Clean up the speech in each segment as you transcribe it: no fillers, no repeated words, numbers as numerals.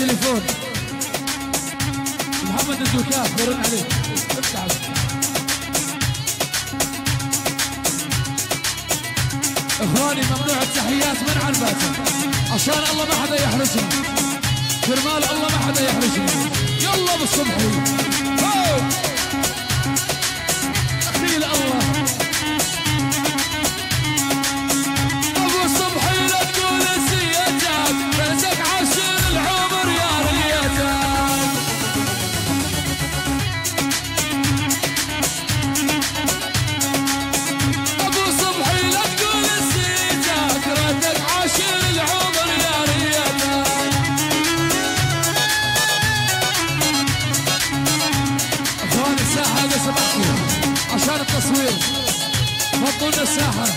التليفون محمد الدوكات برن عليه افتح. اخواني ممنوع التحيات من عرباته عشان الله ما حدا يحرجنا، كرمال الله ما حدا يحرجنا. يلا بالصبحي فوق اخيل الله ابو الصبحي لا تقول نسيتك رزق عاشر العمر يا ريتك. ابو الصبحي لا تقول نسيتك رزق عاشر العمر يا ريتك. اخواني الساحه اذا سمحتوا عشان التصوير فضوا لنا الساحه.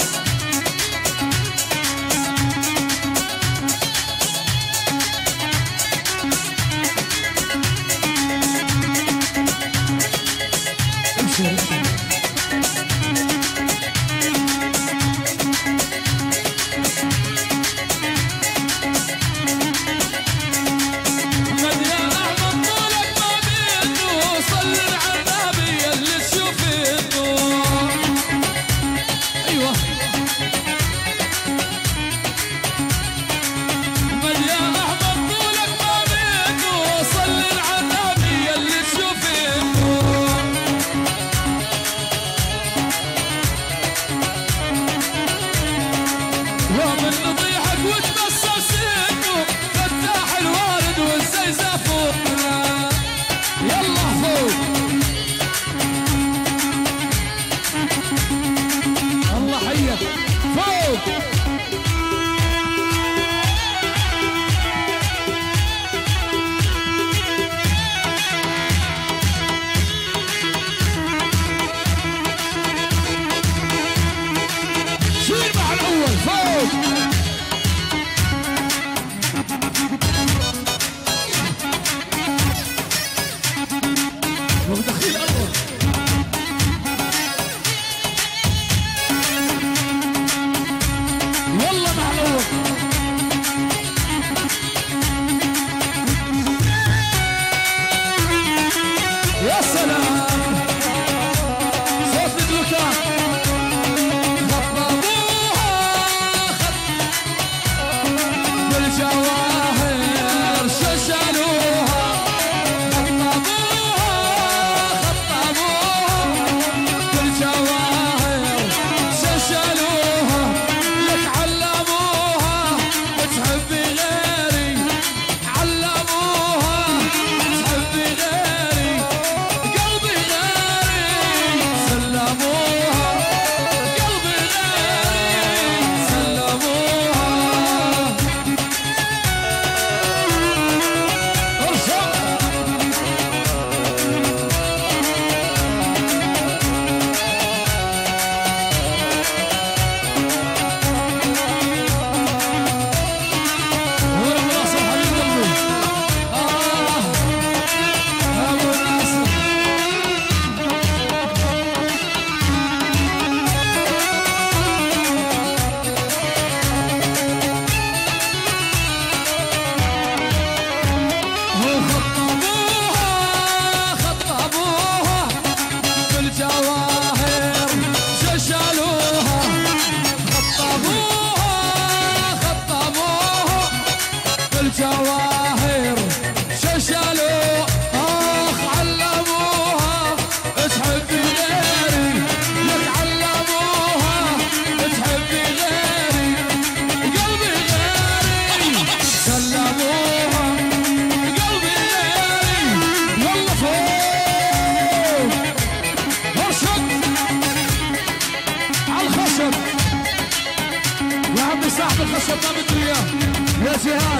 صاحب الخشب ما بده اياه يا جهاد،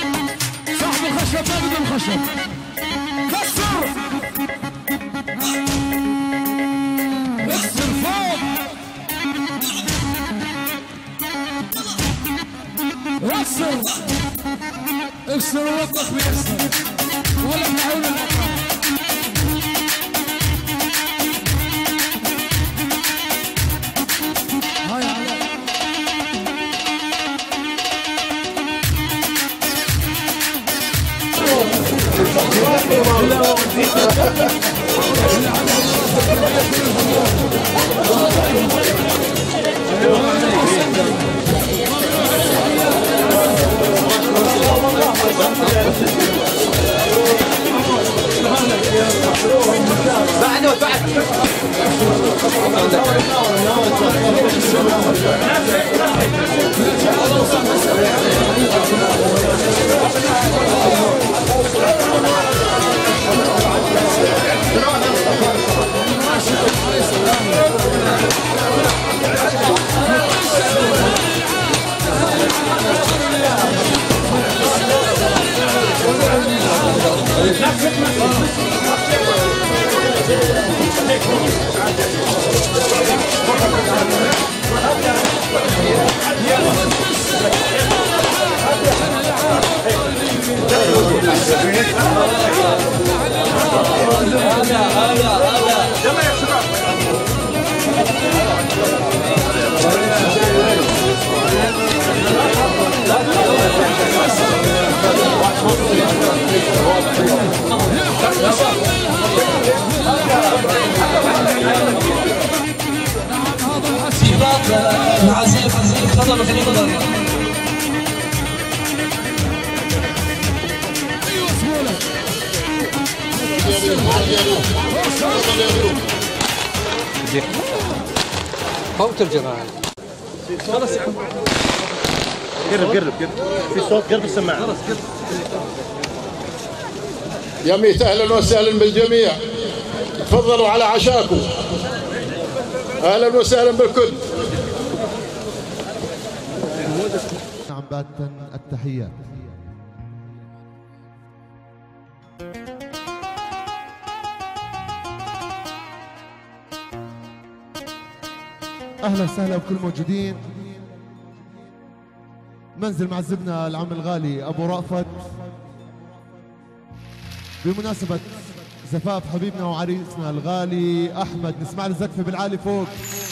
صاحب الخشب ما بده الخشب. كسر اكسر فوق اكسر اكسر ووقف بيكسر ولا بحول المقام. هاي عليك العزيز تفضلوا خلينا نضل. فوت الجماعة خلاص يا عم قرب في صوت قرب السماعة. خلاص قرب. يا ميت اهلا وسهلا بالجميع، تفضلوا على عشاكم. اهلا وسهلا بالكل. نعم باتا التحيات. اهلا وسهلا بكل موجودين. منزل معزبنا العم الغالي ابو رأفت بمناسبة زفاف حبيبنا وعريسنا الغالي احمد. نسمع له زقفة بالعالي فوق.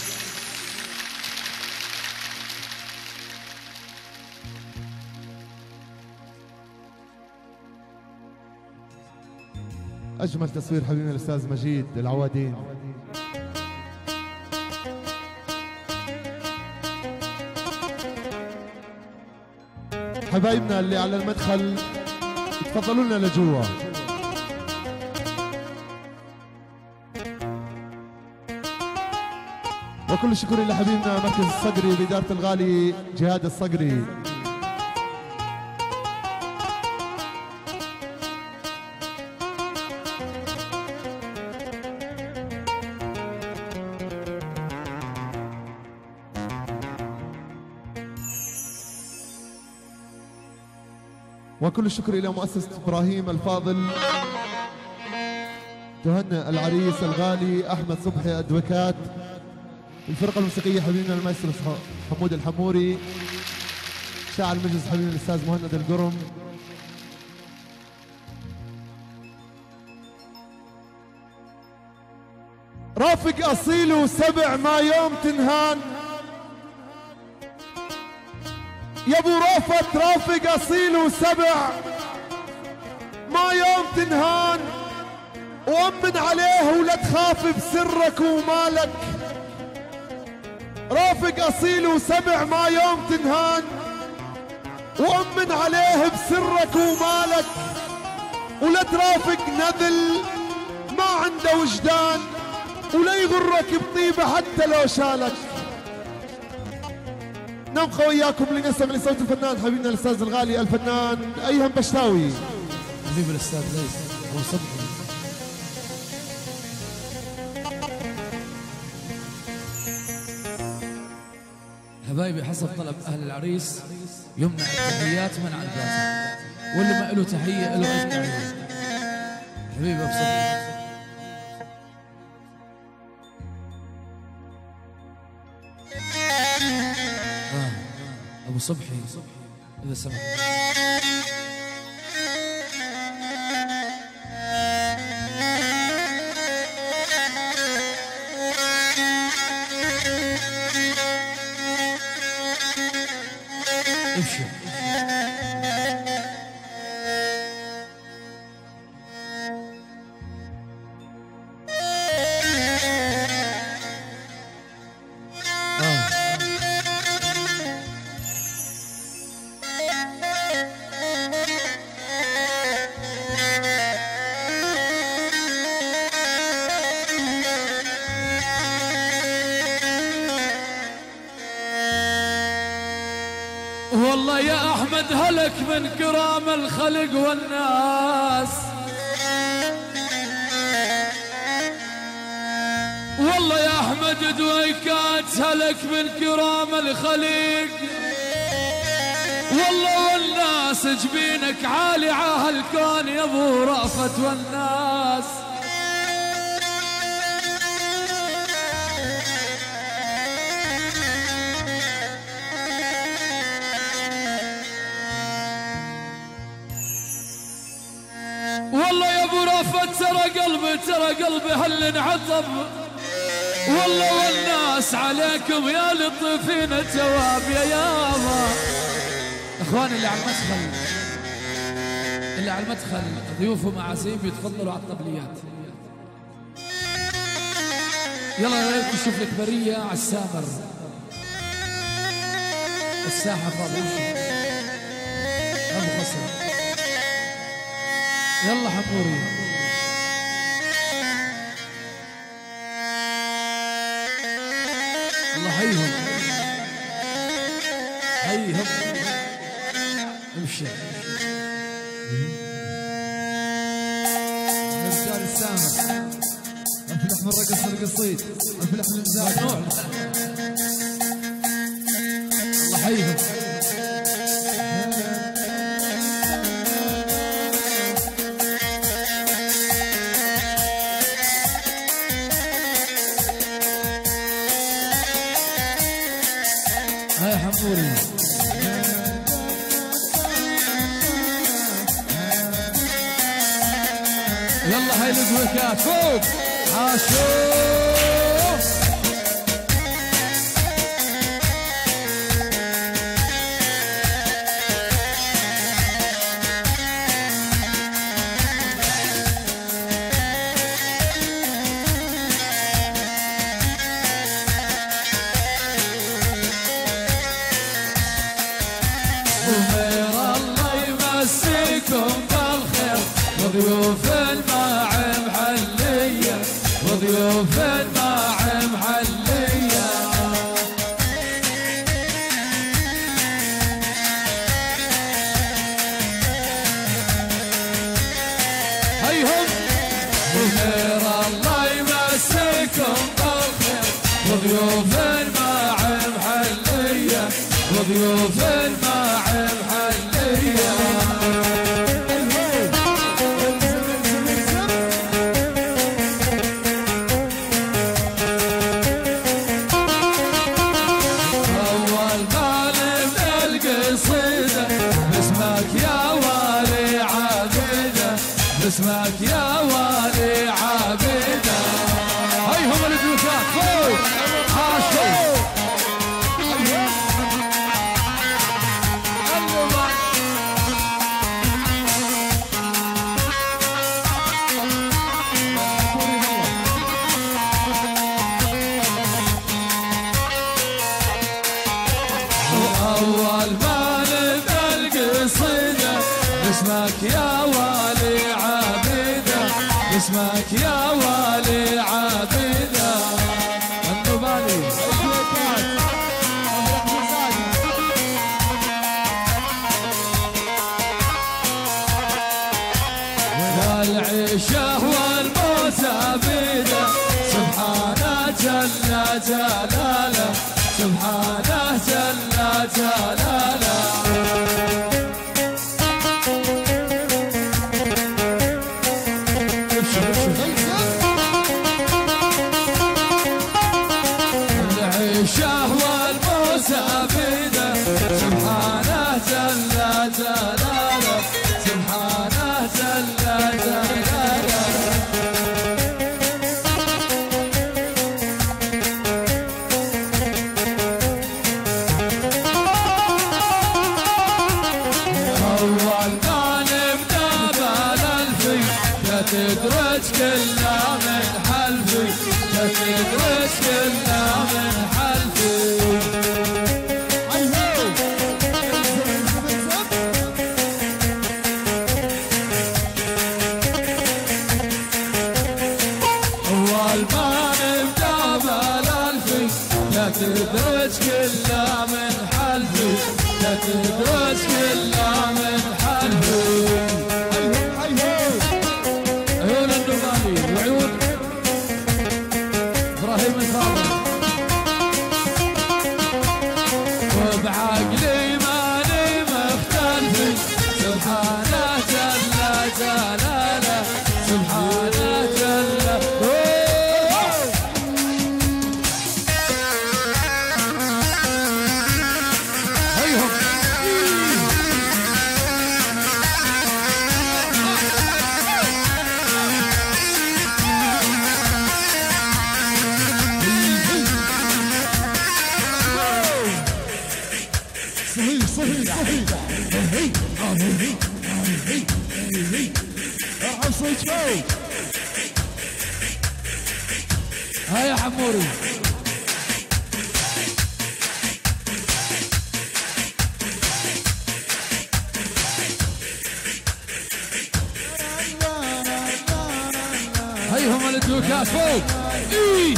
اجمل تصوير حبيبنا الاستاذ مجيد العوادين. حبايبنا اللي على المدخل تفضلوا لنا لجوا. وكل الشكر لحبيبنا مركز الصقري بإدارة الغالي جهاد الصقري. وكل الشكر إلى مؤسسة إبراهيم الفاضل تهنئ العريس الغالي أحمد صبحي أدوكات. الفرقة الموسيقية حبيبنا المايسترو حمود الحموري. شاعر المجلس حبيبنا الأستاذ مهند القرم. رافق أصيل وسبع ما يوم تنهان. يا ابو رافت رافق اصيل وسبع ما يوم تنهان. وامن عليه ولا تخاف بسرك ومالك. رافق اصيل وسبع ما يوم تنهان. وامن عليه بسرك ومالك. ولا ترافق نذل ما عنده وجدان. ولا يغرك بطيبه حتى لو شالك. نبقى وياكم لنستمع لصوت الفنان حبيبنا الاستاذ الغالي الفنان ايهم بشتاوي. حبيب الاستاذ ليث ابو صبحي. حبايبي حسب طلب اهل العريس يمنع التحيات منع الباطل، واللي ما له تحيه له الف تحيه. حبيبي ابو صبحي. ابو صبحي اذا سمحت. ابشر. احمد هلك من كرام الخلق والناس، والله يا احمد دويكات هلك من كرام الخلق، والله والناس جبينك عالي عالكون يا ابو رأفت والناس. والله يا ابو رأفت ترى قلبي هل انعطب، والله والناس عليكم يا لطيفين التواب يا يابا. اخواني اللي على المدخل ضيوف ومعازيم يتفضلوا على الطبليات. يلا يا ريت نشوف لك بريه على السامر، الساحه فاضيه ابو خصر. يلا حموري الله حيهم امشي رجال السامر الفلح من رقص القصيد، الفلح من زاد نوع الله حيهم. هاي حموري يلا هاي الدويكات فوق عاشور. وخير الله يمسيكم بالخير وضيوف الماعم حلية، وضيوف الماعم حلية. هيهم وخير الله يمسيكم بالخير وضيوف الماعم حلية، وضيوف الماعم حلية. أول ما نبدأ القصيدة باسمك يا والي عابدة، باسمك يا والي عابدة. هيهم الدويكات فوق عاشور. أول ما نبدأ القصيدة باسمك يا والي عابدة، باسمك يا والي عابدة. النوباني والعيشة والموت عبيدة، سبحانه جل جلاله، سبحانه جل جلاله. العيشة والموت عبيدة، سبحانه جل جلاله، سبحانه جل جلاله. أول ما نبدأ بالألفي تدرج كلنا من حلفي، تدرج كلنا من حلفي. أول ما نبدأ بالألفي تدرج كلنا من حلفي، تدرج كلنا ابصج فوق. هاي يا حموري. هيهم الدوكات فوق. إيه.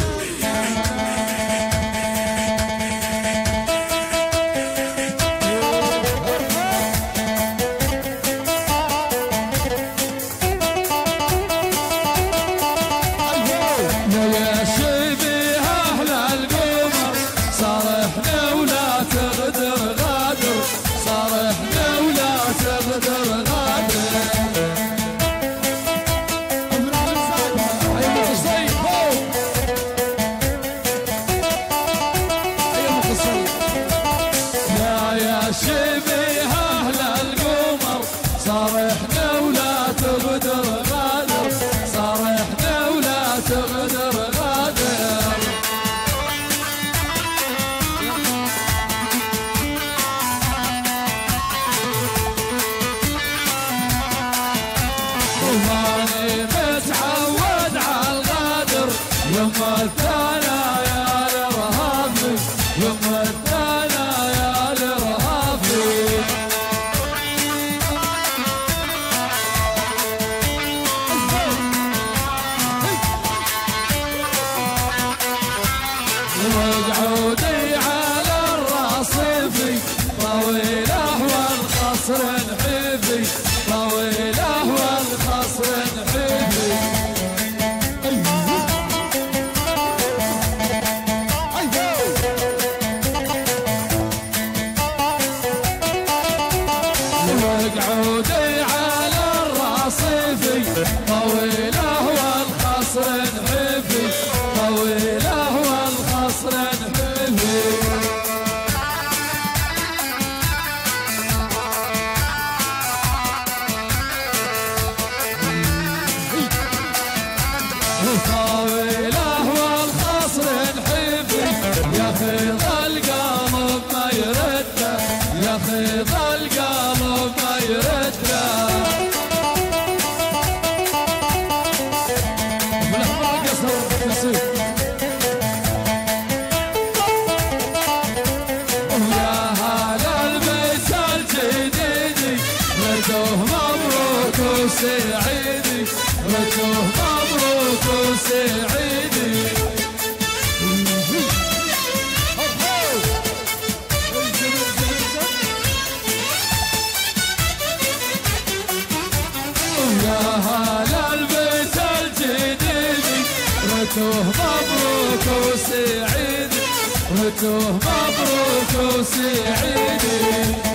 مبروك وسعيدي.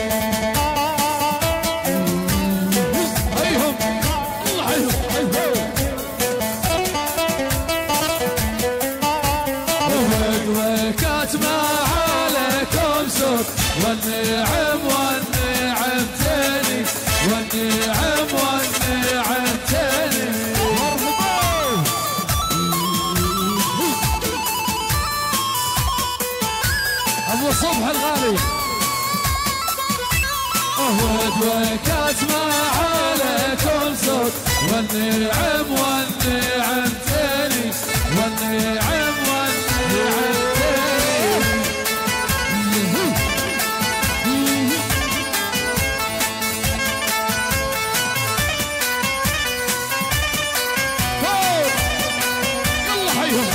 هيهم الله هيهم وكات ما عليكم سوق والنعم والنعم تاني والنعم والنعم تاني. ابو الصبح الغالي وكات ما عليكم سوق والنعم والنعم تاني والنعم والنعم تاني. يلا حيهم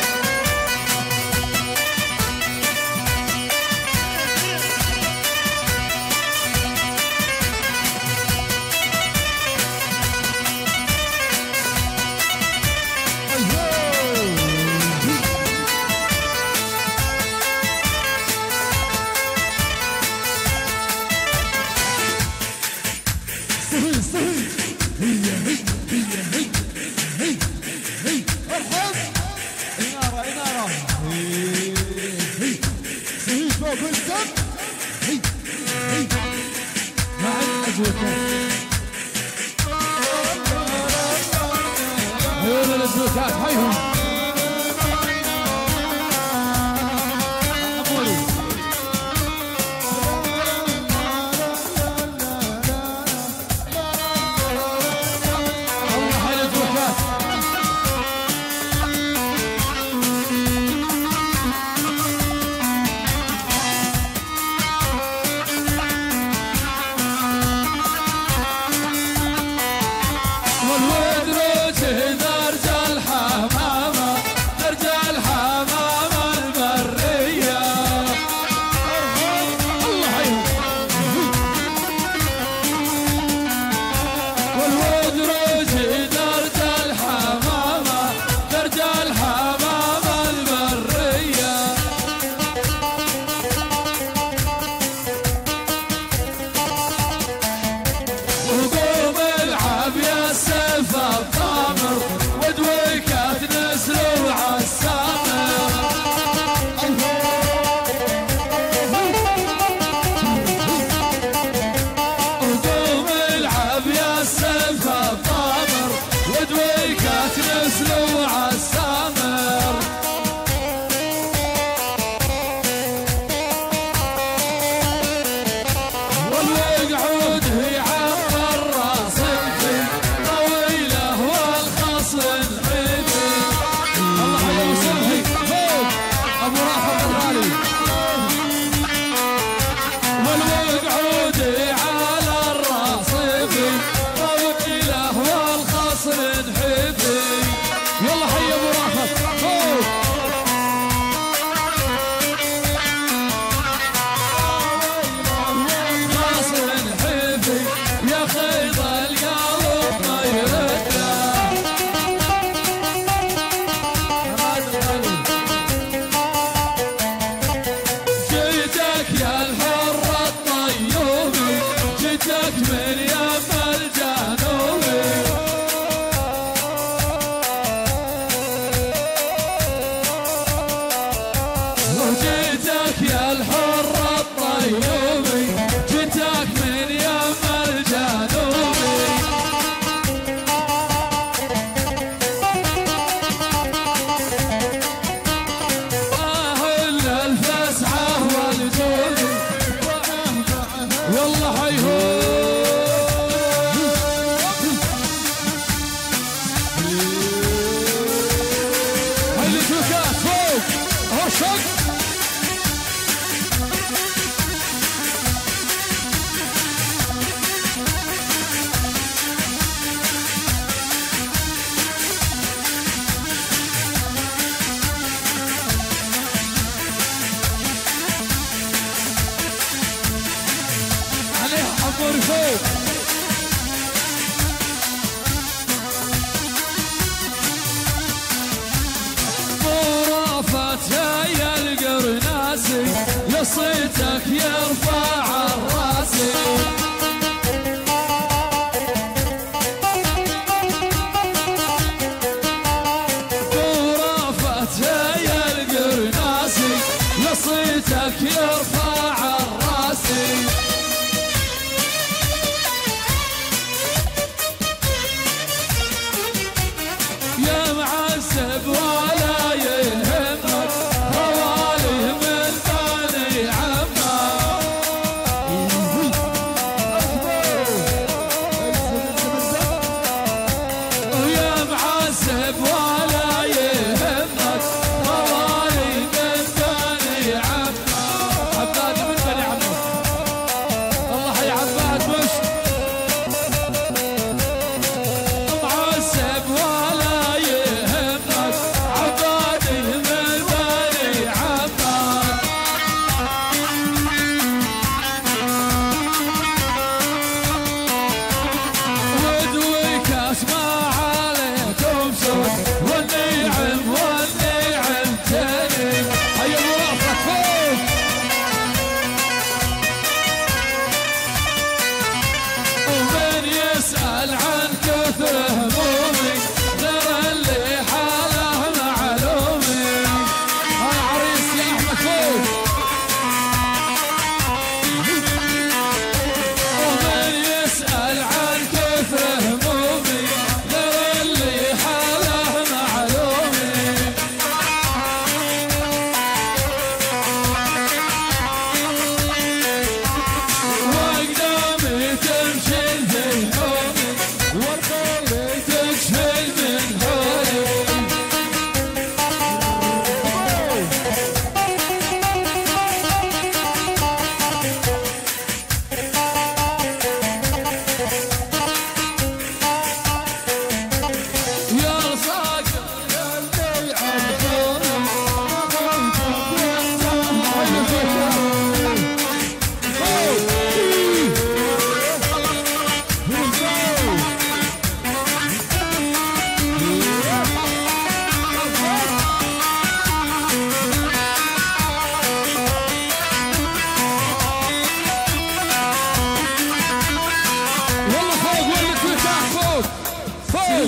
هيون الزوكات هيهم الله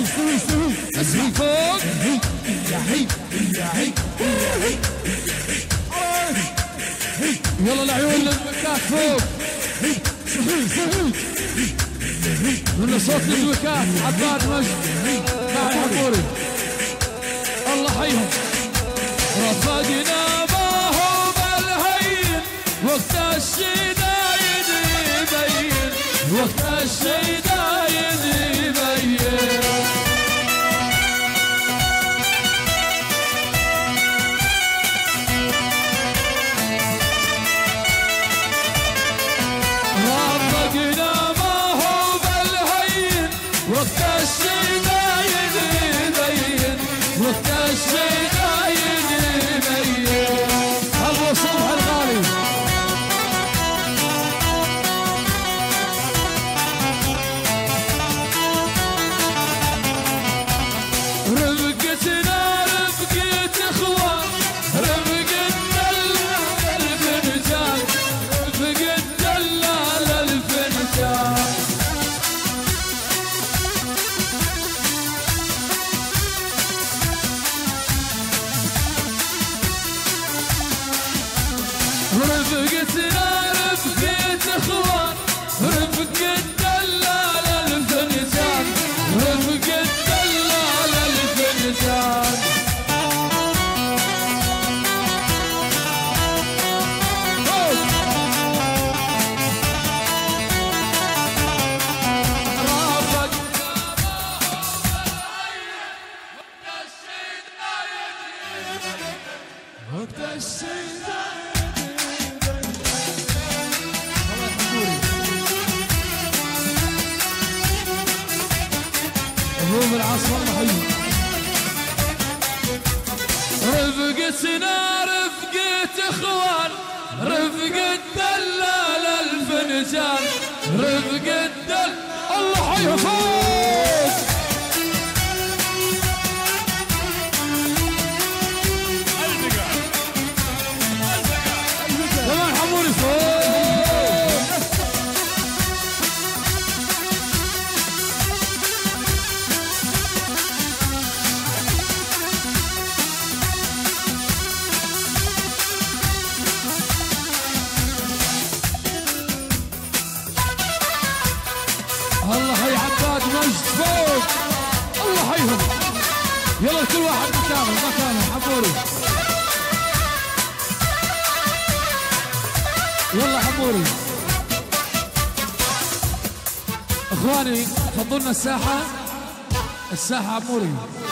اسمع فوق يلا العيون للوكات فوق من صوت الوكات عباد مجد مع الحضوري الله حيهم رفقنا باهو بالهين وقت الشدايد يبين وقت الشدايد يبين رفقنا باهو بالهين وقت الشدايد يبين وقت الشدايد يبين ابو صبح الغالي رفقتنا رفقة اخوان رفقة دلال الفنجان رفقة دلال الفنجان رفقتنا رفقة اخوان رفقة دلال الفنجان رفقة دلال الفنجان وقت الشدايد هو بالعصر الله حلو رفقتنا رفقة اخوان رفقة دلال الفنجان رفقة دل الله حيو فوق كمان حموري فوق الله حي عباد مجد فوق الله حيهم يلا كل واحد مكانه حموري يلا حموري اخواني فضوا لنا الساحه عموري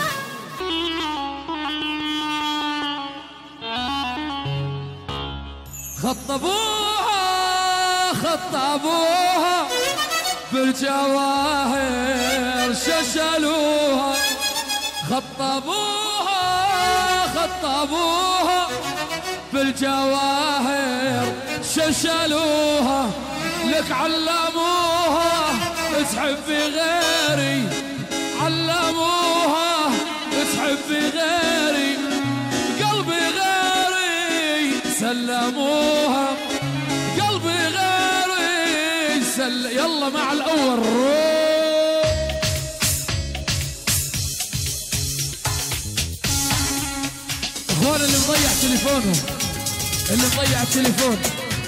خطبوها بالجواهر ششلوها خطبوها بالجواهر ششلوها لك علموها تحبي غيري علموها تحبي غيري قلبي غيري سلموها قلبي غيري يلا مع الأول اخوان اللي مضيع تليفونه اللي مضيع التليفون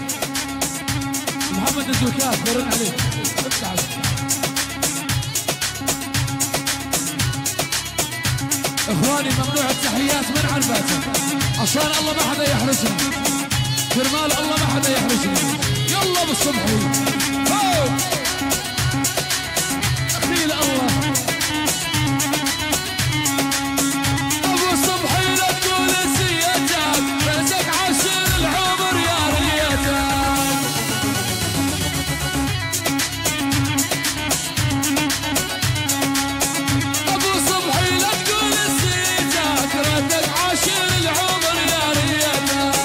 محمد الزكاة برن عليه افتح اخواني ممنوع التحيات من عرباته عشان الله ما حدا يحرسنا كرمال الله ما حدا يحرسنا يلا بالصبحي فوق اخيل الله ابو صبحي لا تقول سيادات بسك عشر العمر يا ريتك ابو صبحي لا تقول سيادات ردك عشر العمر يا ريتك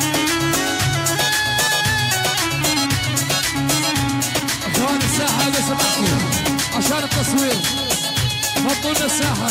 اخوان الساحه اذا سمحتوا عشان التصوير فضوا لنا الساحه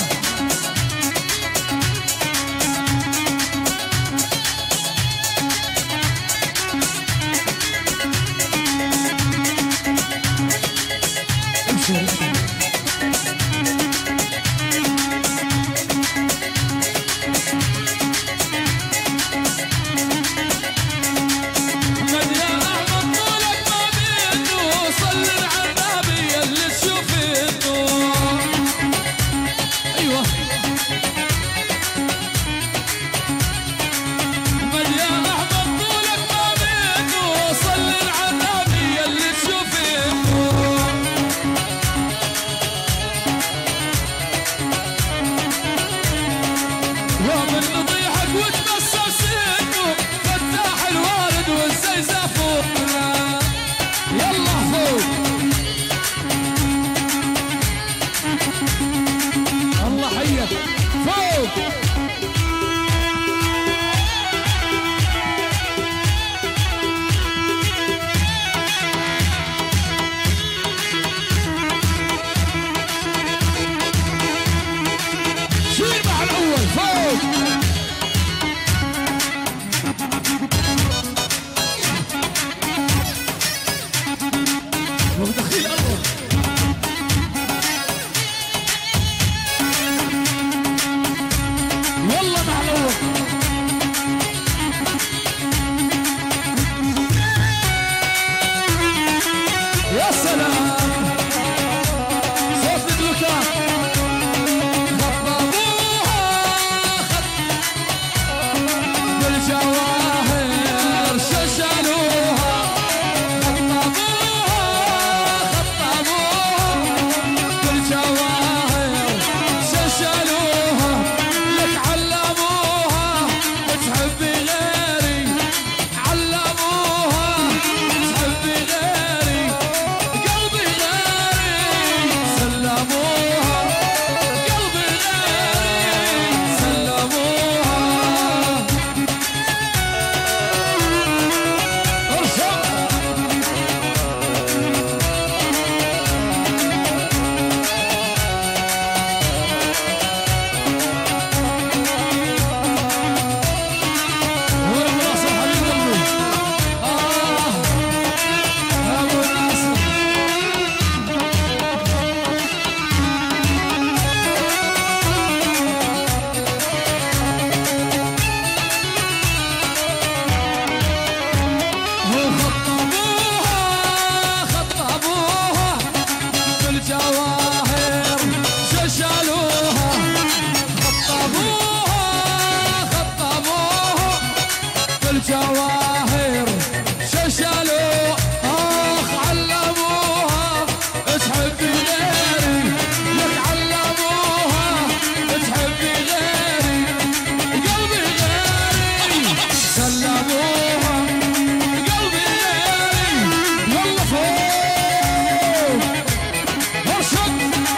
ودخيل الله والله معلوم يا سلام صوت الدكان خطبوها بالجواهر ششلوها خطبوها بالجواهر ششلوها لك علموها تحبي غيري علموها تحبي غيري قلبي غيري سلموها قلبي غيري سلموها ارسم هو ابو ناصر حبيب قلبي ابو ناصر خطبوها بالجواهر ششلوها خطبوها بالجواهر ششلوها علموها تحبي غيري لك علموها تحبي غيري قلبي غيري سلموها قلبي غيري يلا فوق ارشد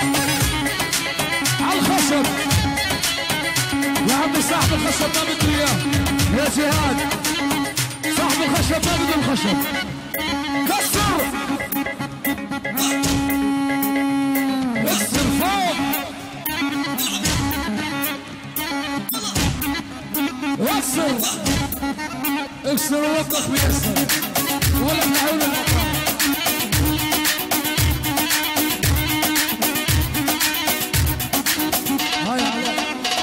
على الخشب يا عمي صاحب الخشب ما بدي اياه يا جهاد صاحب الخشب ما بدي الخشب كسر اكسر فوق واكسر اكسر ووقف ويسر ولا من حول الاطراف هاي علاء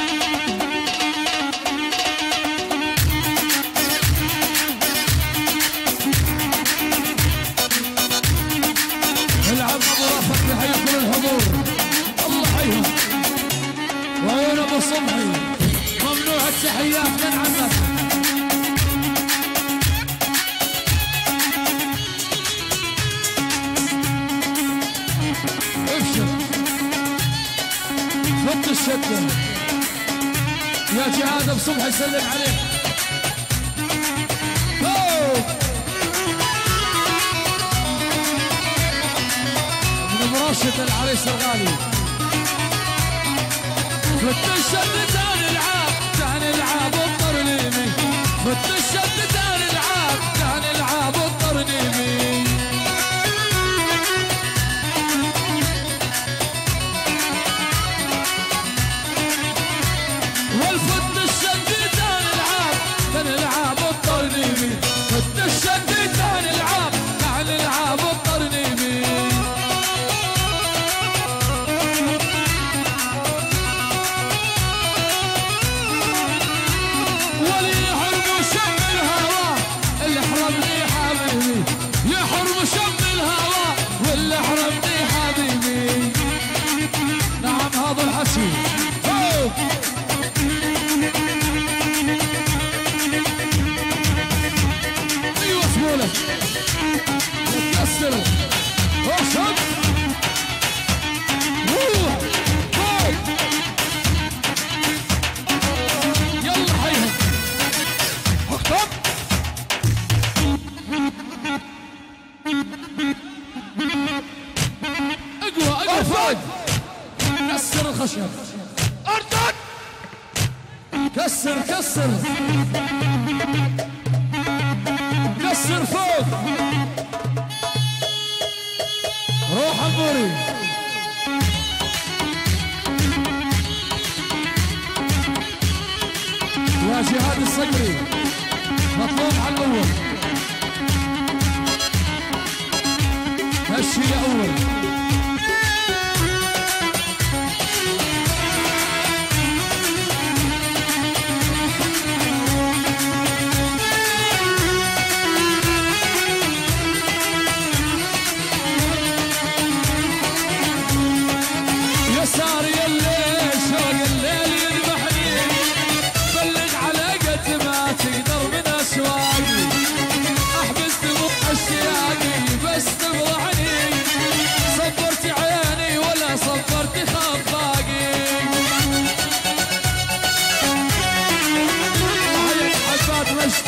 العب ابو رافق بحي كل الحضور الله حيهم وعيون ابو صبحي ممنوع التحيات من عمك ابشر فت الشده يا جهاد ابو صبحي يسلم عليك فوق ابن راشد العريس الغالي فت الشد تاني العاب الطرنيمي فت الشد تاني العاب الطرنيمي والفت الشد تاني العاب الطرنيمي فت الشد تاني العاب الطرنيمي ولي حرم شم الهوى اللي حرمني حبيبي يا حرم شم الهوى واللي حرمني حبيبي نعم هذا الحكي فوق ايوه سهولك تكسر ارشد روح فوق يلا حيهم اكتب اقوى فوق كسر الخشب ارتد كسر فوق روح عموري مع جهاد الصقري مطلوب على الاول. هالشي يا اول. يسار يا الليل شوق الليل يذبحني، بلغ على قد ما تقدر من اسواقي، احبس دموع اشتياقي بس تفضحني، صبرت عيني ولا صبرت خفاقي. حبات مشت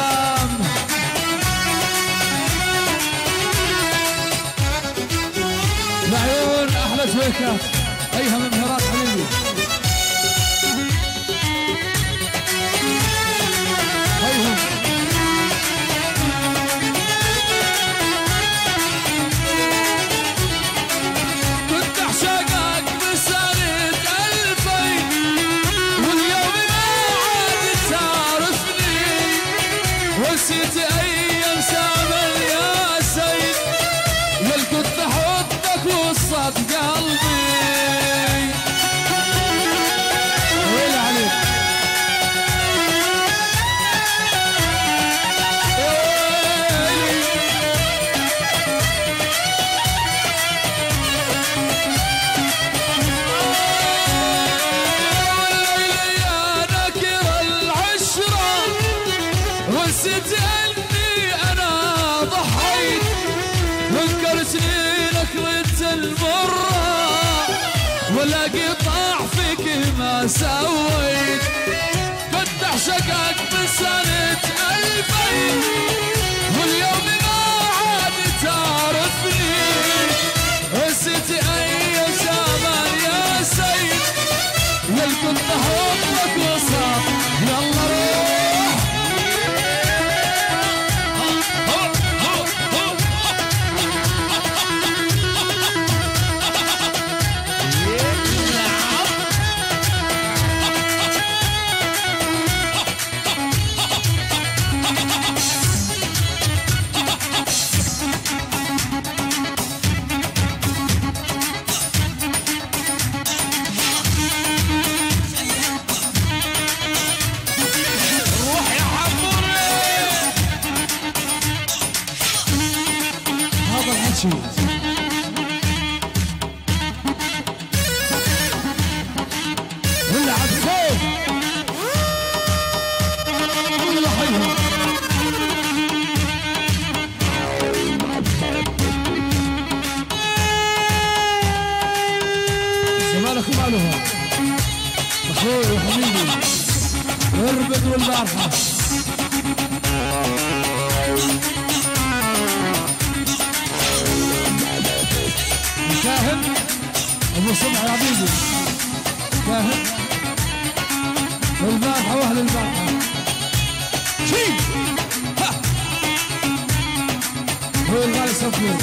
سلام العيون احلى شويكات ايها من مهرات حبيبي ايهم كنت اعشقك بسنة 2000 واليوم ما عاد تعرفني ونسيت ايام زمن يا سيد بل كنت احطك وسط قلبي ويلي عليك ونسيت اني انا ضحيت وذكرتني لك المرة ولا قطع فيك ما سويت كنت اعشقك من سنة 2000 واليوم ما عاد تعرفني نسيت ايام زمان يا سيد بل كنت احبك وصار يلا روح ولعب فوق والله حيهم زمانك مالها اخوي وحبيبي اربد والبارحه كاهن ابو سمع يا حبيبي كاهن والبارحه واهل البارحه شي هو الغالي صفور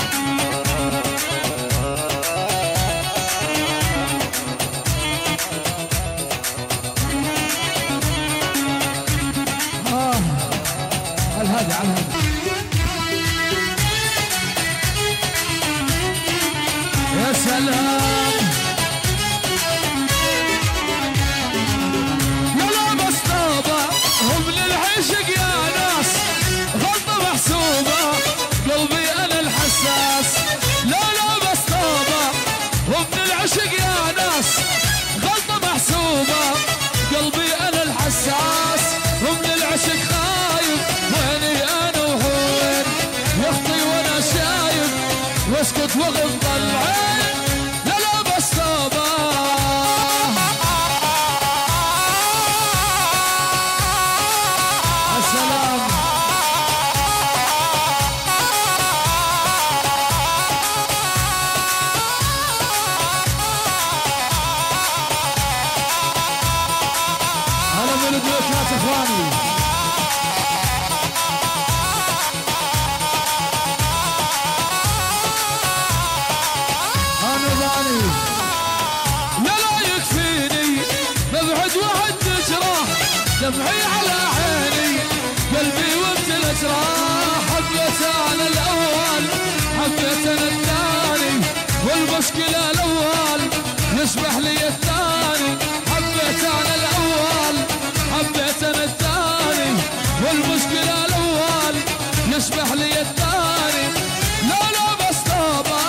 على الهادي على الهادي يا سلام يلا بس طابة هم للعشق يا ناس غلطة محسوبة قلبي أنا الحساس لا بس طابة هم للعشق يا ناس غلطة محسوبة قلبي أنا الحساس هم للعشق خايف ويني أنا وهوين يخطي وأنا شايف واسكت وغمض العين لا بس طابة السلام أنا من الدوكات إخواني لا يكفيني مبعد وعد جراح دمعي على عيني قلبي وقت الجراح حبيت انا الاول حبيت انا الثاني والمشكله الاول يشبه لي الثاني حبيت انا الاول حبيت انا الثاني والمشكله الاول يشبه لي الثاني لا بس طابه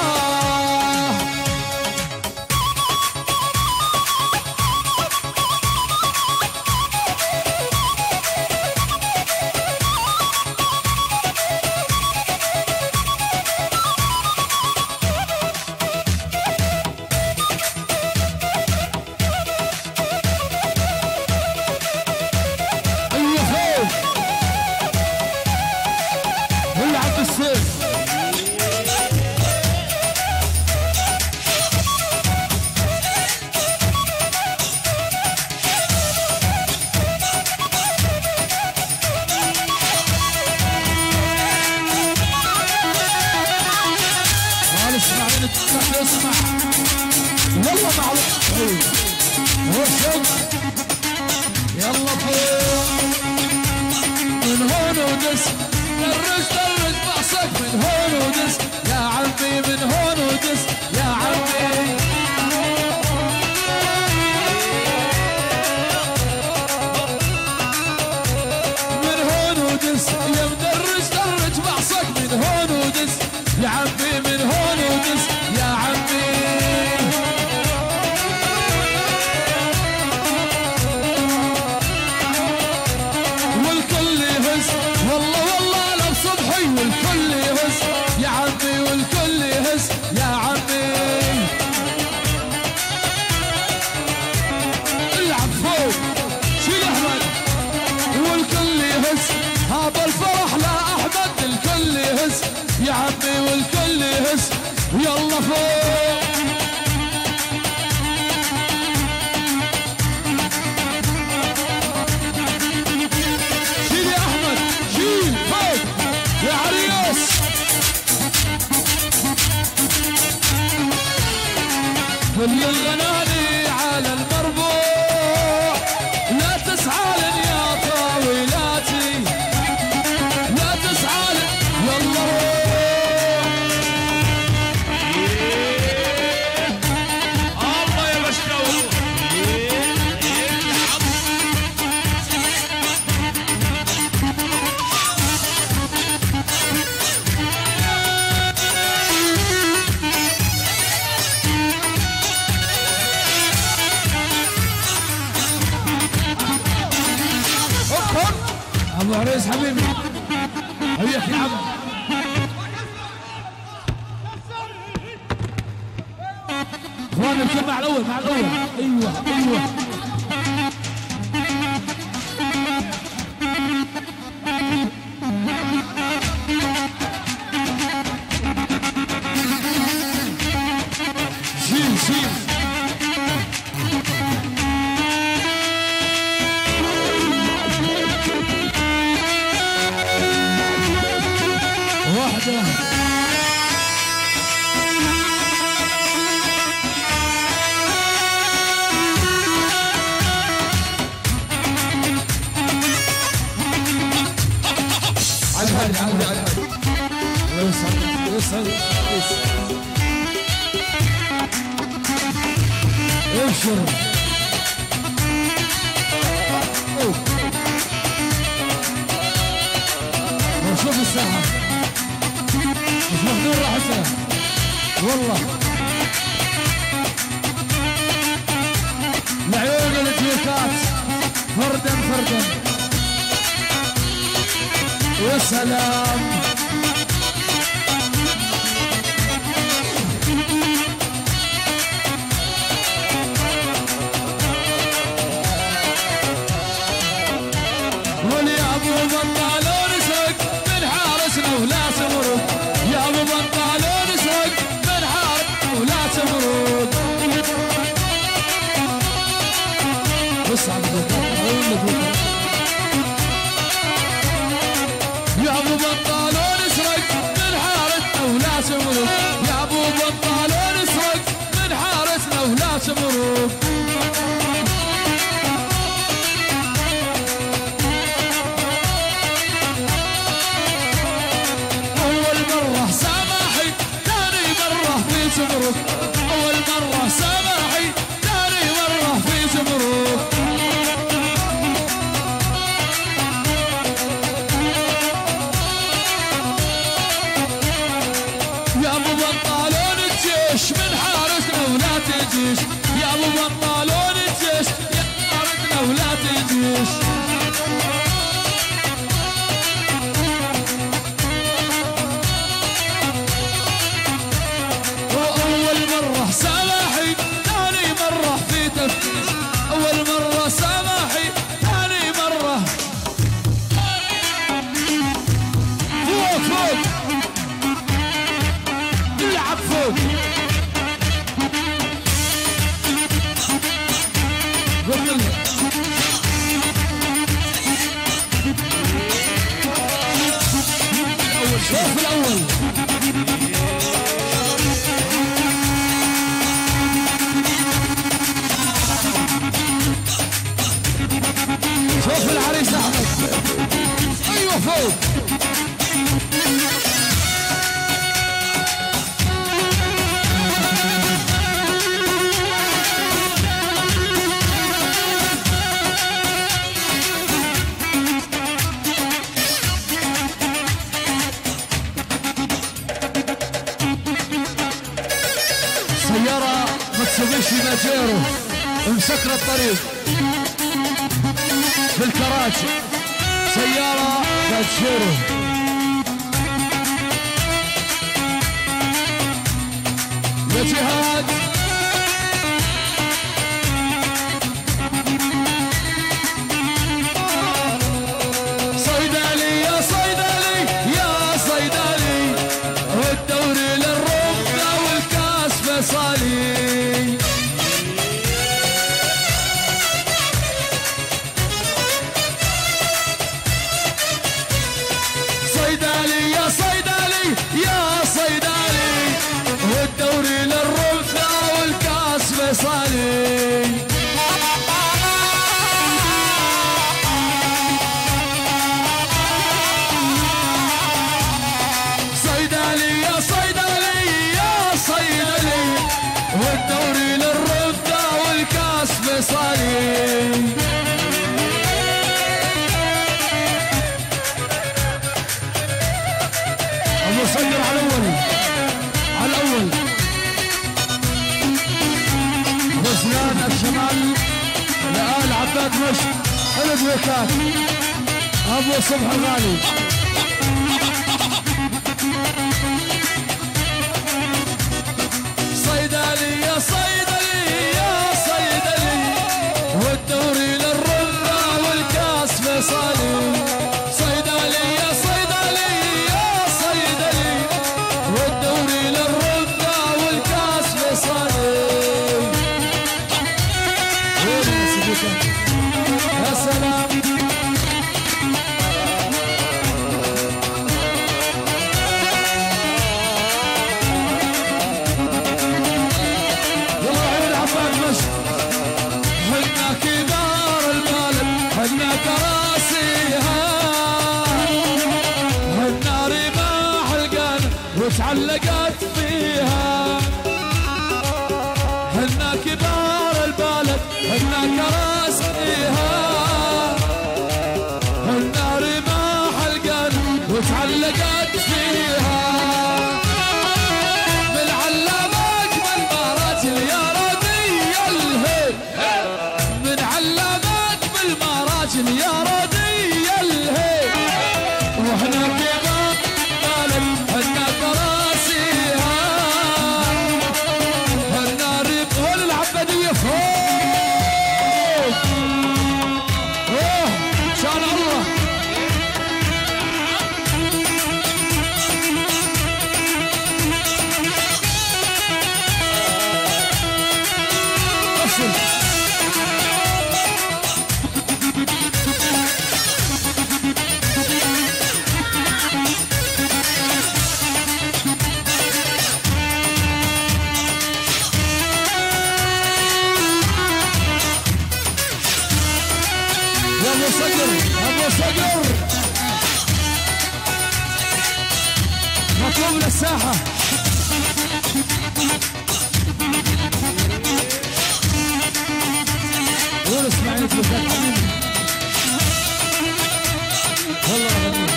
ودس درج بعصك من هون ودس يا عمي من هون ودس يا عمي من هون ودس يا مدرج درج بعصك من هون ودس يا عمي من هون ودس يا عمي والكل يهز يا عمي والكل يهز يا عمي العب فوق شيل احمد والكل يهز هذا الفرح لا احمد الكل يهز يا عمي والكل يهز يلا فوق شيل يا احمد شيل فوق يا عريس كل الغناني على المربوع لا تسعالن يا طاولاتي لا تسعالن يلا الله يا بشكاوي ابو عريس حبيبي هيك يا عم اخوان الكل مع الاول مع الاول ايوه ايوه شيل شيل واحدة على الهادي على الهادي يسعد يسعد ابشر شوف الساحة مش مخدور راح الساحة والله العيون الجيكات فردا فردا يا سلام ولي ابو بطالون سرق من حارسنا ولا تمرق يا ابو بطالون سرق من حارسنا ولا تمرق بس عم يا ابو بطالون سرق من حارسنا ولا تمرق يا ابو بطالون سرق من حارسنا ولا تمرق زمرك أول مرة سامحي ثاني مرة في زمرك يا أبو بطالون الجيش من حارسنا ولا تجيش يا أبو بطالون الجيش يا حارسنا ولا تجيش سامحي ثاني مرة في تفتيش أول مرة سامحي ثاني مرة فوق فوق العب فوق شوف الأول شوف العريس احمد ايوه فوق. سيارة متسوبيشي ماجيرو مسكرة الطريق بالكراتي، سيارة ماجيرو يا جهاد. صيدلي يا صيدلي يا صيدلي، والدوري للركبة والكاس فيصلي. صيدلي يا صيدلي يا صيدلي، والدوري للركبة والكاس فيصلي. صيدلي يا صيدلي يا صيدلي، والدوري للركبة والكاس فيصلي. ابو صقر على الاول، على الاول. غزلان الشمال لآل عباد مشط الادويكات، ابو صبح الغالي. صيدلي يا صيدلي يا صيدلي، والدوري للركبة والكاس فيصلي. صيدلي يا صيدلي يا صيدلي، والدوري للركبة والكاس فيصلي. يا سلام. والله عيد عباد مشط، حنا كبار البلد، حنا كراسيها، حنا رماح القلب وتعلقت فيها. حنا كبار البلد، حنا كراسيها، حنا رماح القلب وتعلقت فيها. بنعلمك من مراجل يا رضي الهي، بنعلمك بالمراجل يا رضي الهي. واحنا كبار البلد، حنا كراسيها، حنا رماح العبدية فوق. اوه شان الله. افصل. يا ابو صقر، ابو صقر مطلوب للساحة. قول اسماعيل فلوسات حبيبي، والله غني.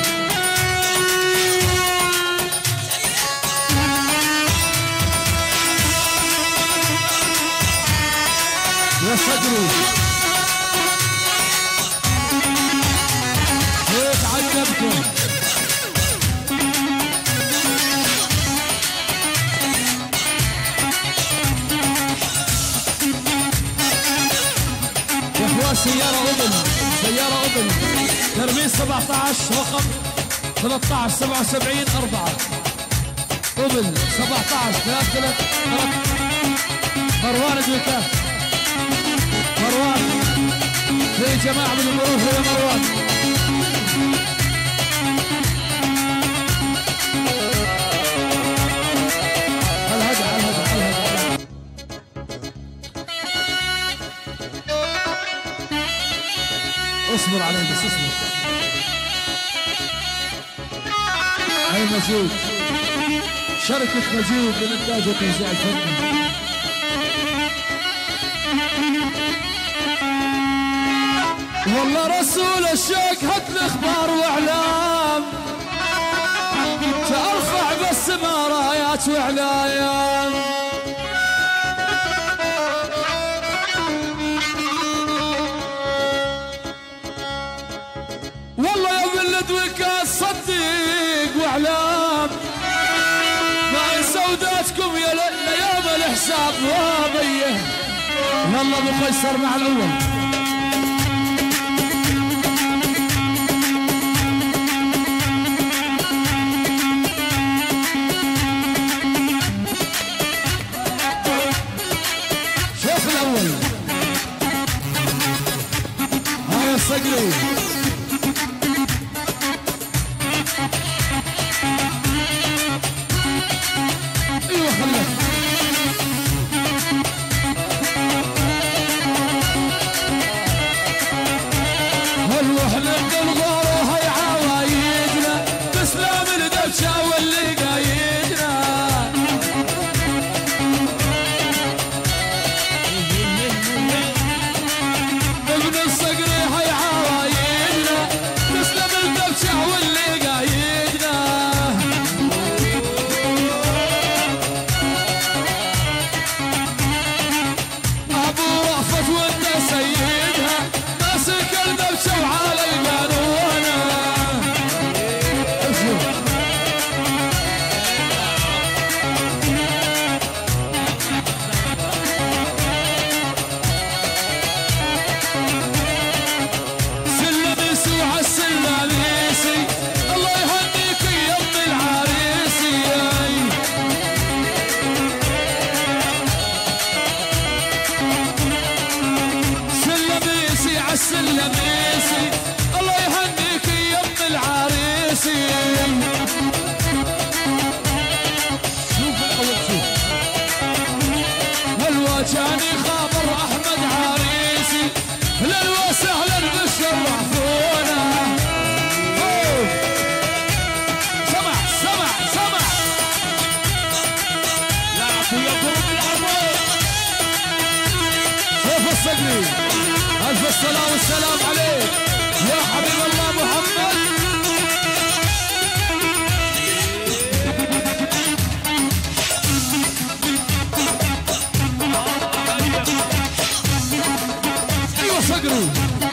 يا صقري هيك عجبكم. يا اخوان سيارة اوبل، سيارة اوبل ترميز 17 رقم 13 77 4 اوبل 17 3 مروان دويكات. مروان في جماعة من المروف يا مروان. اصبر علي بس اصبر. مجيد، شركة مجيد للإنتاج والتوزيع الفني. والله رسول الشوق هات الاخبار واعلام، ترفع بالسما رايات واعلام. والله يا ولد وكاس صديق واعلام، ما سوداتكم يا يوم الحساب وابيه. يلا ابو قيصر مع الاول. صقري ايوه خلك والوحنا بالغور هي عوايدنا، تسلم الدبشه واللي قايدنا. ابن الصقري هي عوايدنا، تسلم الدبشه واللي قايدنا. ابو رأفت وانت سيدها، ماسك الدبشه وعلى القانونه. سلميسي وعالسلاميسي، الله يهنيك يا ام العريسي. سلميسي عالسلميسي، الله يهنيك يا ام العريسي. شوف الاول شوف الوجاني خابر احمد عريسي، اهلا وسهلا بالشرفونا. سمع سمع سمع لا اخويا ضرب العمود. شوف الصقري، الف الصلاه والسلام عليك يا حبيب الله محمد. ايوه صقري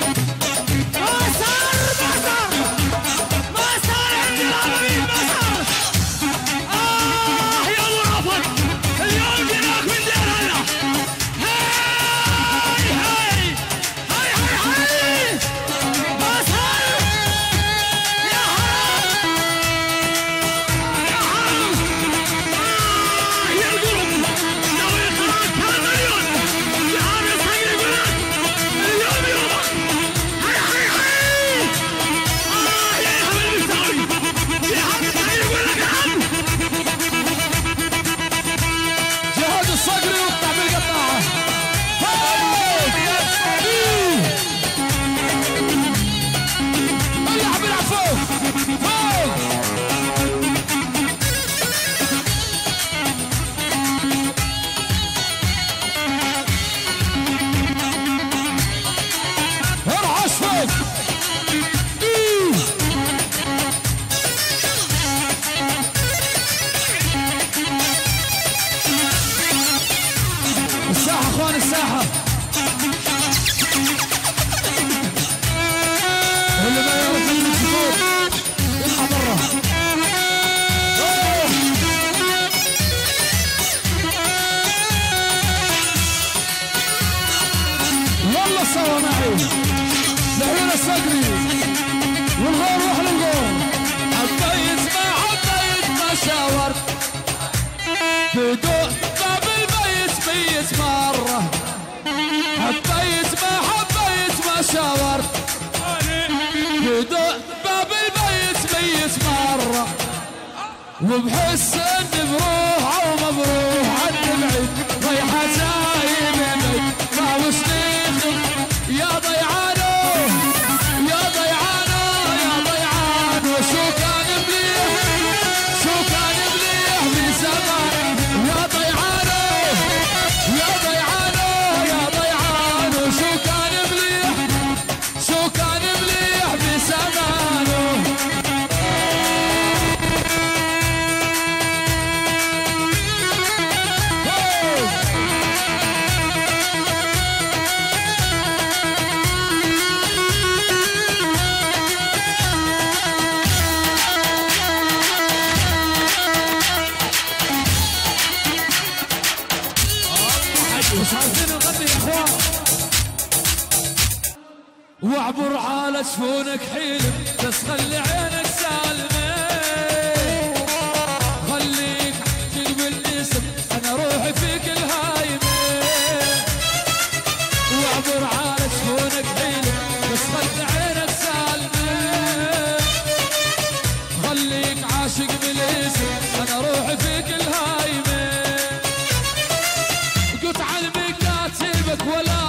جهاد الصقري واقطع بالقطاعه. طلع بالعفو فوق. ارعش فوق. الساحة اخوان الساحة، واللي ما يعرف الجمهور يطلع برا. والله سوا معي لهين الصقري والغور روح للغور. حبيت ما شاورت بدون باب البيت ميت مرة. حبيت ما شاورت بدون باب البيت ميت مرة. وبحس اني بروح او مبروح عني بعيد، ضيحة زايد بعيد ما وسنيخ يا ضيعانو يا ضيعانو يا ضيعان. وشو كان مليح على جفونك حيلم بس خلي عينك سالمة خليك عاشق بالاسم انا روحي فيك الهايمة واعبر على جفونك حيلم بس خلي عينك سالمة خليك عاشق بالاسم انا روحي فيك الهايمة قطع المكاتبك ولا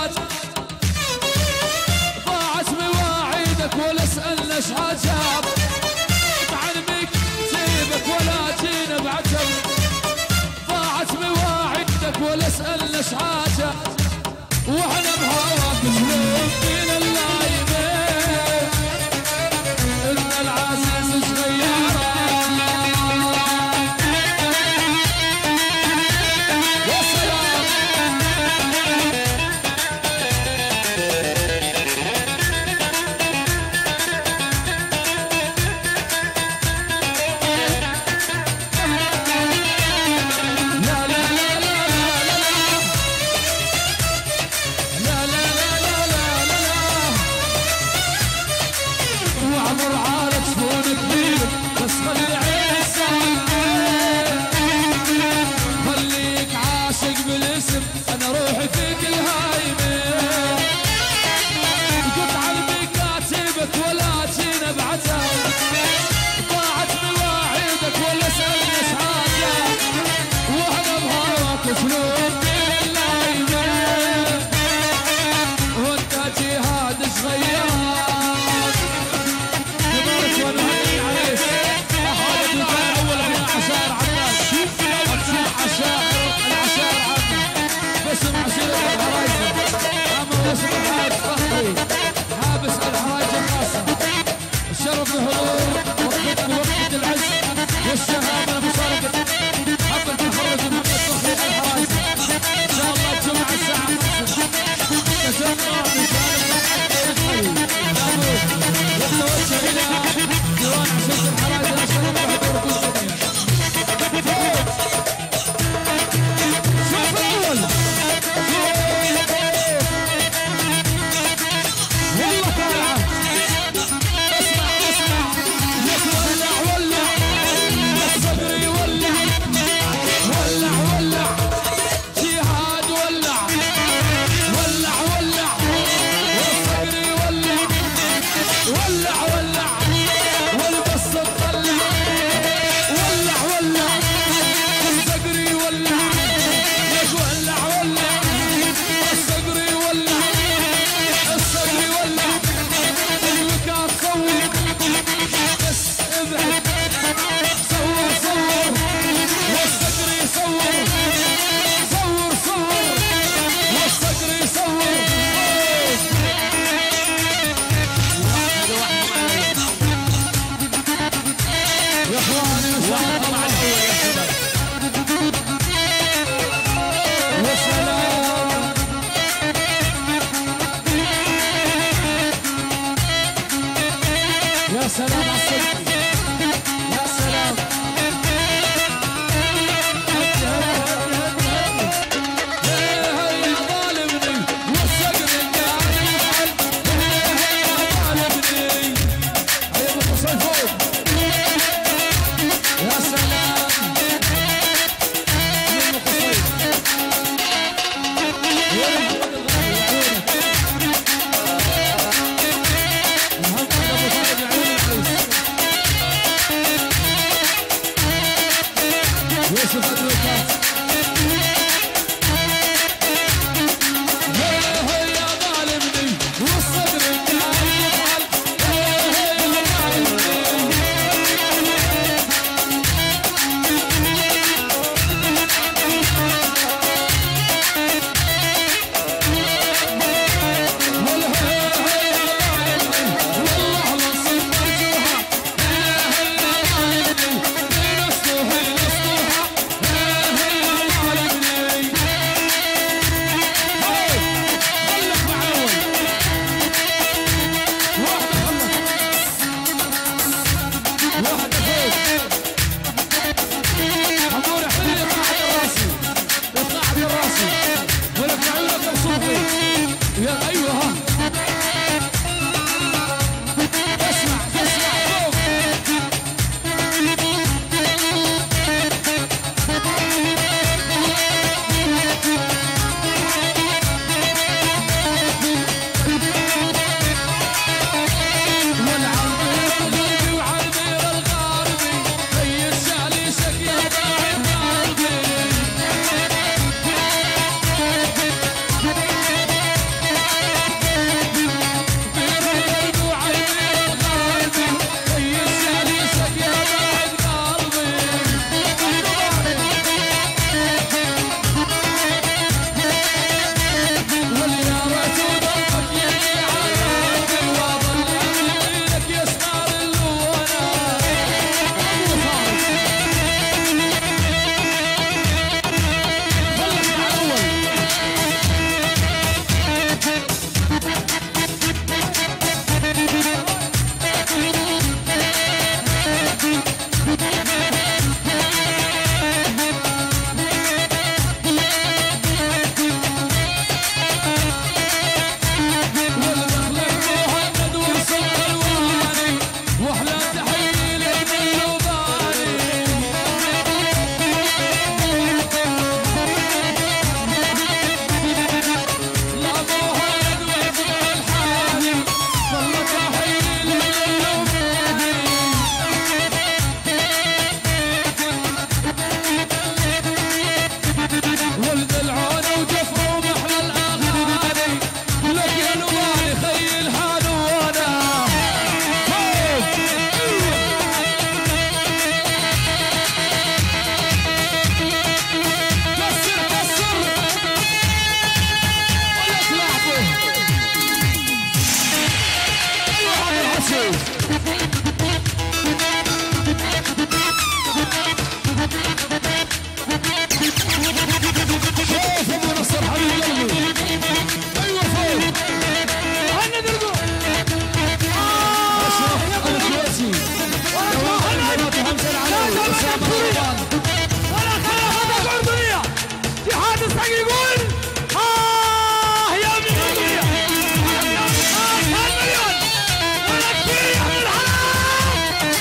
ضاعت مواعيدك ولا سألنا ايش عجب تعلمك سيبك ولا جينا بعتب ضاعت مواعيدك ولا سألنا ايش عجب واحنا بهواك شلون فينا اللايمة ان العزيز صغيرة يا سلام واعبر على جفونك حيلك بس خلي عينك سالمة خليك عاشق بالاسم انا روحي فيك الهايمة قطع المكاتبك ولا جينا بعتب ضاعت مواعيدك ولا سألنا ايش عاجب واحنا بهواك شلون بين اللايمة وانت جهاد صغيرات باسم عشيرة الحرايجة عمر باسم الحاج فخري حابس الحرايجة الخاصة الشرف الحضور وقت العز والشهامة بصالة حفل تخرج محمد فخري الحرايجة ان شاء الله الجمعة الساعة 5 تجمع بجانب فخري ناموس يتوجه الى ديوان عشيرة الحرايجة الشرف وحضوركم جميعا والله طالعة اسمع لك ولع الصدر يولع جهاد ولع والصدر يولع والبص تطلع ولع الصدر يولع لك ولع الصدر يولع الوكا صور بس ابعد صور والصدر يصور صور والصدر يصور يا اخواني ان شاء الله مع الاول يا شباب يا سلام يا سلام على الصدق يا سلام هيا ظالمني وسقني الجاهل هيا ظالمني هيا بالقصير فوق يا سلام يا بالقصير يا محمد يوسف أدوكات هيا ظالمني والصدر الجاي يفعل هيا ظالمني والله نصيب مرجوها أسامة رمضان ولا خلافة الأردنية جهاد الصقر يقول يا مليون مليون ولك فيه من الحرام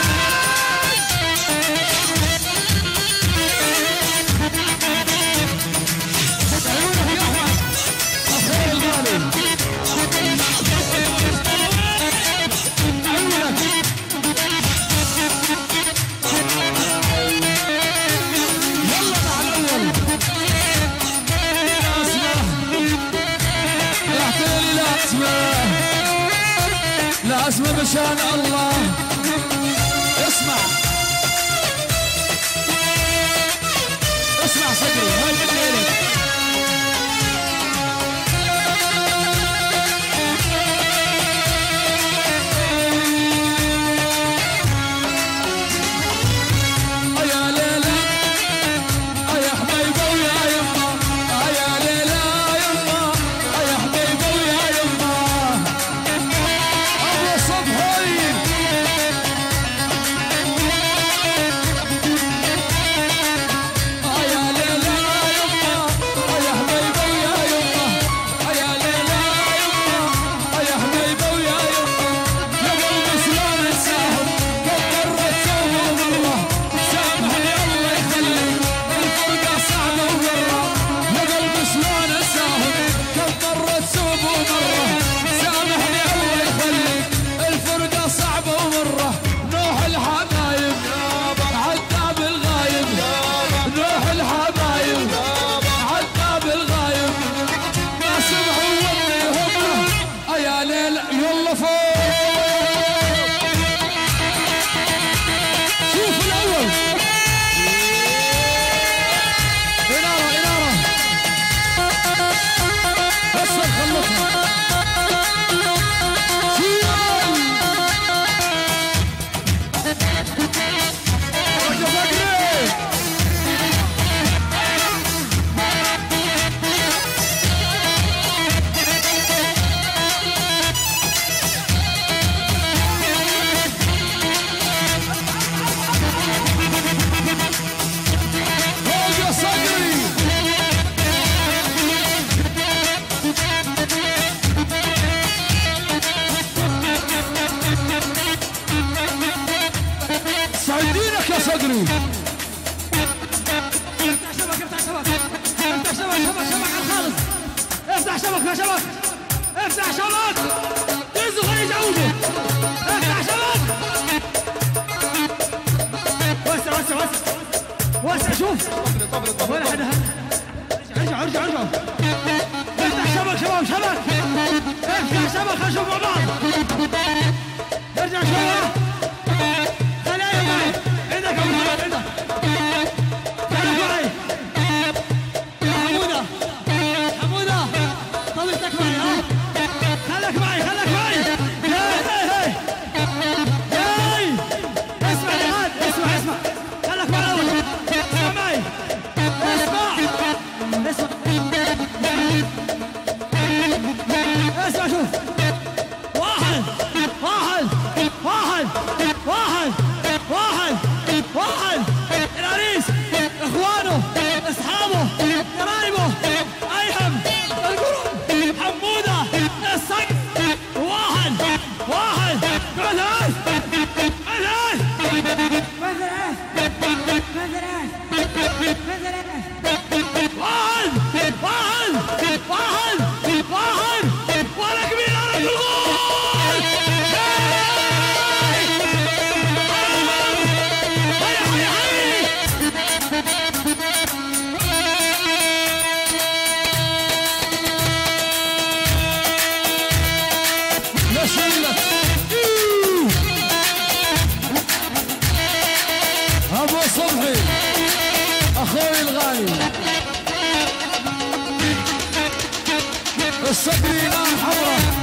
عيونك يا أحمد أخوي الغالي لا اسمع بشان الله اسمع اسمع صدري هاي بالليل يا ليلى يا حبيبه ويا يما يا ليلى يما يا حبيبه ويا يما ابو صبحي يا ليلى يما يا حبيبه ويا يما يا ليلى يما يا حبيبه ويا يما يا قلبي شلون انساهم كبرت سوى مره سامحني الله يخليك الفرقه صعبه ومره يا قلبي شلون انساهم كبرت سوى مره سامحني الله يخليك الفرقه صعبه ومره نوح الحبايب عذاب الغايب نوح الحبايب عذاب الغايب ما سمعوا وطيهم يا ليل يلا فوق شوف الاول اناره بس خلصنا فوق يا صقري سعيدينك يا صقري افتح شبك على الخالص افتح شبك يا شبك افتح شبك تنزل خليج عوده افتح شبك وسع شوف ولا حدا ارجع افتح شبك شباب افتح شبك خلينا نشوف مع بعض ارجع شويه خلينا معي عندك ابو محمد عندك خليك معي حموده طلعتك معي ها خليك معي هاي اسمع يا هاد اسمع خليك معي الاول اسمع معي اسمع شوف واحد العريس اخوانه اصحابه قرايبه ايهم القرب حموده الصقر واحد واحد ولا كبير على الجول ابو صبحي اخوي الغالي الصقري نار حمراء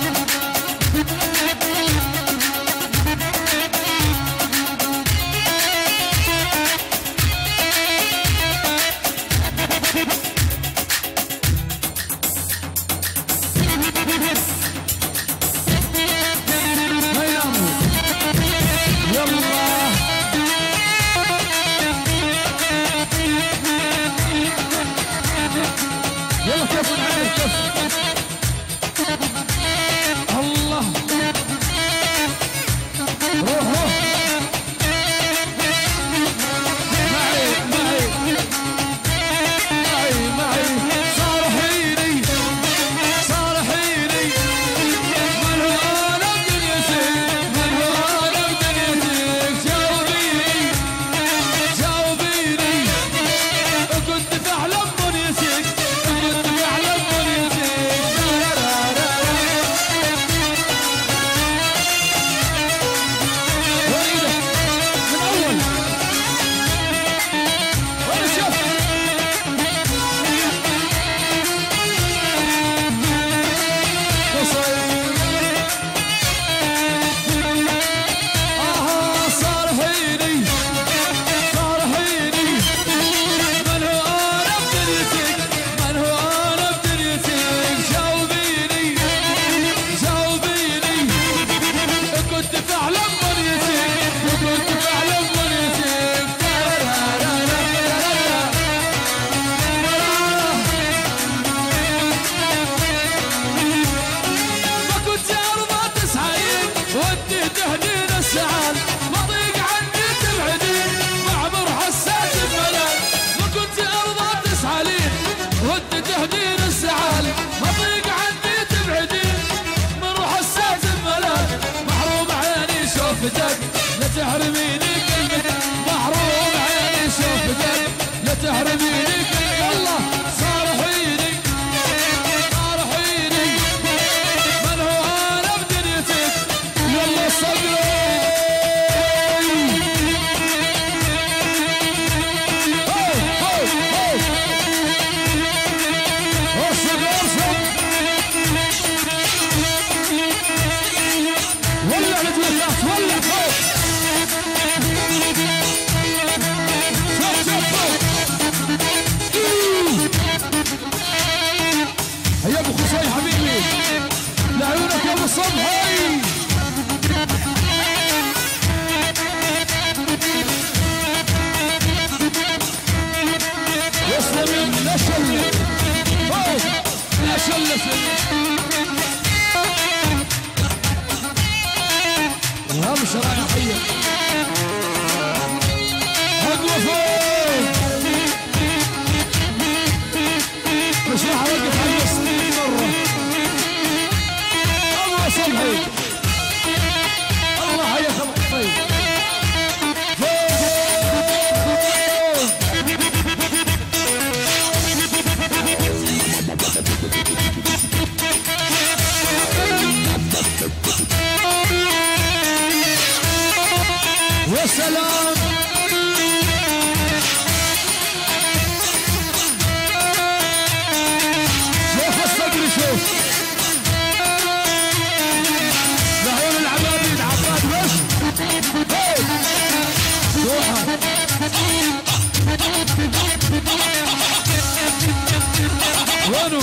وينو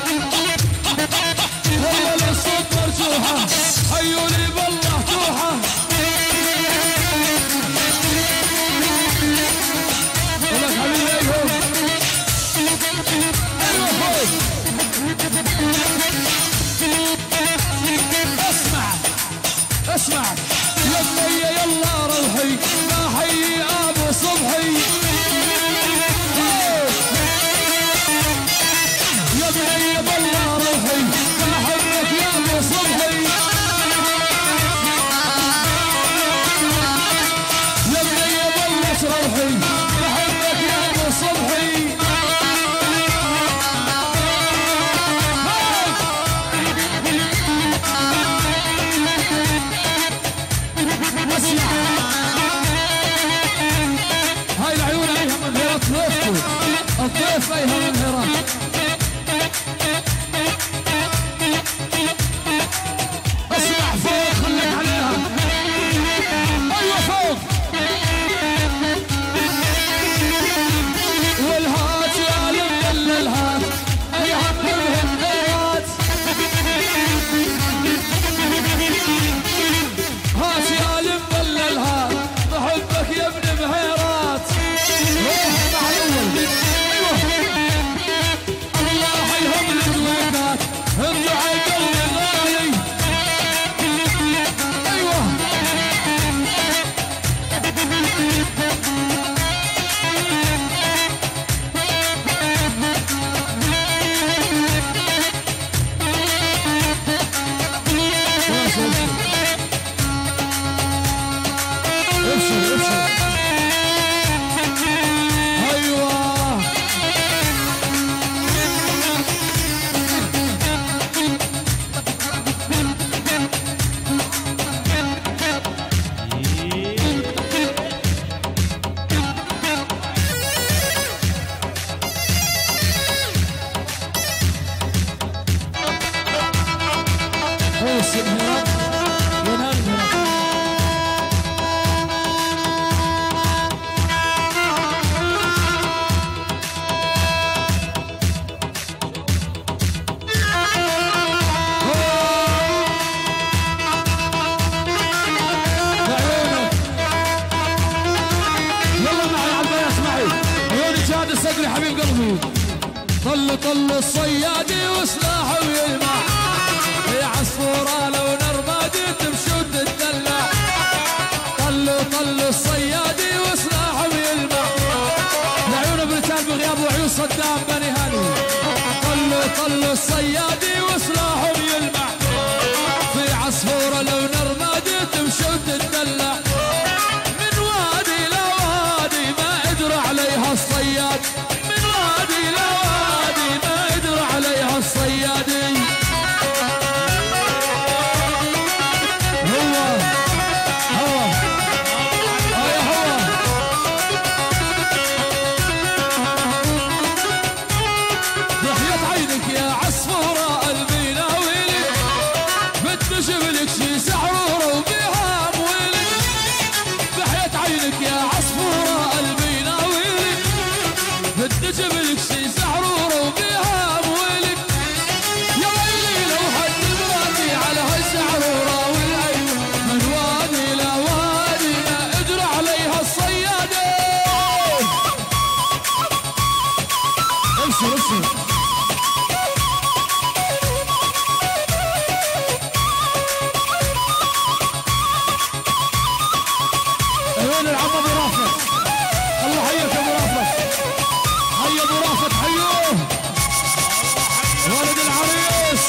والله الصوت مرجوحة عيوني بالله توحة ولك حبيبي ايهم ايوه فوق اسمع يا بنية يلا روحي ما حيي ابو صبحي يا بنية بالله روحي ما حبك يا ابو صبحي يا بنية بلش روحي ما حبك يا ابو صبحي هاي العيون ايها من هيرات ضيفكم الضيف ايها من هيرات اسمع فوق خليك عليها ايوه فوق والهات يا لمدل الهات اي عمهم هات هات يا لمدل الهات بحبك يا ابن بهيرات روح مع الاول ايوه الله يهم الوينات ارجع قلبي غالي ايوه ابشر ابشر ايوه اوصل هنا ينام هنا صدري حبيب قلبي طل الصيادي وسلاحه ويلمع يا عصفورة لو نرمادي تمشي وتدلع طل الصيادي وسلاحه ويلمع لعيون بريتان بغياب وعيون صدام بني هاني طل الصيادي وسلاحه ويلمع في عصفورة لو نرمادي تمشي وتدلع من وادي لوادي ما قدر عليها الصياد من وادي لوادي ما قدر عليها الصيادي ضحية عينك يا عصفورة قلبي ناويلك بتنشف لك شي سحرورة وبيها مويلك ضحية عينك يا عصفورة قلبي ناويلك بتنشف لك شي سحرورة وبيها مويلك يا ويلي لو حد براسي على هالسحرورة والعين من وادي لوادي ما قدر عليها الصيادة ابشر ابشر وين العم ابو رافت الله حيك ابو رافت حي ابو رافت حيوه ولد العريس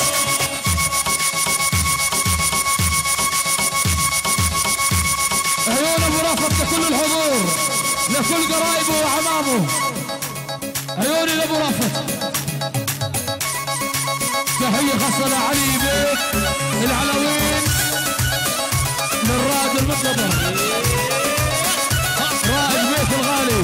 عيون ابو رافت لكل الحضور لكل قرايبه وعمامه عيوني لابو رافت تحية خاصة لعلي بيت العلوين للرائد المنتظر رائد بيت الغالي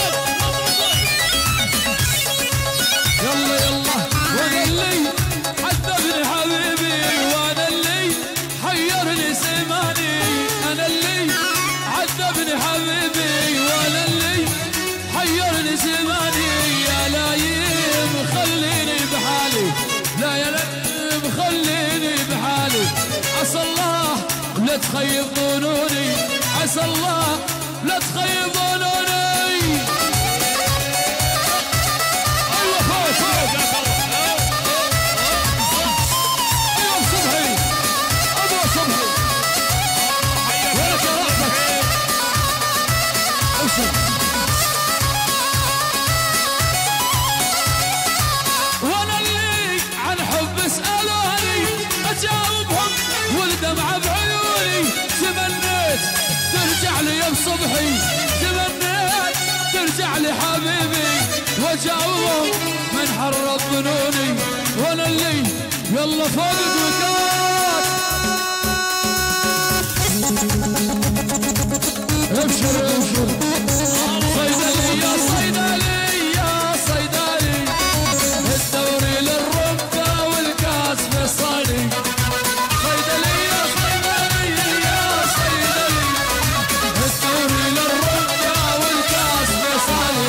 يلا يلا وقال لي لا تخيب ظنوني عسى الله لا تخيب ظنوني الله فوق فوق ايوه صبحي ابو صبحي ولك يا رحمة ابشر وانا اللي عن حب اسألوني اجاوبهم والدمعة بعيوني تمنيت ترجع لي يا بصبحي تمنيت ترجع لي حبيبي واجاوبهم من حرب ظنوني وانا اللي يلا فوق الدوكات ابشر ابشر صيدلي يا صيدلي يا صيدلي الدوري للربة والكاس فصلي صيدلي يا صيدلي يا صيدلي الدوري للربة والكاس فصلي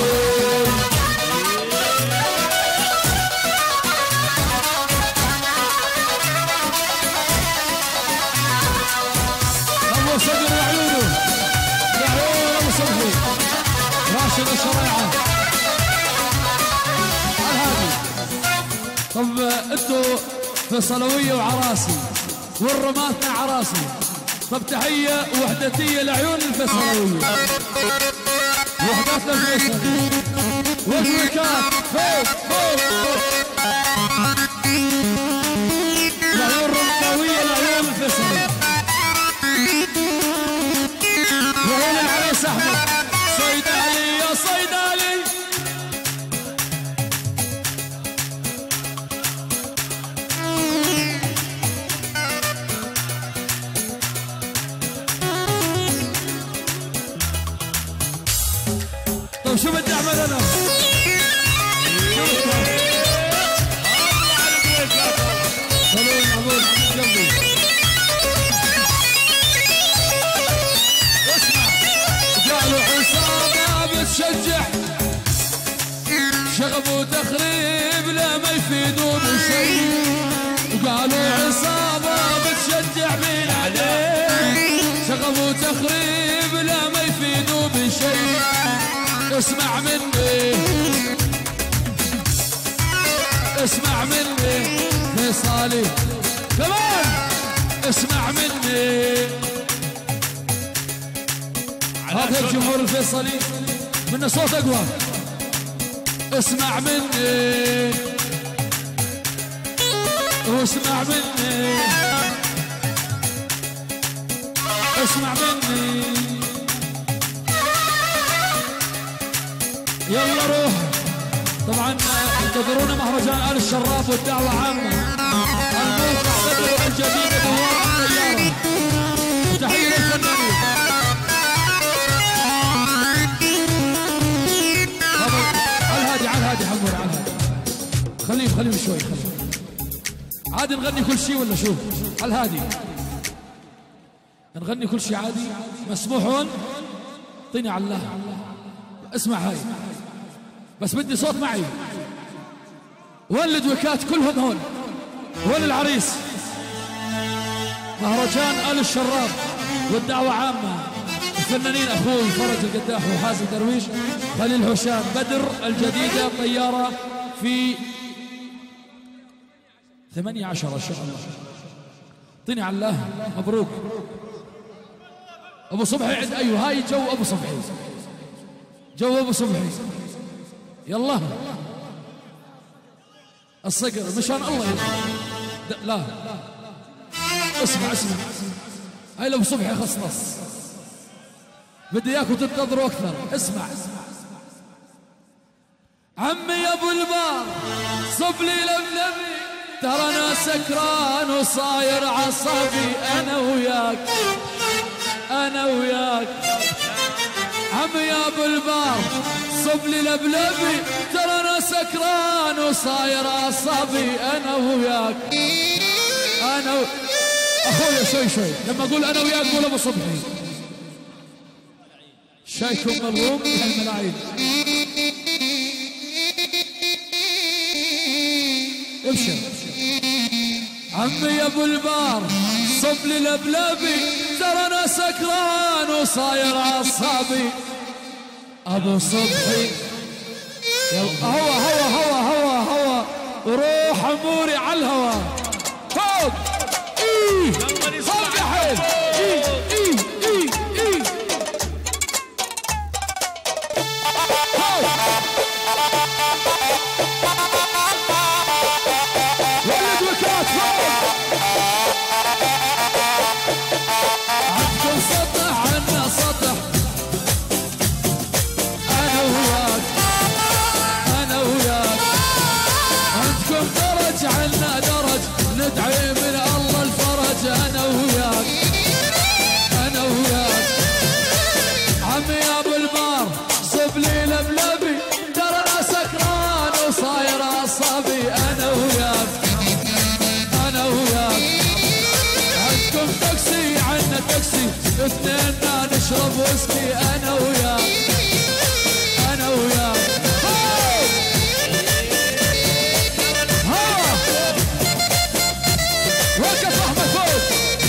ابو صدر وعيونه يا عيون ابو صبحي راشد الشريعه الهادي. طب انتوا فيصلويه وعراسي والرماتنا عراسي طب تحيه وحدتيه لعيون الفيصلويه وحدتنا الفيصلي والويكات فوق فوق فوق العيون الرمطاويه لعيون الفيصلي وهون العريس احمد صيدلي يا صيدلي طيب شو بدي اعمل انا؟ خلوني معمول جنبي قالوا عصابة بتشجع شغب وتخريب لا ما يفيدوا بشيء وقالوا عصابة بتشجع مين عليه شغب وتخريب لا ما يفيدوا بشيء اسمع مني اسمع مني فيصلي كمان اسمع مني هذا الجمهور الفيصلي من صوت اقوى اسمع مني واسمع مني اسمع مني يلا روح طبعا انتظرونا مهرجان آل الشراف والدعوة عامة الموقع بدر الجديدة دوار الطيارة وتحية للفنانين على الهادي حمور على الهادي خليهم شوي خليهم عادي نغني كل شيء ولا شو على الهادي نغني كل شيء عادي مسموحون اعطيني على الله اسمع هاي بس بدي صوت معي وين الدويكات كلهم هون وين العريس مهرجان آل الشراف والدعوة عامة الفنانين اخوي فرج القداح وحازم درويش خليل هشام بدر الجديدة طيارة في 18 ان شاء الله اعطيني على الله مبروك ابو صبحي عند ايوه هاي جو ابو صبحي جو ابو صبحي يلا الصقر مشان الله لا اسمع هاي لابو صبحي خصنص بدي اياكم تنتظروا اكثر اسمع عمي يا ابو البار صب لي لملمي ترى انا سكران وصاير عصبي انا وياك عمي يا ابو البار صب لي لبلبي ترى انا سكران وصاير عصبي انا وياك اخويا شوي لما اقول انا وياك قول ابو صبحي شايكم مبروك الملاعين ابشر عمي يا ابو البار صب لي لبلبي ترى انا سكران وصاير عصابي ابو صبحي هوا هوا هوا هوا هوا روح اموري على الهوا فوق ايه فوق يا حيل ايه ايه ايه ايه ولد وكات فوق عندكم سطح عنا سطح انا وياك انا وياك عندكم درج عنا درج ندعي من الله الفرج انا وياك انا وياك عمي يا ابو البار صب لي لبلبي ترى انا سكران وصاير عصابي انا وياك انا وياك عندكم تاكسي عنا تاكسي اثنيننا نشرب ويسكي انا وياك انا وياك ها وقف احمد فوق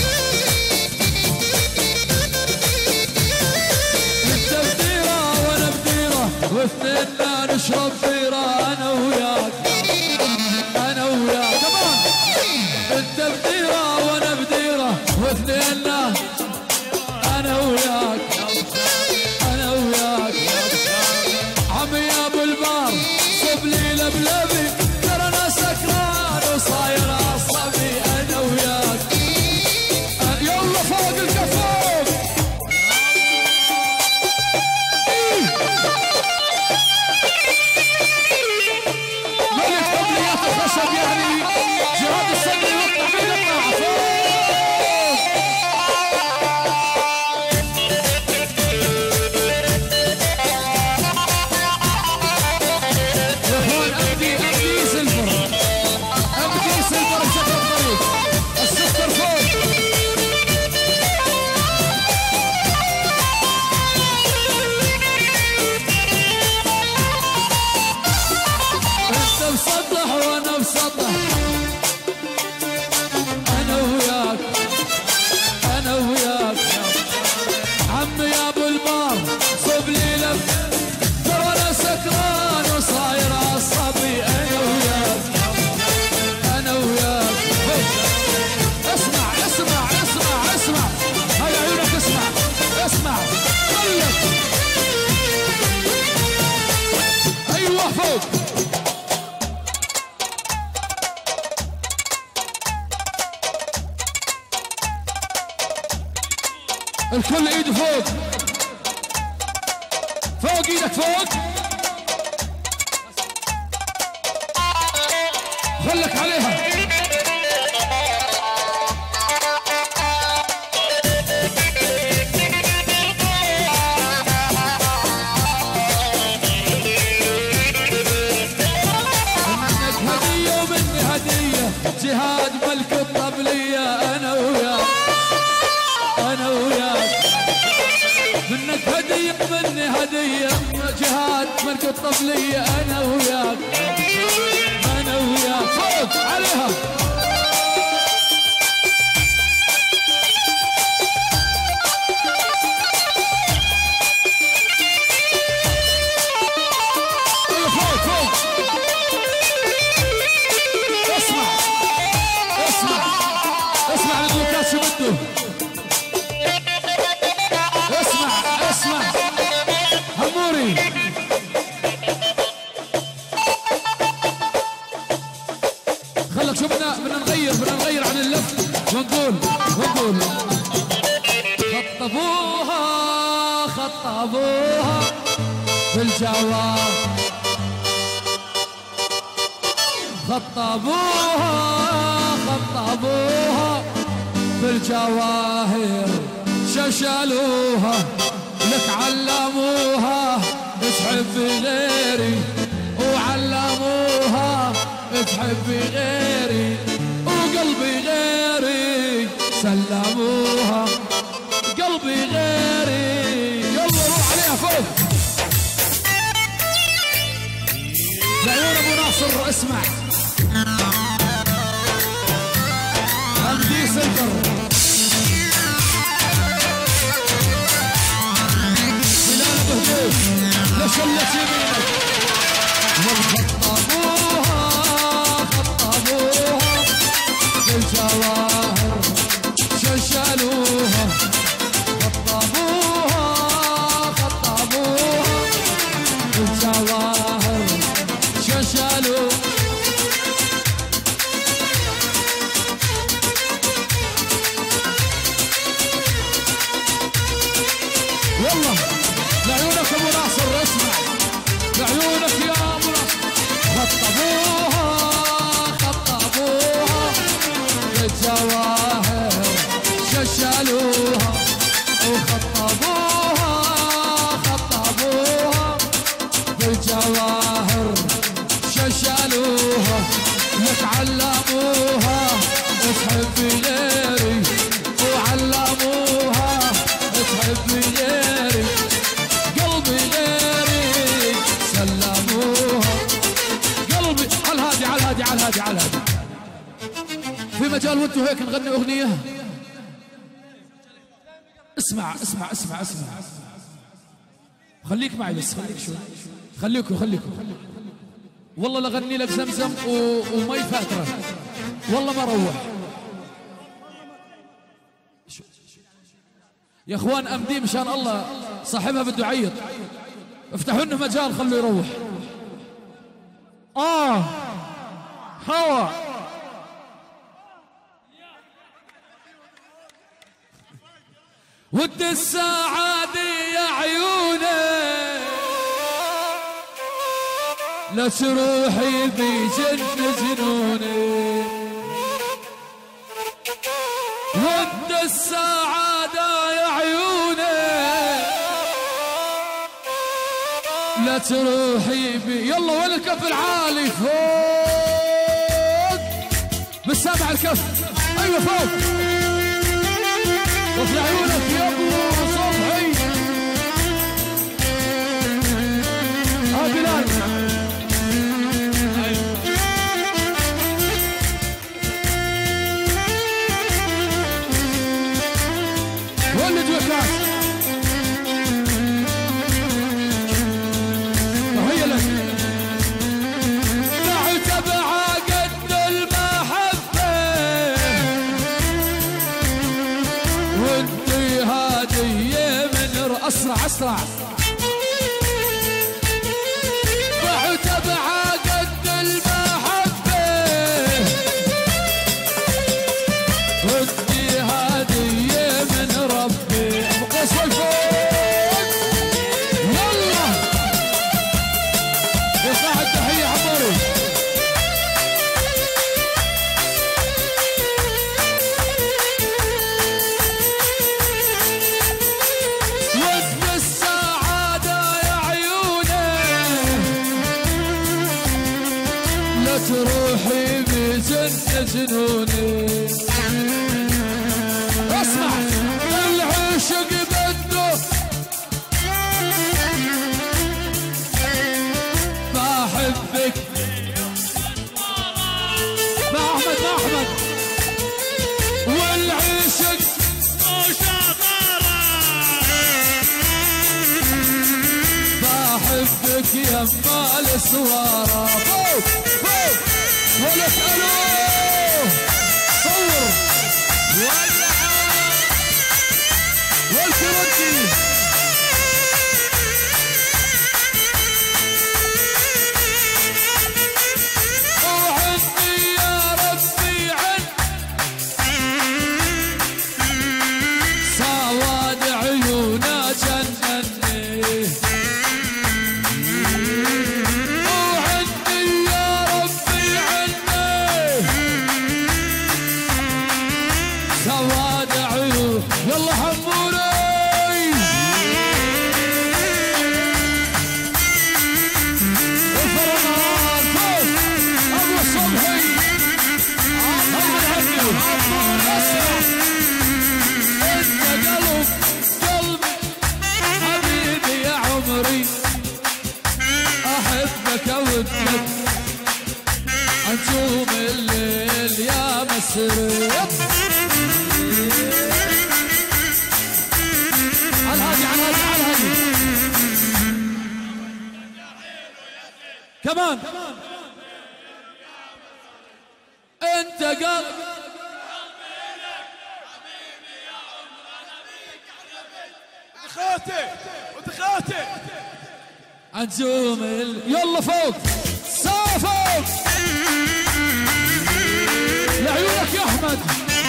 انت بديره وانا بديره واثنيننا نشرب بيره انا وياك انا وياك كمان انت بديره وانا بديره واثنيننا انا وياك انا وياك عمي يا ابو البار صب لي لبلبي ترى انا سكران وصاير عصبي انا وياك يلا فوق الكفوف ملك طبليات الخشب يعني جهاد الصدري يطلع من يطلع فوق الكل ايده فوق فوق ايدك فوق خلك عليها منك هدية ومني هدية جهاد ملك الطبلية انا وياك انا وياك منك هدية مني هدية جهاد ملك الطبلية انا وياك انا وياك فوق عليها فوق فوق اسمع اسمع اسمع للدوكات شو بده اسمع هموري خلك شو بدنا نغير عن اللف ونقول خطبوها بالجواب خطبوها بالجواهر ششلوها لك علموها تحب غيري وعلموها تحب غيري وقلبي غيري سلموها قلبي غيري يلا روح عليها فوق لعيون ابو ناصر اسمع الجواهر ششلوها خطبوها خطبوها الجواهر ششلوها والله لعيونك ابو ناصر اسمع لعيونك يا ابو ناصر خطبوها خطبوها بالجواهر ششلوها وخطبوها خطبوها بالجواهر ششلوها لك علموها تحبي غيري وعلموها تحبي غيري قلبي غيري سلموها قلبي على الهادي على الهادي على الهادي على الهادي في مجال وانتوا هيك نغني اغنيه اسمع اسمع اسمع اسمع خليك معي بس خليك شوي خليكوا والله لغني لك زمزم ومي فاتره والله ما روح يا اخوان امدي مشان الله صاحبها بده يعيط افتحوا لنا مجال خلوا يروح هوا ود السعادة يا عيوني لا تروحي بجن جنوني ود السعادة يا عيوني لا تروحي بي يلا وين الكف العالي فوق بالسابع الكف ايوه فوق وفي عيونك يا ابو صبحي بلال ولد وكاس وهي لك معتبعة قد المحبة وانتي هادية من اسرع اسرع معتبعة قد المحبة وانتي هادية من ربي ابو قيس والفوق يلا يطلع التحية عمري ود السعادة يا عيوني لا تروحي بجن جنوني اسمع العشق بده بحبك مع احمد والعشق بحبك يا مال سوارة فوق فوق ولا اسألوه صور والكرنتي وعندي يا ربي عن سواد عيونا جنني وعندي يا ربي عني سواد عيون يلا حموني الفرمان فوق ابو صبحي محمد عبدي اسمع انت قلبي حبيبي يا عمري احبك اودك انجوم الليل يا مسري على الهادي على الهادي على الهادي كمان انت قلب ودخوته عزوم يلا فوق فوق لعيونك يا احمد.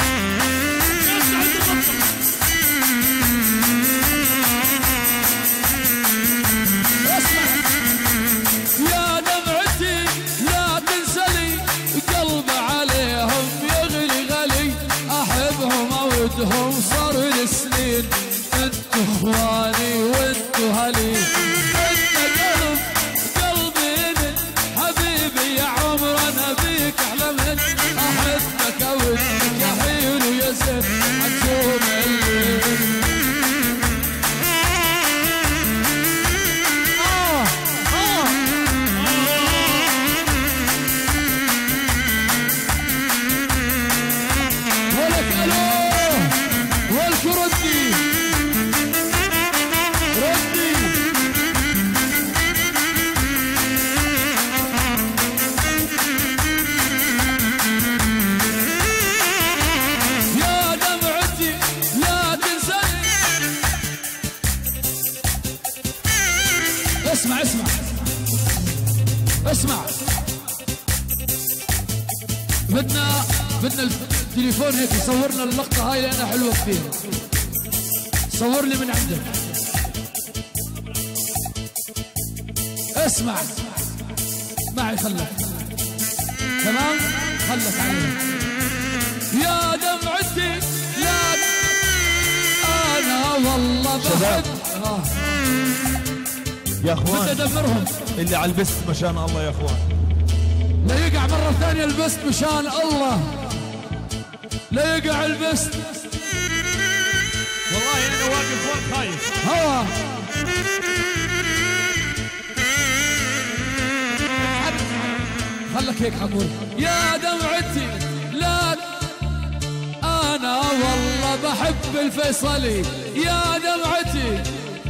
اسمع يا دمعتي لا تنسلي قلبي عليهم يغلي غلي احبهم اودهم صار لسنين انتو اخواني وانتو هلي احبك اودك يا حلو يا زين عزوم الليل. ولك الو ولك ردي اسمع بدنا التليفون هيك يصورنا اللقطة هاي لأنها حلوة كثير. صور لي من عندك. اسمع معي خلك تمام خلك علي يا دمعتي لا أنا والله بحب يا اخوان. بدي ادمرهم اللي على البست مشان الله يا اخوان. لا يقع مرة ثانية البست مشان الله. لا يقع البست. والله انا واقف وين خايف. هوا خلك هيك حمول يا دمعتي لا انا والله بحب الفيصلي يا دمعتي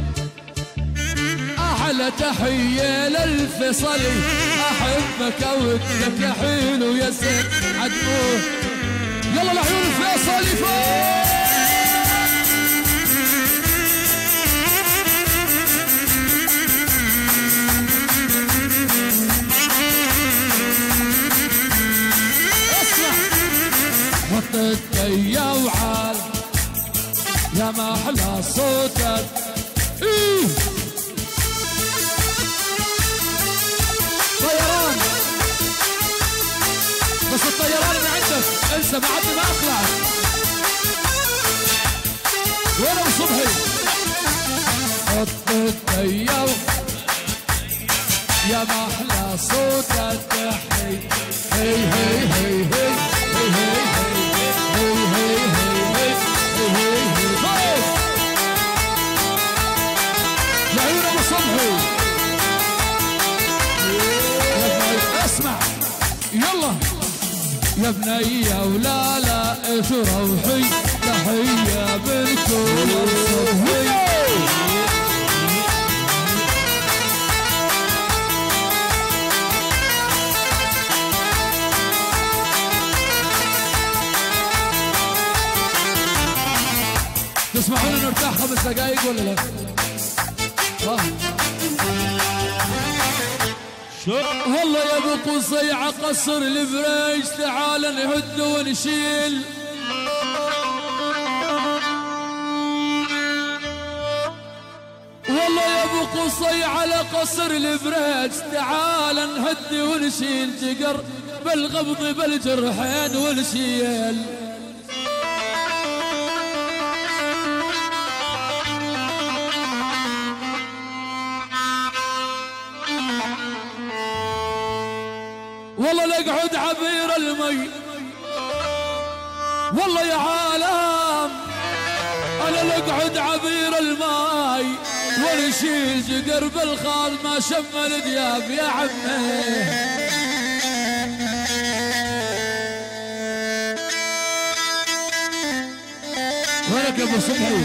احلى تحية للفيصلي احبك اودك يا حلو يا زين عدموه يلا لعيون الفيصلي فوق. وطيت يا وعال يا ما احلى صوتك إيه. طيران بس الطيران اللي عندك انسى ما عاد ما اخلع. وين ابو صبحي وطيت يا ما احلى صوتك حي هي هي هي هي هي لعيون ابو صبحي اسمع يلا يا بنية ولا لا تروحي تحية بالكل صبحي تسمحوا لنا نرتاح 5 دقايق ولا لا؟ والله يا ابو قصيعة قصر البريج تعال نهد ونشيل والله يا ابو قصيعة لقصر البريج تعال نهد ونشيل جقر بالغبض بالجرحين ونشيل والله نقعد عبير المي والله يا عالم انا نقعد عبير الماي ونشيل جقر بالخال ما شمل دياب يا عمي. وينك يا ابو صبحي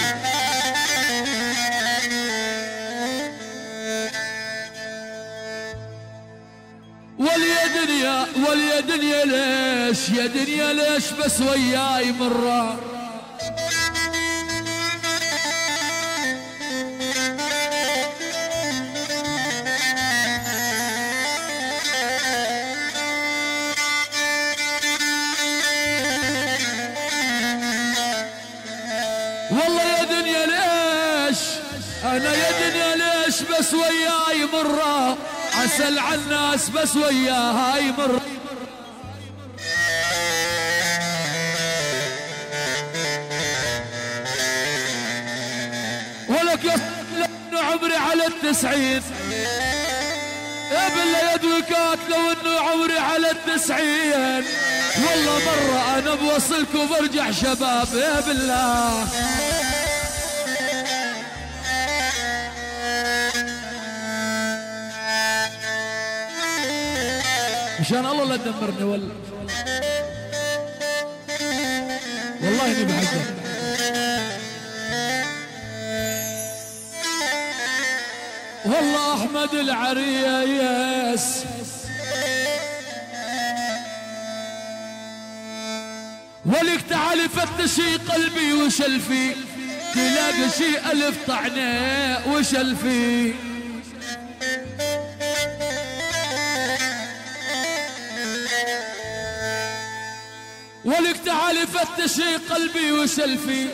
واليا دنيا ليش يا دنيا ليش بس وياي مرة انا يا دنيا ليش بس وياي مرة عسل عالناس بس وياي مرة ولك يا انه عمري على 90 يا بالله يد وكات لو انه عمري على 90 والله مرة انا بوصلك وبرجع شباب يا بالله مشان الله لا تدمرني والله اني بحبك والله احمد العريس ولك تعالي فتشي قلبي وشلفي تلاقي شي الف طعنه وشلفي ولك تعالي فتشي قلبي وشلفي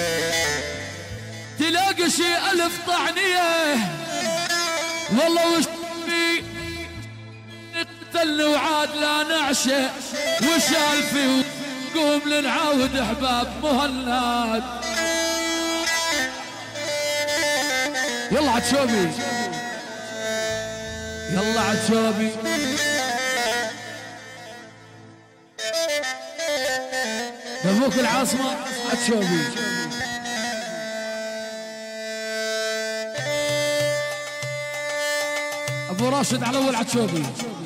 تلاقي شي الف طعنيه والله وش في قتلني وعاد لا نعشى وشالفي وقوم لنعاود احباب مهند يلا عتشوبي يلا عتشوبي مبروك العاصمة عتشوبي ابو راشد على اول عتشوبي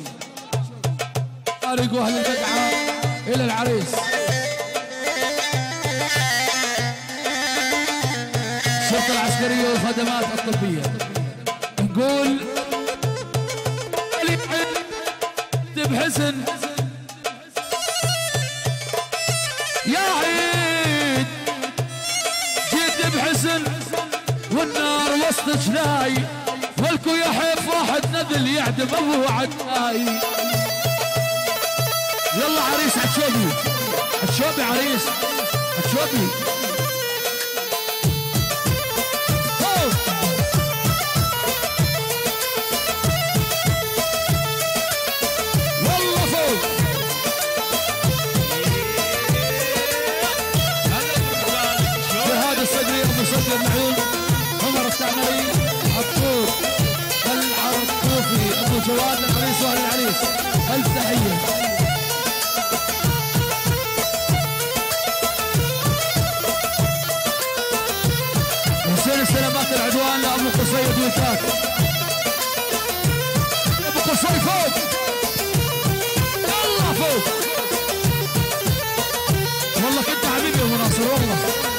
طارق واهل البدعه الى العريس الشرطه العسكريه والخدمات الطبيه نقول بحسن يا عيد جيت بحسن والنار وسط جناي والكو يا حيف واحد نذل يعدم ابو عدناي يلا عريس عتشوبي عتشوبي عريس عتشوبي والله فوق جهاد الصدري ابو صدر المعيون عمر التعمري عطور العرطوفي ابو جواد العريس واهل العريس الف تحيه حسين سلامات العدوان لابو قصي دويتات ابو قصي فوق يلا فوق والله كنت حبيبي يا ابو ناصر والله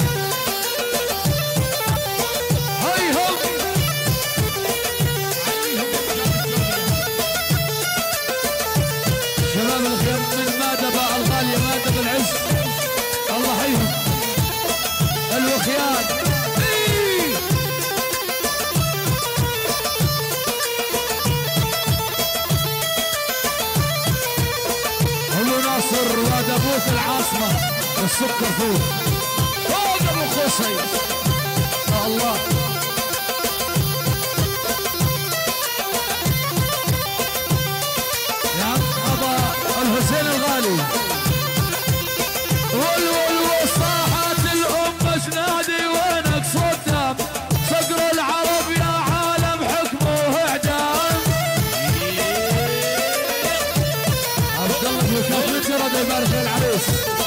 هاي هم شباب الخير من مادبة الغالية مادبة العز الله حيهم الوخيان ناصر واد ابوك العاصمة السكر فوق فوق ابو خصي يا الله يا ابا الحسين الغالي والوصاحات الامة جنادي وينك صدام صقر العرب يا عالم حكمه اعدام عبد الله بن رضي يبارك العريس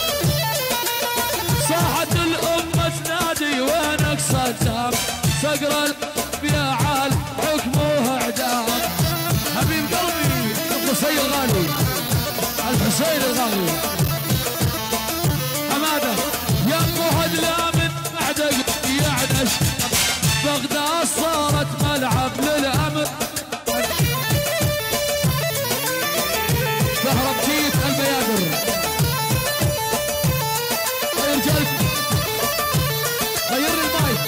صاحت الأمة تنادي وينك صدام صقر القلب يا عال حكمه اعدام حبيب قلبي القصي الغالي الحسين الغالي حماده يا فهد لا من بعدك يعنش بغداد صارت ملعب للأمر كهرب جيت البيادر يا رجال غير لي المايك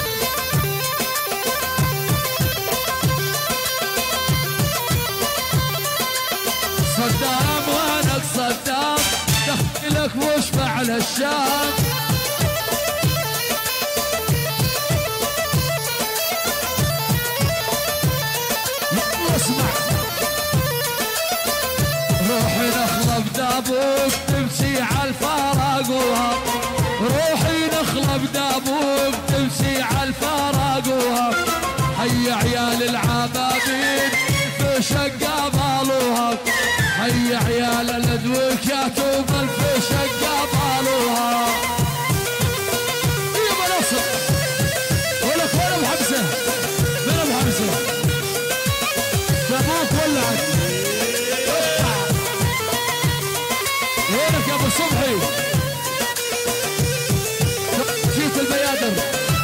صدام وينك صدام دخلك وش فعل الشام دابوك تمشي عالفراق وهاب، روحي نخلب دابوك تمشي عالفراق وهاب. هيا عيال العبابين في شقة بالوها، هيا عيال الادوكات وفي شقة بالوها. يا منصر ولك وين ابو حمزه؟ وين ابو حمزه؟ دابوك ولعت. وينك يا ابو صبحي؟ جيت البيادر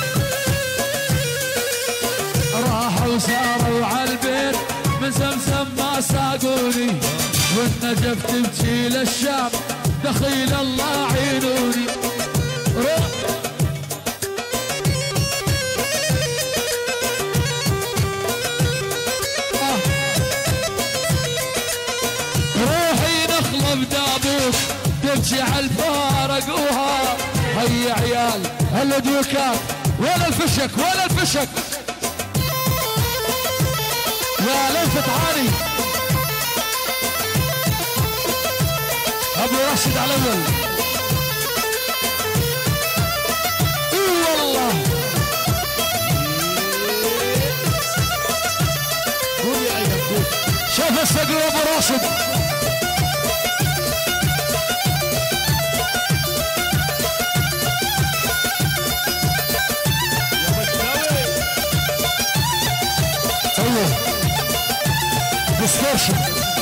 راحوا وصاروا عالبيت من زمزم ما ساقوني، والنجف تمشي للشام دخيل الله عينوني. روحي نخلب دابوك تمشي عالفارق وها. هيا عيال الادوكات ولا الفشك ولا الفشك يا لفت عالي. ابو راشد على الاول. والله شوف الصقر ابو راشد. ديستورشن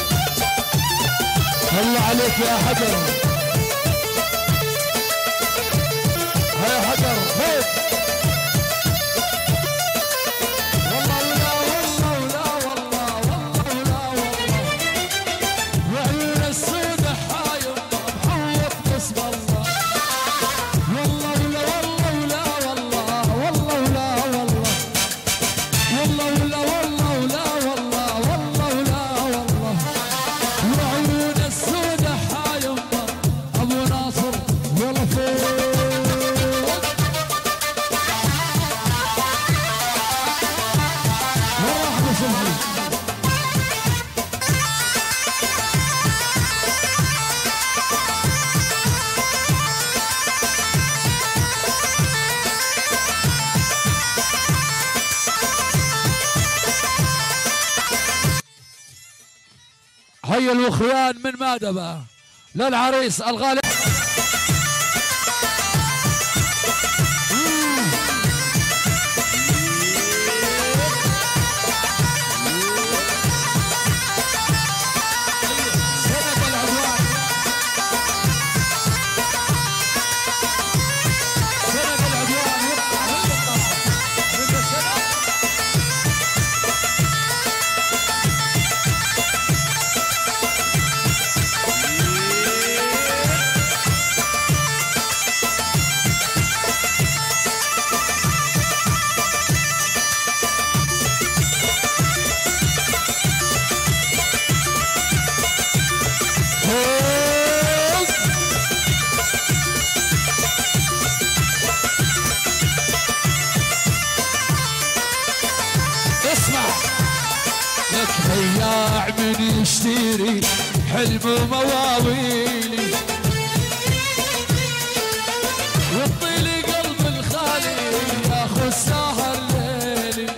الله عليك يا حجر. هيا حجر هيك. والله ولا والله ولا والله والله ولا والله، وعيون السود حايم محوط قسم الله. والله ولا والله ولا والله والله ولا والله، والله ولا والله ولا والله والله ولا والله، وعيون السود حايم ابو ناصر يلا فوق. وراح ابو صبحي. هيا الوخيان من مادبة للعريس الغالي. سنة العدوان، سنة العدوان يقطع من السنة. اسمع لك بياع من يشتري حلم مواويلي، والطيل قلب الخالي ياخذ سهر ليلي.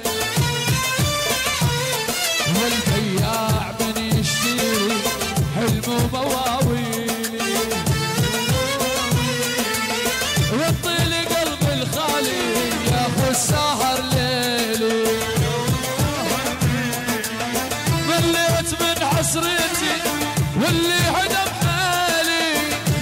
والبياع من يشتري حلم مواويلي، والطيل قلب الخالي ياخذ سهر ليلي. مليت من حسرتي واللي عدم حالي،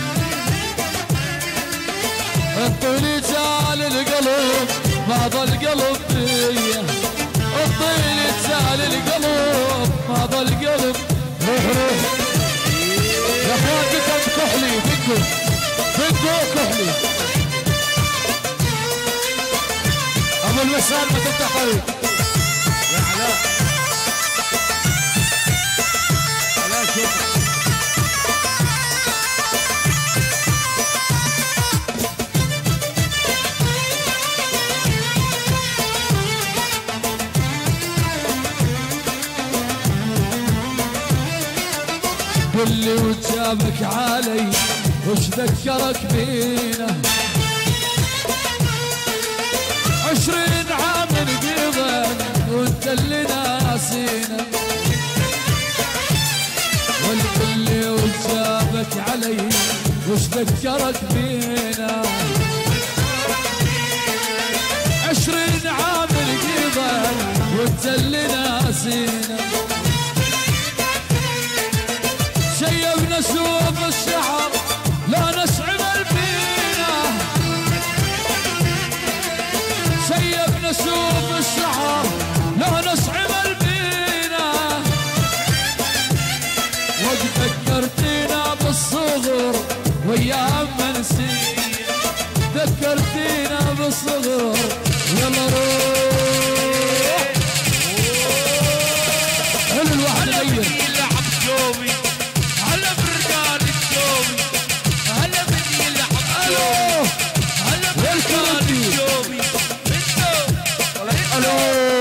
الطيل جال القلب ما ظل قلب بيا، الطيل جال القلب ما ظل قلب. روح روح يا اخوان دقوا كحلي، دقوا كحلي. ابو الوسام ما تفتح طريق يا علاء. علاء شوف واللي وجاه جابك علي وش ذكرك بينا 20 عام قضينا وانت اللي ناسينا والكل وش جابك علي وش ذكرك بينا 20 عام قضينا وانت اللي ناسينا شيبنا سوق الشعر لا نسعد فينا شيبنا سوق الشعر لا نسعد فينا وقت ذكرتينا بالصغر وايام ما نسينا ذكرتينا بالصغر يلا روح حلو الواحد غير يلعب جوبي هلا برجال الجوبي هلا بدي يلعب الو هلا برجال الجوبي الو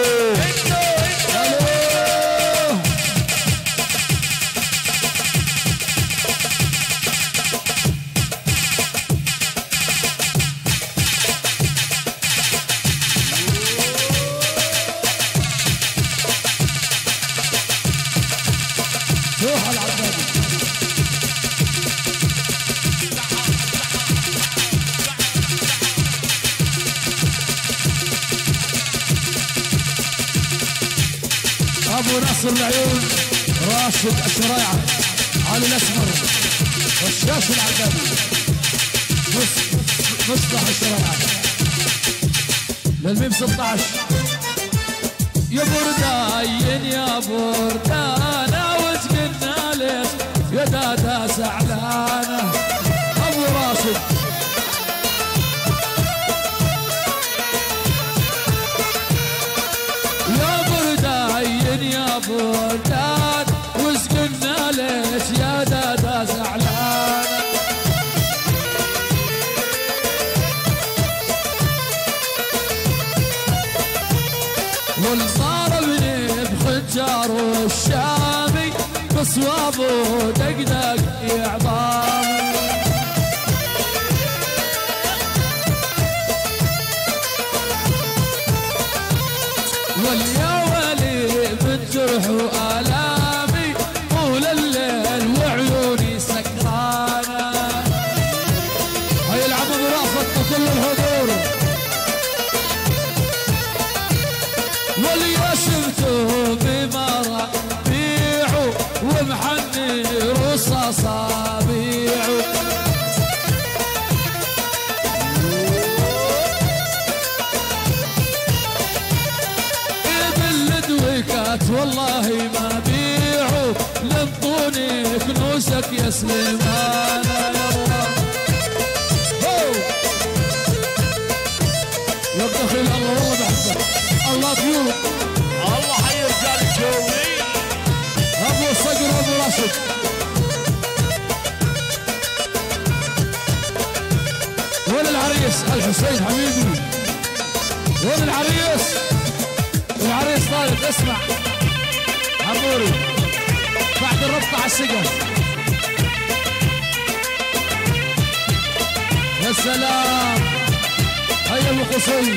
روح العبادي ابو نصر العيون راشد الشرايعه علي الاسمر والشاش العبادي مصلح الشرايعه للميم 16 يا برداين يا بردانا وتقلنا ليش يا دادا زعلانه ابو راشد يا برداين يا بردان وسقلنا ليش يا دادا زعلانه والضاربني بخنجر الشامي بصوابه دقدق يا عظامي واليا ولي من جرح وآلامي طول الليل وعيوني سكرانه هاي العمل رافضنا كل الحضور واللي شفته بمرابيعه ومحني رصاص اصابيعه بالدويكات والله ما بيعه لنطوني كنوسك يا سليمان يا دخل الله والله بحبك الله طيوب الله حي رجال الجوبي ابو صقر ابو راشد وين العريس الحسين حبيبي وين العريس العريس طالب اسمع عموري بعد الربط على السقف يا سلام هيا ابو قصي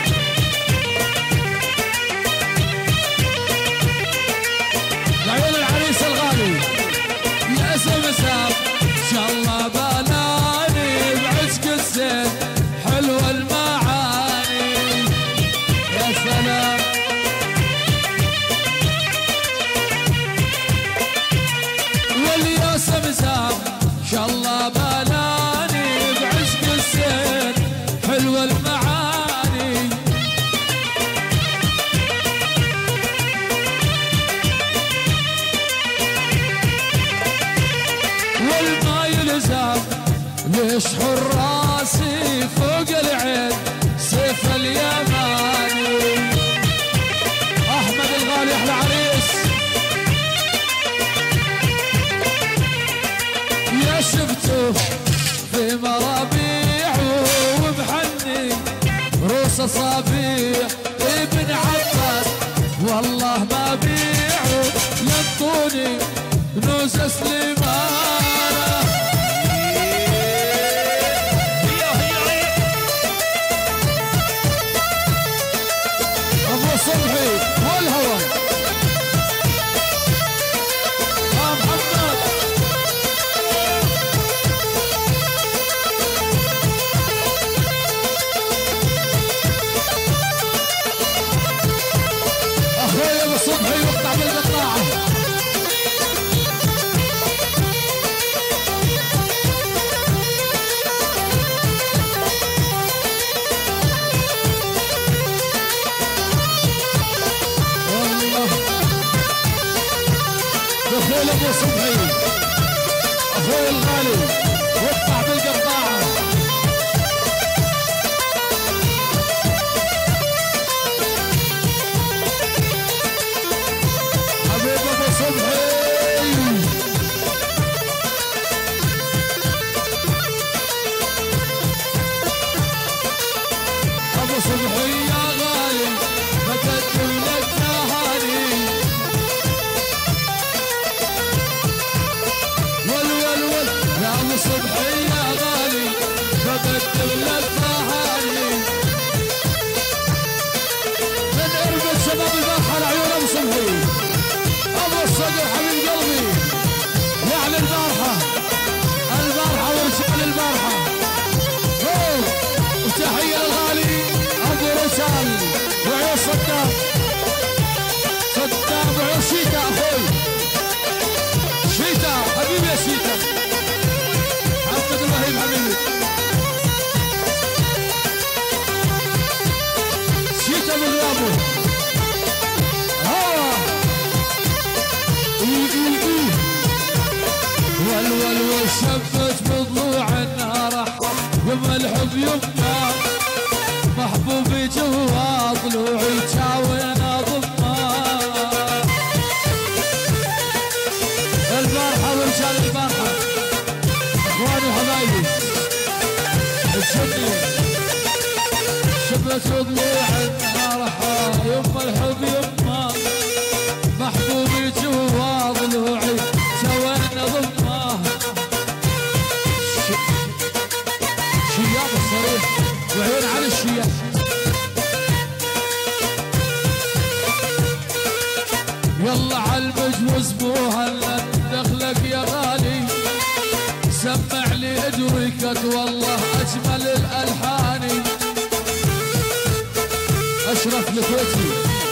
لعيون العريس الغالي يا سمسام ان شاء الله بناني بعشق الزين حلوه المعاني يا سلام واليا سمسام ان شاء الله بناني بعشق الزين حلوه المعاني والما يلزم ليش حراسي فوق العين سيف اليماني احمد الغالي احلى عريس يا شفته في مرابيعه ومحني روس اصابيع ابن عباس والله ما بيعه لنطوني نوس سليمان يلا ابو صبحي اخوي الغالي واطلع بالقطاعه. حبيب ابو صبحي ابو صبحي يا غالي بقدم لك تهاني. يا ابو صبحي يا غالي بقدم لك تهاني. من اربد شباب البارحه لعيون ابو صبحي ابو الصقر حبيب قلبي يعني البارحه ورجال البارحه. وتحيه للغالي ابو رسال وعيون صدام وعيون شيتا اخوي شيتا حبيبي يا شيتا محمد الوهيب حبيبي شيتا بغيابه هوا والول شبت بضلوع النار احمر يما الحب يما محبوبي جوا ضلوعي تاوينا ضمه. البارحه ورجال البارحه اخواني وحبايبي الجنة شبت ضلوع النار يما الحب يما محبوبي جوا ضلوعي سوينا ضمه. شياب الصريح وعيون على الشياب يلا عالمجوز مهلا دخلك يا غالي سمع لي ادركت والله اجمل الالحان. اشرف الكويتي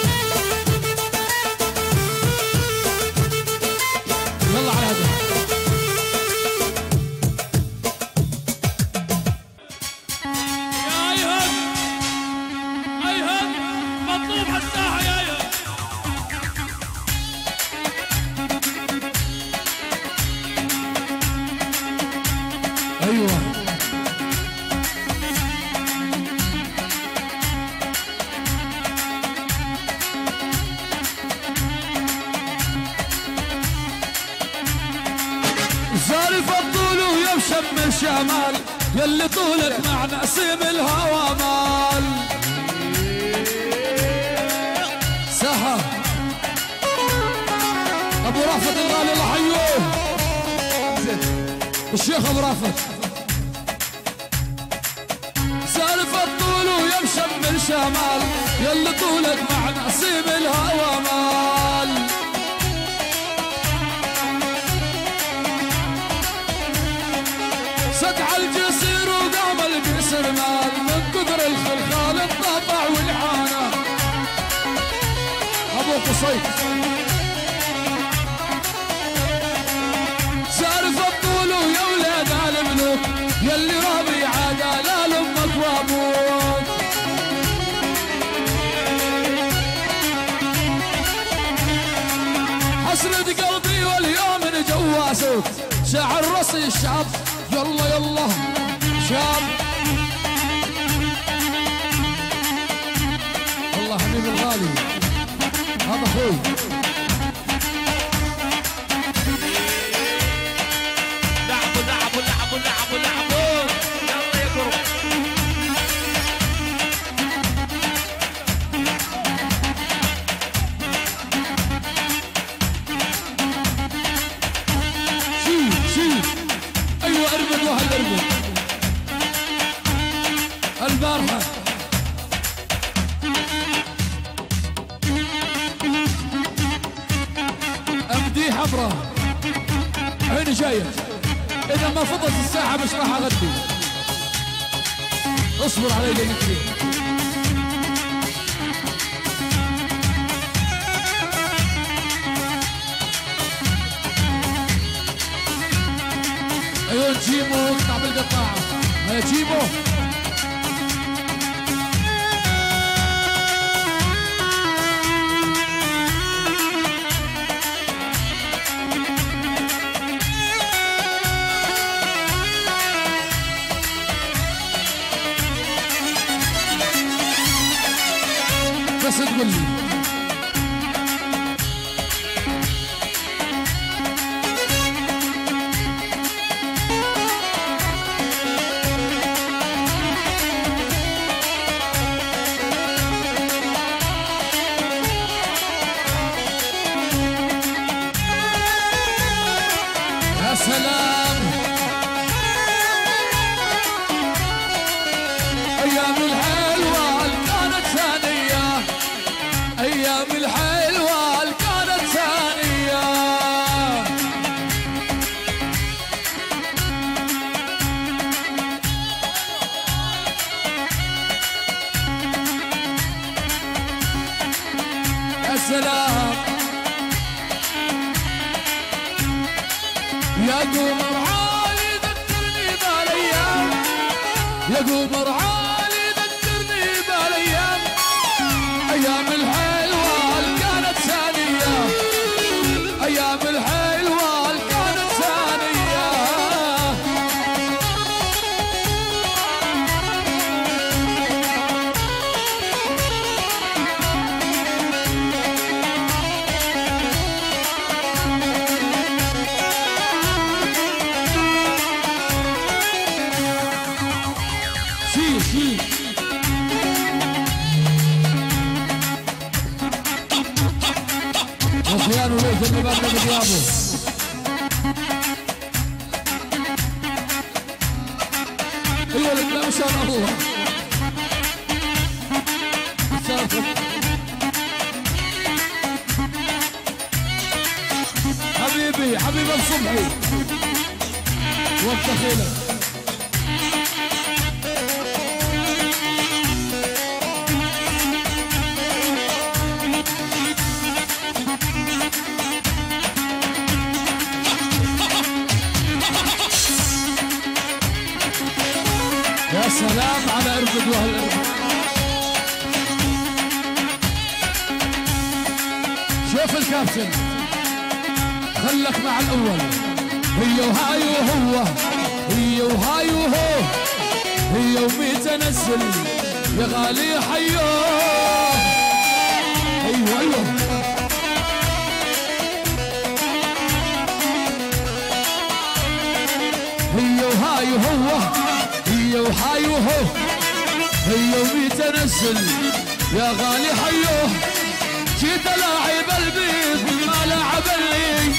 يلا على هذا يا ايهن مطلوب على الساحه يا ايهن. ايوه زارف الطول ويمشم من شمال يلي طولك مع نسيم الهوى مال. سهر ابو رافت الغالي الله حيوه الشيخ ابو رافت. زارف الطول ويمشم من شمال يلي طولك مع نسيم الهوى مال. سدع الجسير وقام البسر مال من كثر الخلخال الطبع والحانه. ابو قصيد سارف الطول ويا ولاد الملوك يلي رابي عاده لا لامك وابوك. حسرة قلبي واليوم جواسك شعر راسي الشعب يلا يلا شاب. والله حبيب الغالي هذا اخوي لعبوا لعبوا لعبوا لعبوا لعبوا يلا يا قرب. شيل ايوه اربد وهالاربد البارحه امدي حمراء عيني جايه اذا ما فضت الساعه مش راح اغدي. اصبر علي دقيقتين. ايوه جيبو اطلع بالقطاعه هيا جيبو. بس تقول لي يا سلام ايام الحلوه كانت ثانيه ايام الحلوه كانت ثانيه يا سلام يا قمر عالي ذكرني بالايام يا قمر عالي ذكرني بالايام ايام الحلوه كانت ثانيه ايام الحلوه كانت ثانيه شي وصيان وليث اللي بقى بثيابه ايوه لك ما شاء الله حبيبي حبيبي الصبحي وقت خيلك يا سلام على ارفد وهالارفد شوف الكابتن خلك مع الاول هي وهاي وهو هي وهاي وهو هي وميت انزل يا غالي حيوه ايوه ايوه هي وهاي وهو هي وهاي وهو هي وميت انزل يا غالي حيوه جيت الاعب البيت ما لعب لي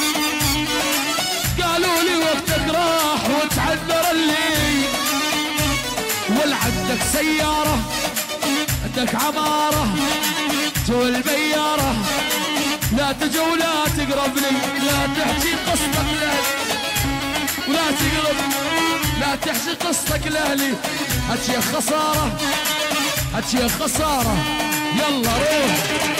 قالوا لي وقتك راح وتعذر لي ولا عندك سيارة عندك عمارة جو البيارة لا تجي ولا تقرب لي لا تحكي قصتك لأهلي ولا تقرب لا تحكي قصتك لأهلي هاتشي خسارة هاتشي خسارة يلا روح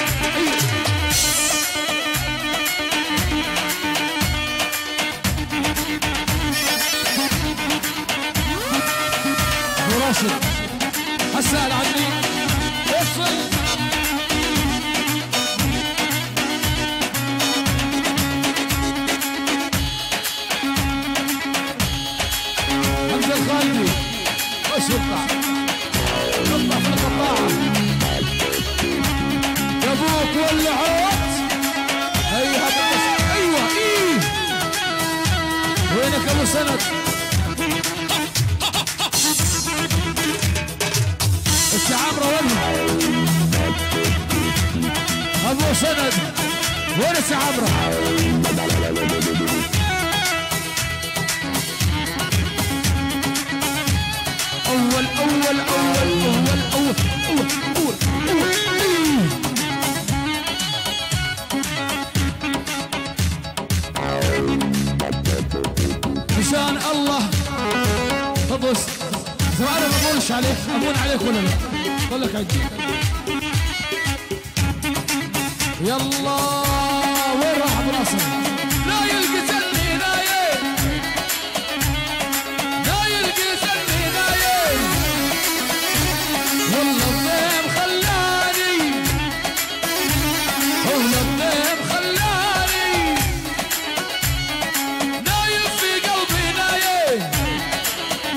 ابو راشد هسأل عني افصل حمزة الخالدي وش يطلع يطلع في القطاعة يا ابوك ولعت هيها ايوه ايه وينك ابو سند السعامرة وينها ابو سند وين السعامرة اول اول اول اول اول اول اول مشان الله تبص ترى انا ما بقولش عليك امون عليك ولا لا بقول لك عندي يلا وين راح ابو ناصر نايل قتلني نايل نايل قتلني نايل والله الضيم خلاني والله الضيم خلاني نايل في قلبي نايل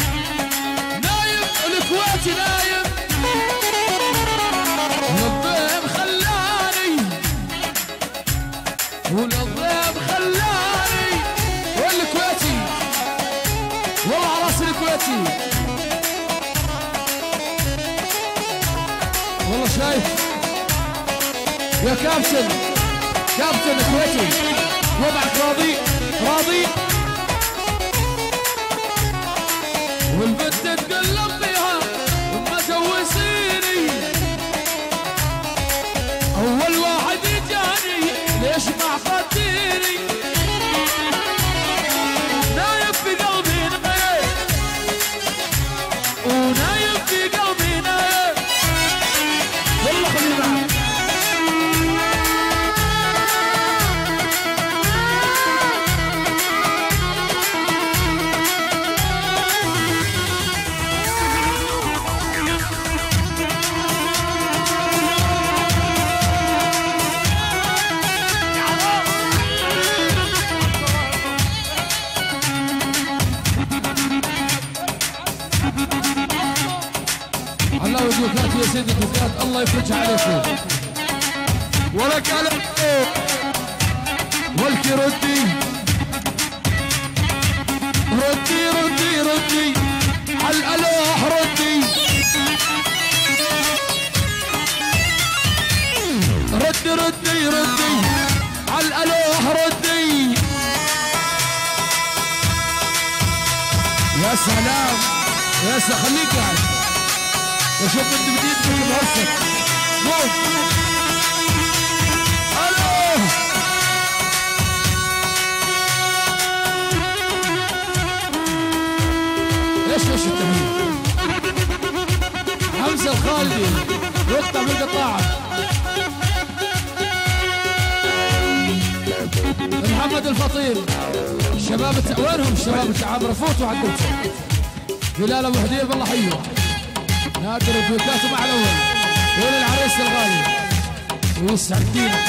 نايم الكويتي نايم والضيم يا كابتن كويتي وضعك راضي راضي والبنت تتكلم فيها وما جوزيني اول واحد جاني ليش ما اعطيتيني نايم في قلبي نايم ونايم في قلبي نايم والله خليني معك الله وجوكات يا سيدي الدكات الله يفرجها عليكم ولك على ولك ردي ردي ردي ردي على الالواح ردي ردي ردي ردي على الالواح ردي يا سلام يا سلام خليك قاعد وشوف انت جديد في المهرسك قوم الو ايش التمرين حمزه الخالدي يقطع بالقطاعه محمد الفطير الشباب وينهم الشباب التعامر فوتوا عدلتوا بلال ابو حدير بالله حيوه نادر الدوكات مع الاول وين العريس الغالي ويسعد دينك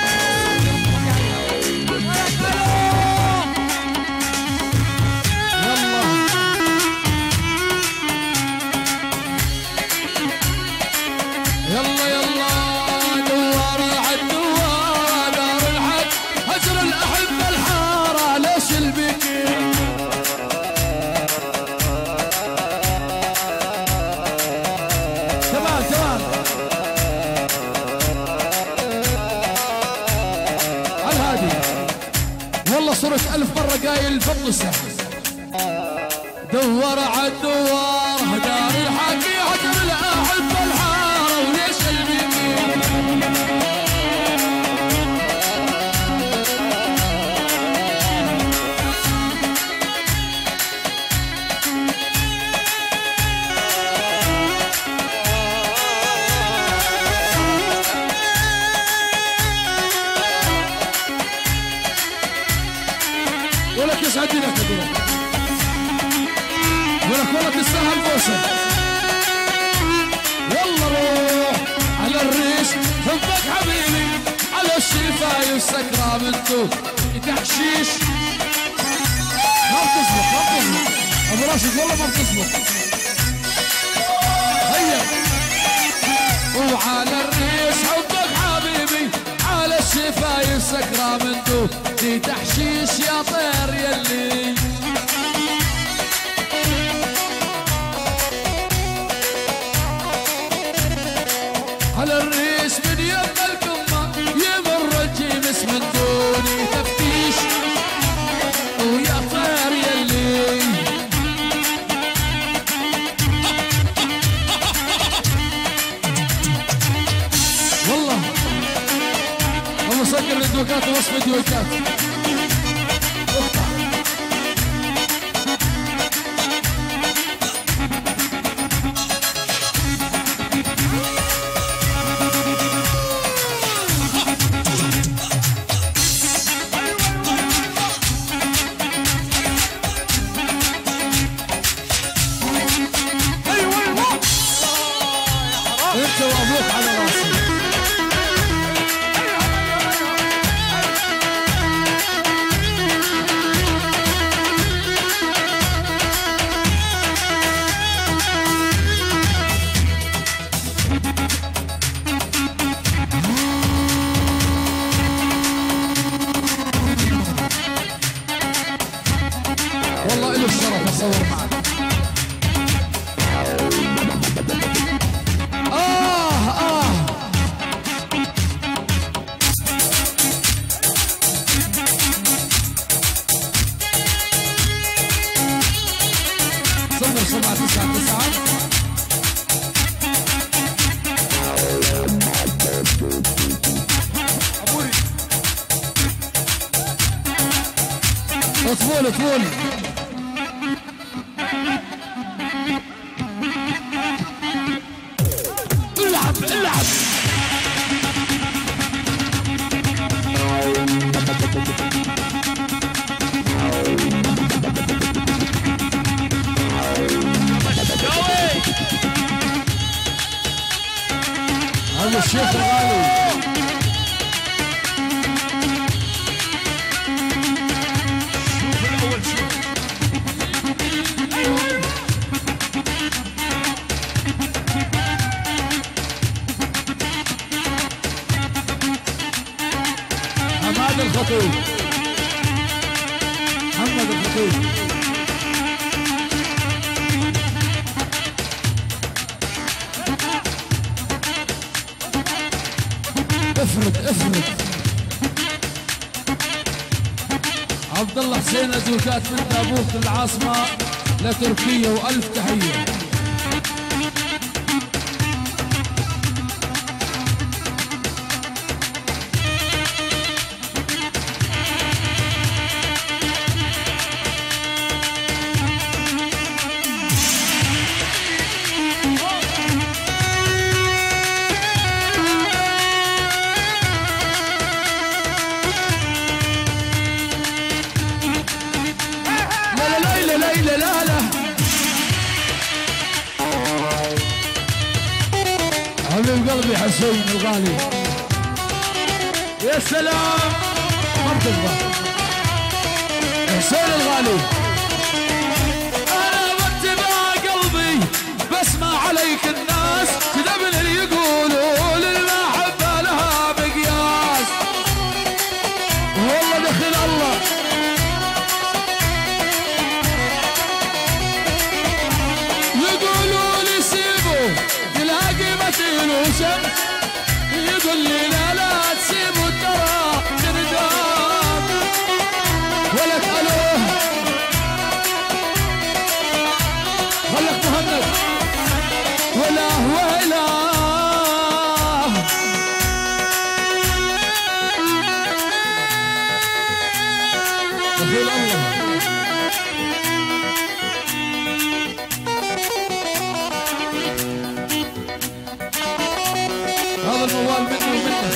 يلا يلا دوار عالدوار دار الحق هجر الاحبه الحاره ليش البكي صرت 1000 مرة قايل فضل السهل دور عالدوار دار الحكي حجر الأحبة الحارة وليش البيبي ولك يسعد دينك ولك والله تستاهل فوسه يلا روح على الريش حبك حبيبي على الشفايف والسكرة منتو تحشيش ما بتصبح ابو راشد والله ما بتصبح هيا وعلى الريش حبك حبيبي على الشفايف والسكرة منتو تحشيش يا طير يلي على الريش من يم القمة يمر الجيمس من دوني تفتيش ويا طير يلي والله الله سكر الدوكات ووصف الدوكات انت وابوك على راسي 799 طفول طفول العب العب هذا الشيخ الغالي حماد الخطيب محمد الخطيب افرد عبد الله حسين ازوكات من تابوت العاصمه لتركيا والف تحيه. حبيب قلبي حسين الغالي يا سلام مرتبة حسين الغالي انا واتبع قلبي بسمع عليك الناس كذا اللي يقولوا للمحبة لها مقياس والله دخل الله يقولوا لي سيبوا تلاقي مثيل وشمس يقول لي لا لا تسيبوا ترى تردام ولك الوه خلك مهند ولا ولا دخيل الله هذا الموال مني ومنك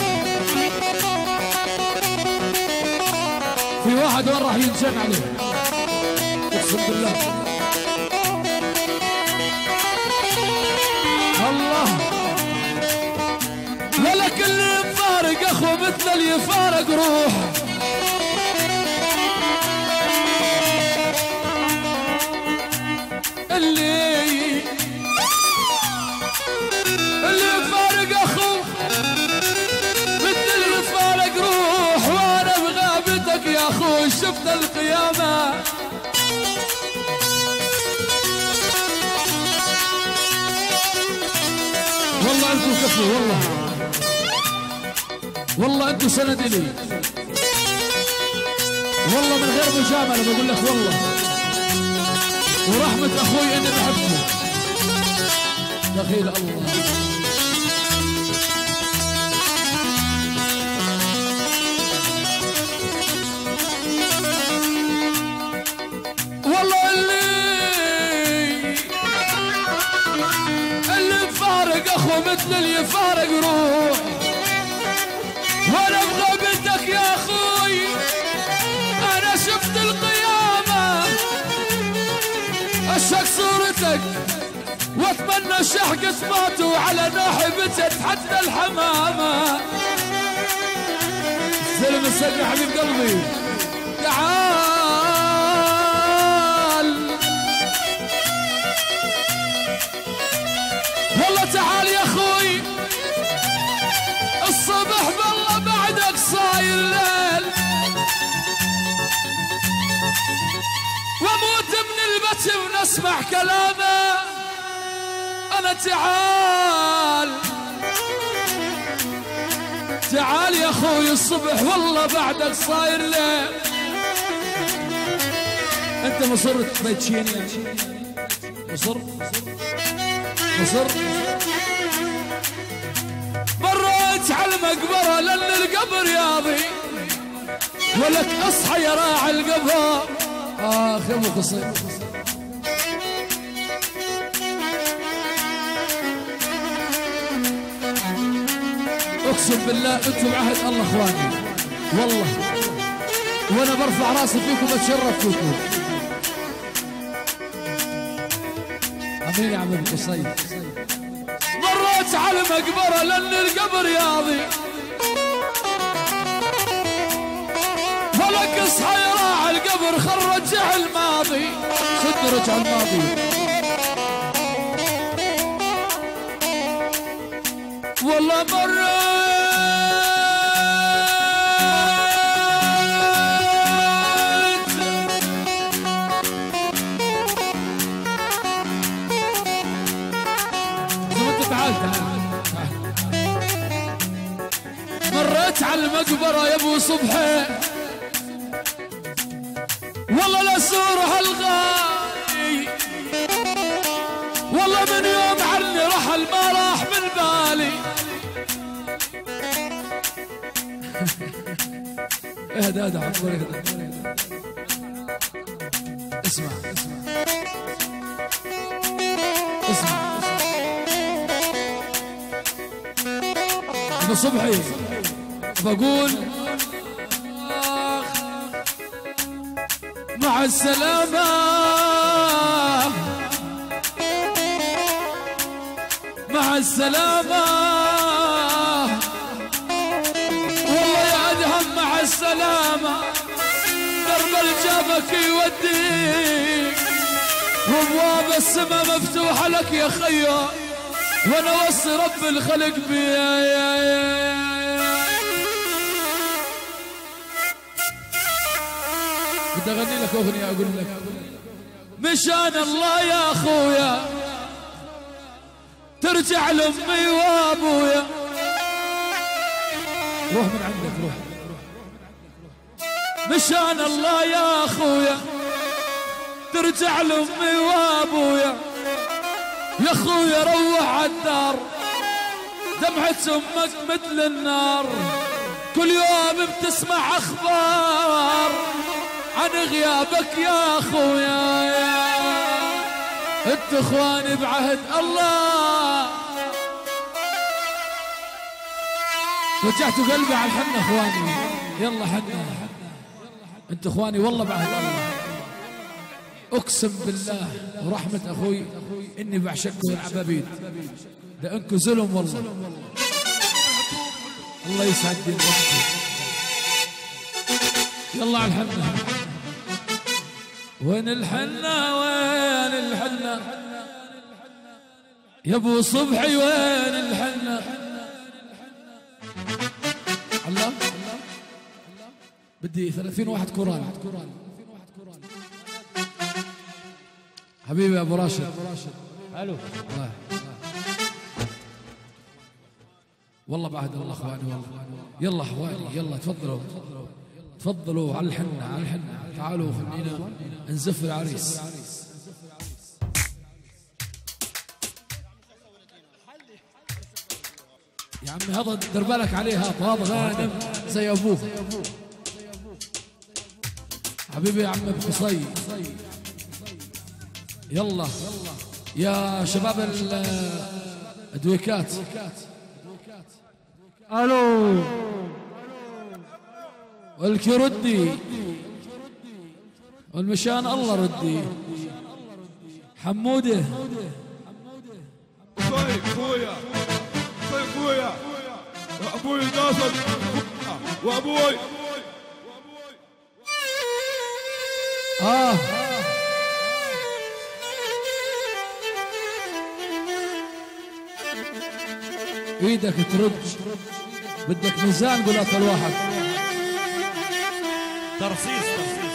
في واحد وين راح ينشن عليه اقسم بالله الله ولك اللي يفارق اخو مثل اللي يفارق روح اللي يفارق اخو مثل اللي يفارق روح وانا بغابتك يا اخو شفت القيامة والله انتم كفوا والله انتم سند لي والله من غير مجاملة بقول لك والله ورحمة اخوي اني بحبكم دخيل الله والله اللي يفارق اخو مثل اللي يفارق روح وانا بغابتك يا اخوي انا شفت القيامة اشك صورتك واتمنى شحقة ماتوا على ناحبتك حتى الحمامة سلم السد يا حبيب قلبي تعال والله تعال يا اخوي الصبح بالله بعدك صاير الليل واموت من البكي ونسمع كلامه انا تعال يا اخوي الصبح والله بعدك صاير ليل انت مصر تبيتشيني مصر مصر. مريت على المقبرة لأن القبر ياضي، ولك اصحى يا راعي القبر. اخ يا ابو قصير. اقسم بالله انتم بعهد الله اخواني والله، وانا برفع راسي فيكم اتشرف فيكم. امين يا عم ابو قصير. مريت على مقبره لان القبر ياضي، ولك اصحى يا راعي القبر خل رجع الماضي. صدق رجع الماضي والله. مريت مريت على المقبرة يا ابو صبحي، والله لا سور هالغالي، والله من يوم عني رحل ما راح من بالي. اهدى اهدى عمري اهدى. اسمع اسمع ابو صبحي بقول مع السلامة مع السلامة، والله يا أدهم مع السلامة. درب الجابك يوديك وابواب السما مفتوحة لك يا خيا، وانا وصي رب الخلق بيا. بدي اغني لك اغنية اقول لك مشان الله يا اخويا ترجع لامي وابويا. روح من عندك روح. مشان الله يا اخويا ترجع لامي وابويا، يا اخويا روح عالدار دمعة امك مثل النار، كل يوم بتسمع اخبار عن غيابك يا اخويا. انت اخواني بعهد الله، وجعتوا قلبي على الحنة اخواني. يلا حنة انت اخواني والله بعهد الله. اقسم بالله ورحمة اخوي اني بعشقكم العبابيد، لانكم ظلم والله. الله يسعد دينكم. يلا على الحنة. وين الحنة وين الحنة يا ابو صبحي وين الحنة؟ الله بدي 30 واحد كورال. حبيبي يا ابو راشد. الو والله بعد الله اخواني والله. يلا اخواني يلا تفضلوا تفضلوا على الحنة على الحنة. تعالوا خلينا نزف العريس. يا عمي هذا دير بالك عليه، هذا غانم زي ابوه. حبيبي يا عم ابو قصي. يلا يا شباب الدويكات. الو والكي ردي والمشان الله ردي. حموده طيب خويا طيب خويا وابوي ناصر وابوي ايدك ترج، بدك ميزان قول اكل واحد. ترصيص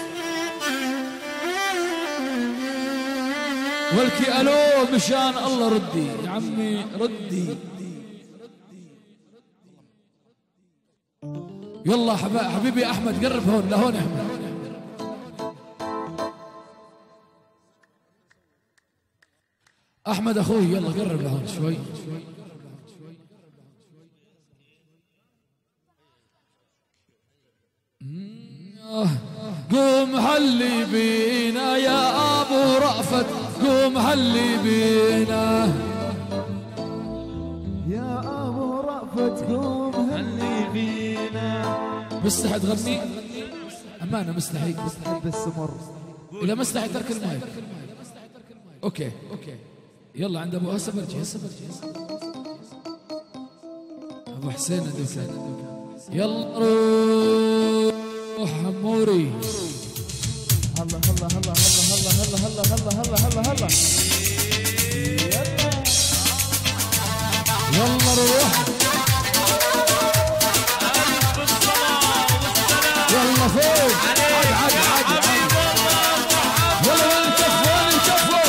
والكي الو مشان الله ردي يا عمي ردي. يلا حبيبي احمد قرب هون لهون يا احمد. احمد اخوي يلا قرب لهون شوي. قوم هلي بينا يا ابو رأفت، قوم هلي بينا يا ابو رأفت قوم هلي بينا. مستحي تغني؟ امانه مستحي بس مر. اذا مستحي ترك المايك. اوكي يلا عند ابو هسه برجي ابو حسين الدكان. يلا روح حموري. هلا هلا هلا هلا هلا هلا هلا هلا هلا هلا. يلا روح يلا فوق. عاد ولا وين كفوا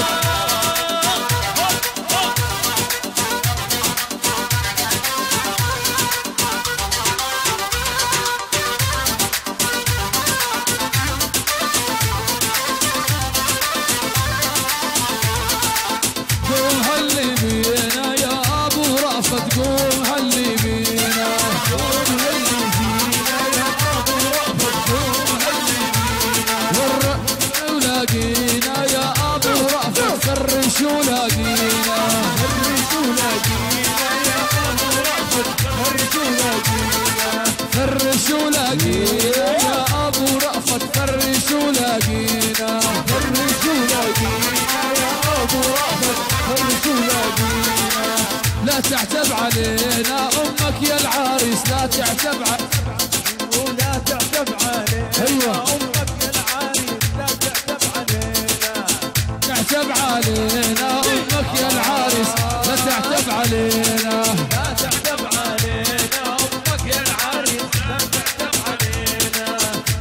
قوم هلي بينا يا ابو رأفت، قوم هلي بينا، قوم هلي بينا يا ابو رأفت، قوم هلي بينا. والرأي ولاقينا يا ابو رأفت، فرش ولاقينا، فرش ولاقينا يا ابو رأفت، فرش ولاقينا، فرش ولاقينا يا ابو رأفت، فرش ولاقينا، فرش ولاقينا يا ابو رأفت، فرش ولاقينا. لا تعتب علينا امك يا العريس، لا تعتب ولا تعتب علينا. ايوه امك يا العريس لا تعتب علينا. تعتب علينا امك يا العريس، لا تعتب علينا، لا تعتب علينا امك يا العريس، لا تعتب علينا.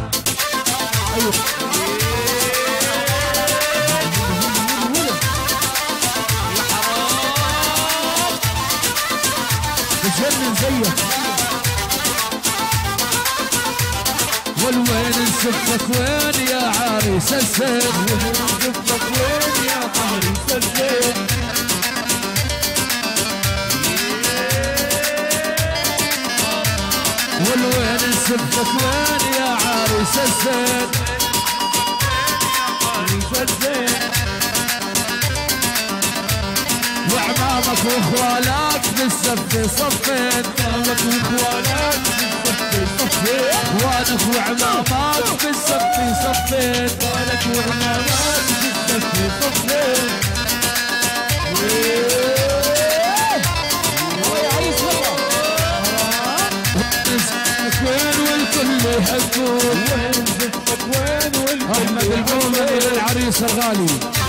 بتجنن زيك. والوين نسفك وين يا عريس الزين، نسفك وين يا عريس الزين. والوين نسفك وين يا عريس الزين، عريس الزين. وعمامك واخوالك بالسف صفين، عمامك واخوالك بالسف صفين، وانك وعمامك بالسف صفين، وانك وعمامك بالسف صفين. وين والكل يحبوك، وين زفك وين والكل احمد العومري للعريس الغالي.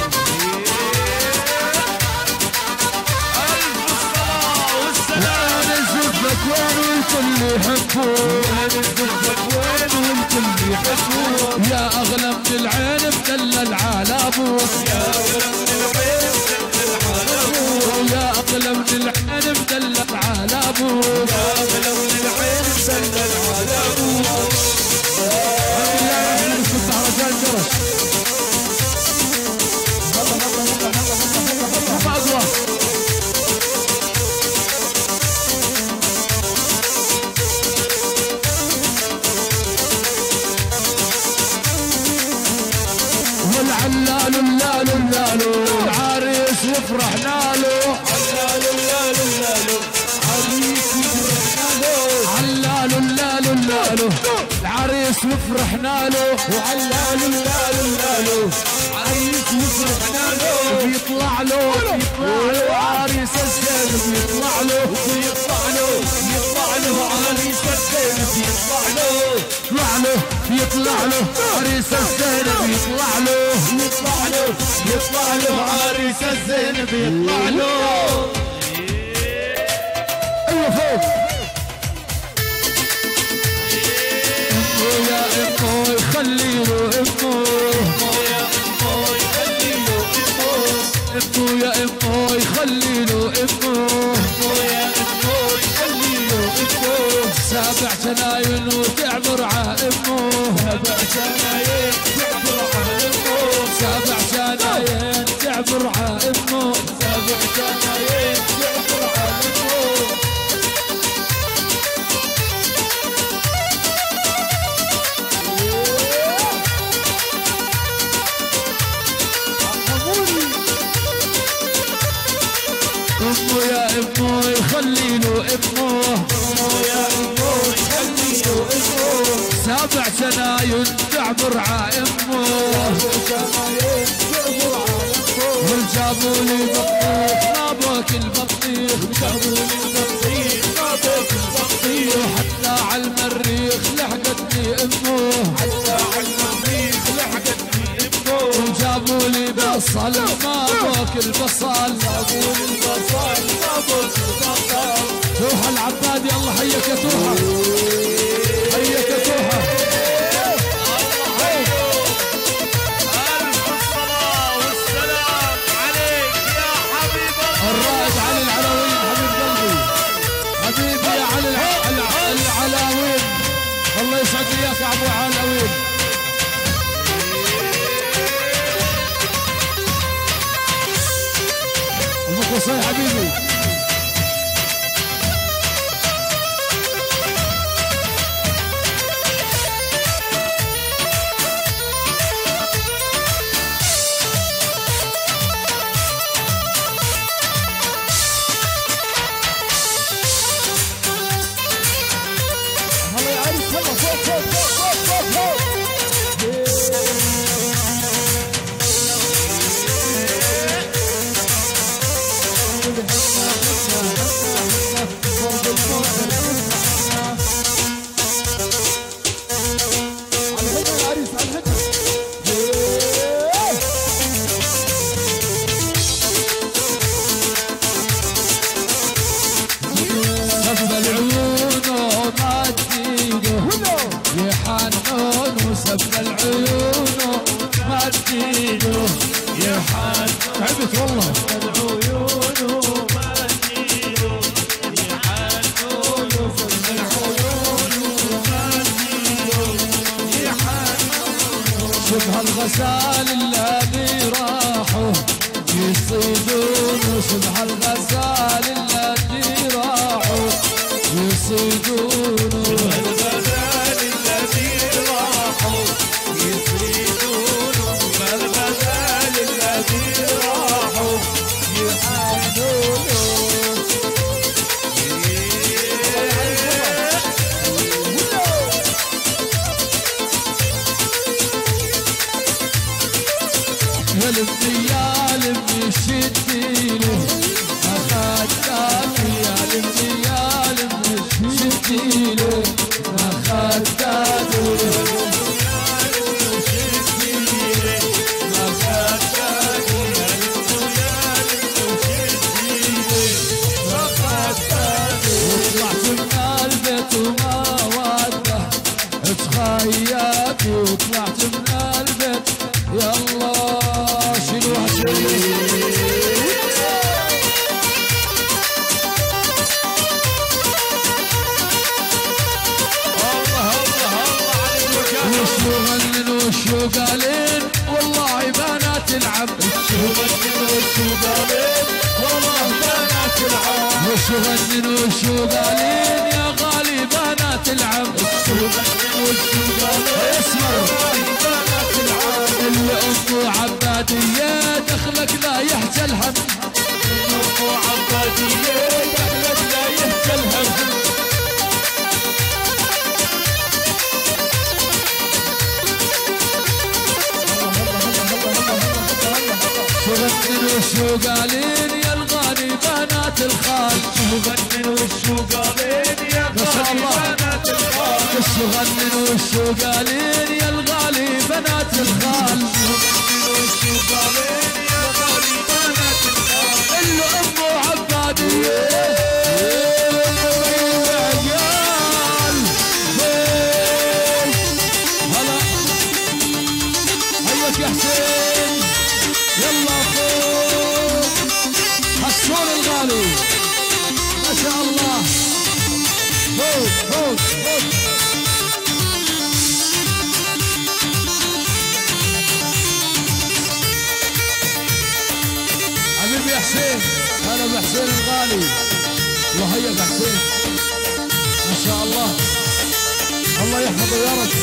وين زفك وين والكل يحبوك، وين زفك وين والكل يحبوك. يا اغلى من العين مدلل على ابوك، يا اغلى من العين مدلل على ابوك. يا اغلى من العين مدلل على ابوك، يا اغلى من العين مدلل على ابوك. رجال جرس والعلال اللالو اللالو العريس وفرحنا له، علال اللالو اللالو عريس وفرحنا له. علال اللالو اللالو العريس وفرحنا له، وعلال اللالو اللالو عريس وفرحنا له. بيطلع له عريس الزين، بيطلع له يطلع له عريس الزين. يطلع له يطلع له عريس الزين، بيطلع له يطلع له عريس الزين. بيطلع له. ايوه فوق. يا امه خلي له امه، يا امه يخلي له امه. امه يا امه يخلي له امه، يا امه يخلي له امه. 7 جناين وتعبر ع امه، 7 جناين تعبر ع امه. 7 جناين تعبر ع امه. جناين تعبر عليكم امه يا امه خلي له امه يا امه خلي له امه 7 جناين تعبر ع امه جابوا لي بطيخ ما باكل بطيخ جابوا لي بطيخ ما باكل بطيخ وحتى على المريخ لحقتني امه حتى على المريخ لحقتني امه وجابوا لي بصل ما باكل بصل جابوا لي بصل ما باكل بصل توحة العبادي الله حيك يا توحة حيك يا توحة الرائد علي العلاوين حبيب قلبي حبيبي يا علي العلاوين الله يسعد اياك يا ابو علاوين ابو قصي حبيبي تعبت والله العيون ما تجيله يحنون العيون ما تجيله يحنون شبه الغزال الذي راحوا يصيدون شبه الغزال الذي راحوا يصيدون الغزال الذي راحوا يصيدون الغزال الذي راحوا يحنون يا لمي شديله اخذتك يا لمي شديله اخذتك وطلعت من البيت وما وده تخيبي وطلعت من البيت يلا شنو هالشي وشو غنن وشو قالين والله بنات العم وشو غنن وشو قالين والله بنات العم وشو غنن وشو قالين يا غالي بنات العم وشو غنن وشو قالين اسمر بنات العم اللي امه عبادية دخلك لا يحجى الهم امه عبادية دخلك لا يحجى الهم شو غنن وشو قالين يا الغالي بنات الخال شو غنن وشو قالين يا الغالي بنات الخال شو غنن وشو قالين يا الغالي بنات الخال شو غنن وشو قالين يا الغالي بنات الخال اللي امه عبادية هلا هيك يا حسين يلا فوق حسون الغالي ما شاء الله فوق فوق فوق هلا بحسين الغالي وهيا بحسين ما شاء الله الله يحفظه يا رب.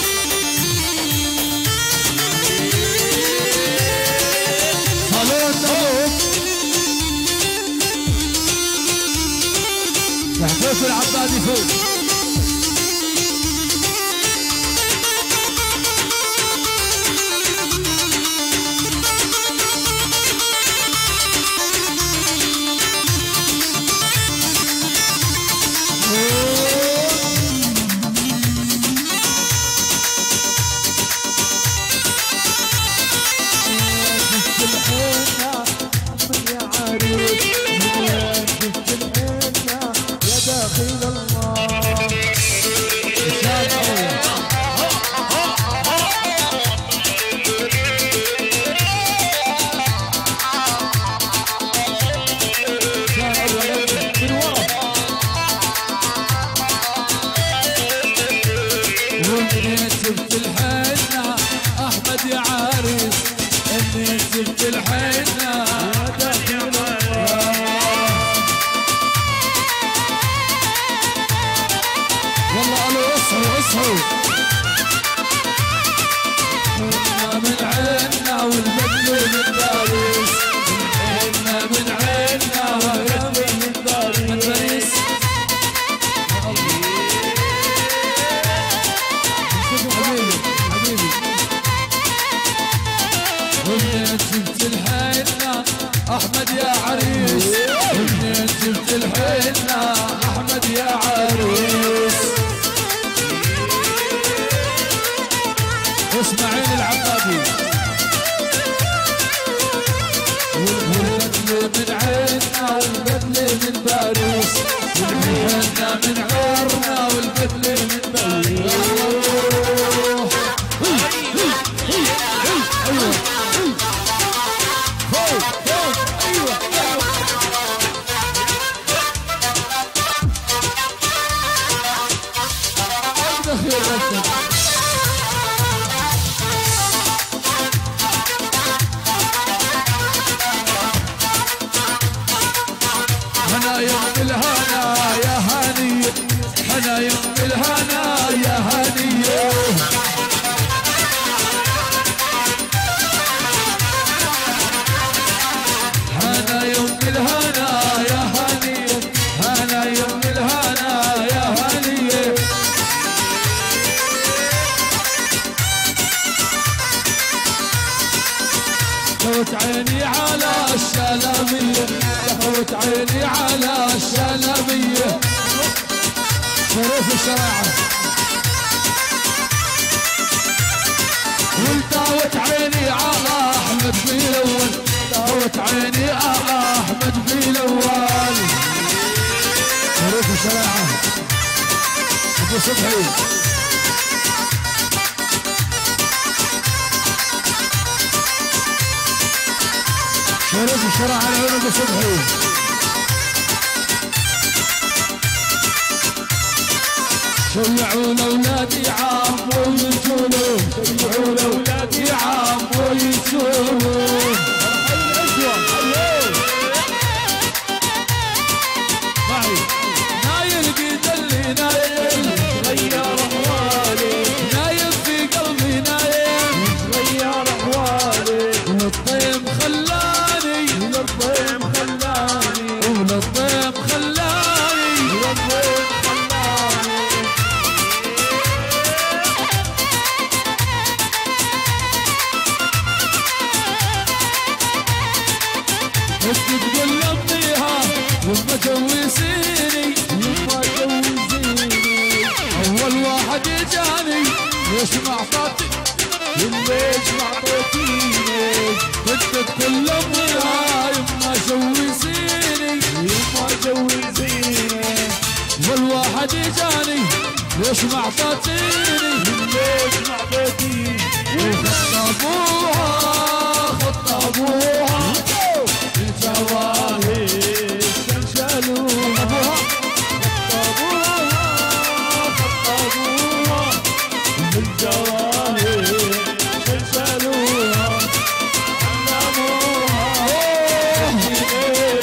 صالون نبوك محفوظ العبادي فوق احمد يا عريس منين جبت الحنة احمد يا عريس. اسماعيل العقابي والبدلة من عيننا والبدلة من باريس والحنة من عورنا والبدلة من باريس. هنا يوم الهنا يا هاني هنا يوم الهنا يا هاني هنا يوم الهنا يا هاني هنا يوم الهنا يا هاني. دحوت عيني على الشلامية دحوت عيني على الشلامية شريف الشراعة ولداوت عيني على أحمد في الأول داوت عيني على أحمد في الأول شريف الشراعة أبو صبحي شريف الشراعة على عين أبو صبحي. شيعوا لأولادي عام ويجولوا شيعوا لأولادي عام ويجولوا معي نايل قدلي نايل غير أحوالي نايل في قلبي نايل غير أحوالي والطيب خلاني والطيب خلاني والطيب خلاني والطيب خلاني. بس تقول لأميها وما جوزيني وما جوزيني أول واحد جاني ليش ما أعطيتي ليش ما أعطيتيني كنت تقول لأميها يما جوزيني يما جوزيني والواحد جاني ليش ما أعطيتيني ليش ما أعطيتيني وخطبوها خطبوها الجواهر شلشلوها خطبوها خطبوها بالجواهر شلشلوها علموها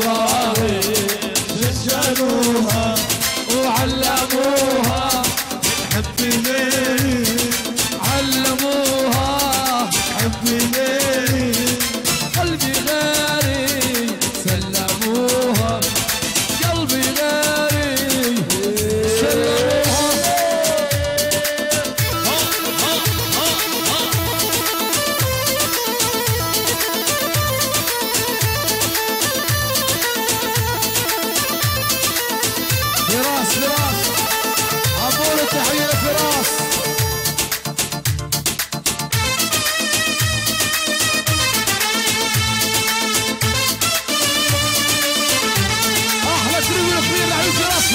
ابراهيم سجلوها وعلموها حب ليه علموها حب ليه قلبي غالي سلموها قلبي غالي سلموها فراس عبور التحية لفراس احلى تريبل كبير لعيب فراس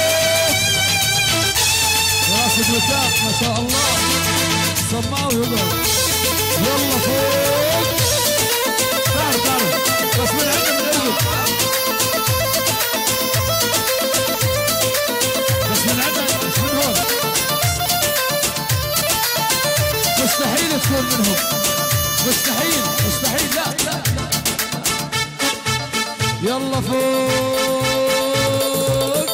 الدوكات ما شاء الله سمعوا يقول يلا فوق تعرف بس من عندنا من قلبك بس من عندنا مش من هون مستحيل تكون منهم مستحيل لا يلا فوق